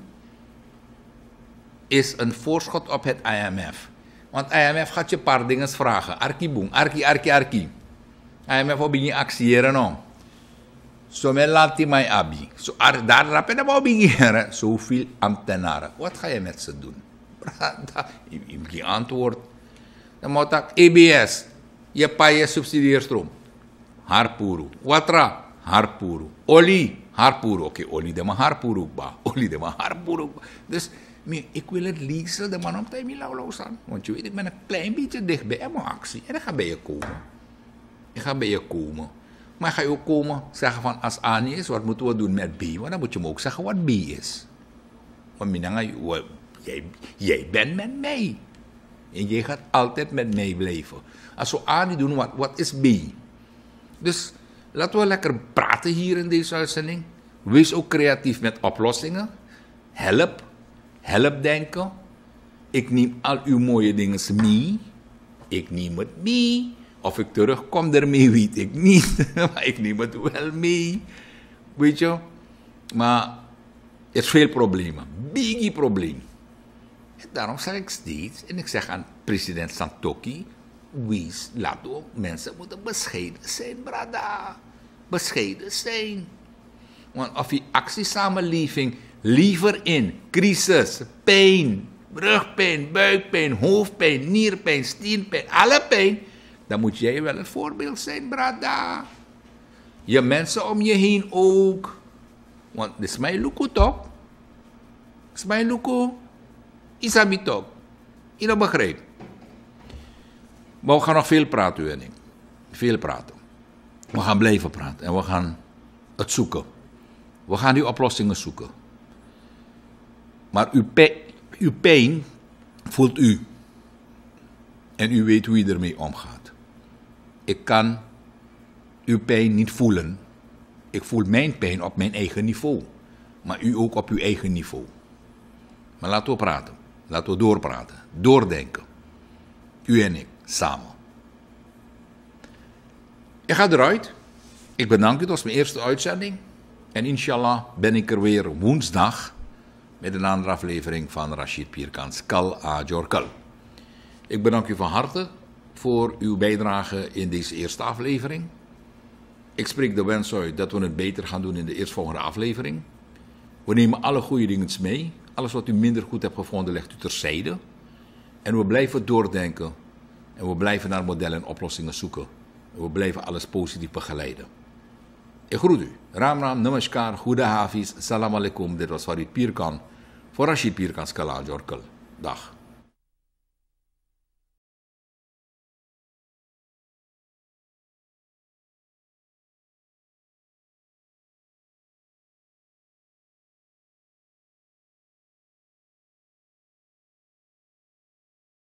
is een voorschot op het I M F. Want I M F gaat je een paar dingen vragen. Arki boem, arki, arki, arki. I M F wil begin actiëren nou. Zo men laat die mij abi. So, daar rap je dan wel beginnen. Zoveel ambtenaren. Wat ga je met ze doen? Brada, je begint antwoord. Dan moet ik E B S. Je paai subsidieerstroom. Harpuru. Watra. Harpuru. Olie. Harpuru. Oké, okay, olie de maar harpuru ba. Olie de maar harpuru ba. Dus ik wil het lezen, de man op tijd niet lauw staan. Want je weet, ik ben een klein beetje dichtbij bij mijn actie. En dan ga bij je komen. Ik ga bij je komen. Maar ga je ook komen zeggen van als A niet is, wat moeten we doen met B? Want dan moet je me ook zeggen wat B is. Want minanga, jij, jij bent met mij. En jij gaat altijd met mij blijven. Als we A niet doen, wat, wat is B? Dus laten we lekker praten hier in deze uitzending. Wees ook creatief met oplossingen. Help. Help denken. Ik neem al uw mooie dingen mee. Ik neem het mee. Of ik terugkom ermee, weet ik niet. Maar ik neem het wel mee. Weet je? Maar er is veel problemen. Biggie probleem. En daarom zeg ik steeds, en ik zeg aan president Santokhi, wees, laten we, mensen moeten bescheiden zijn, brada. Bescheiden zijn. Want of die actiesamenleving liever in crisis, pijn, rugpijn, buikpijn, hoofdpijn, nierpijn, steenpijn, alle pijn, dan moet jij wel het voorbeeld zijn, brada. Je mensen om je heen ook. Want dit is mijn luku toch? Dit is mijn luku. Isabi toch? Je dat begrijpt. Maar we gaan nog veel praten, u en ik. Veel praten. We gaan blijven praten en we gaan het zoeken. We gaan die oplossingen zoeken. Maar uw, pe- uw pijn voelt u. En u weet hoe u ermee omgaat. Ik kan uw pijn niet voelen. Ik voel mijn pijn op mijn eigen niveau. Maar u ook op uw eigen niveau. Maar laten we praten. Laten we doorpraten. Doordenken. U en ik, samen. Ik ga eruit. Ik bedank u. Dat was mijn eerste uitzending. En inshallah ben ik er weer woensdag met een andere aflevering van Rashid Pierkans Kal a Jorkal. Ik bedank u van harte voor uw bijdrage in deze eerste aflevering. Ik spreek de wens uit dat we het beter gaan doen in de eerstvolgende aflevering. We nemen alle goede dingen mee. Alles wat u minder goed hebt gevonden, legt u terzijde. En we blijven doordenken. En we blijven naar modellen en oplossingen zoeken. En we blijven alles positief begeleiden. Ik groet u. Ram Ram, Namaskar, Goede Hafiz, Salam Alaikum. Dit was Farid Pirkan voor Rashid Pirkan Skala Jorkel. Dag.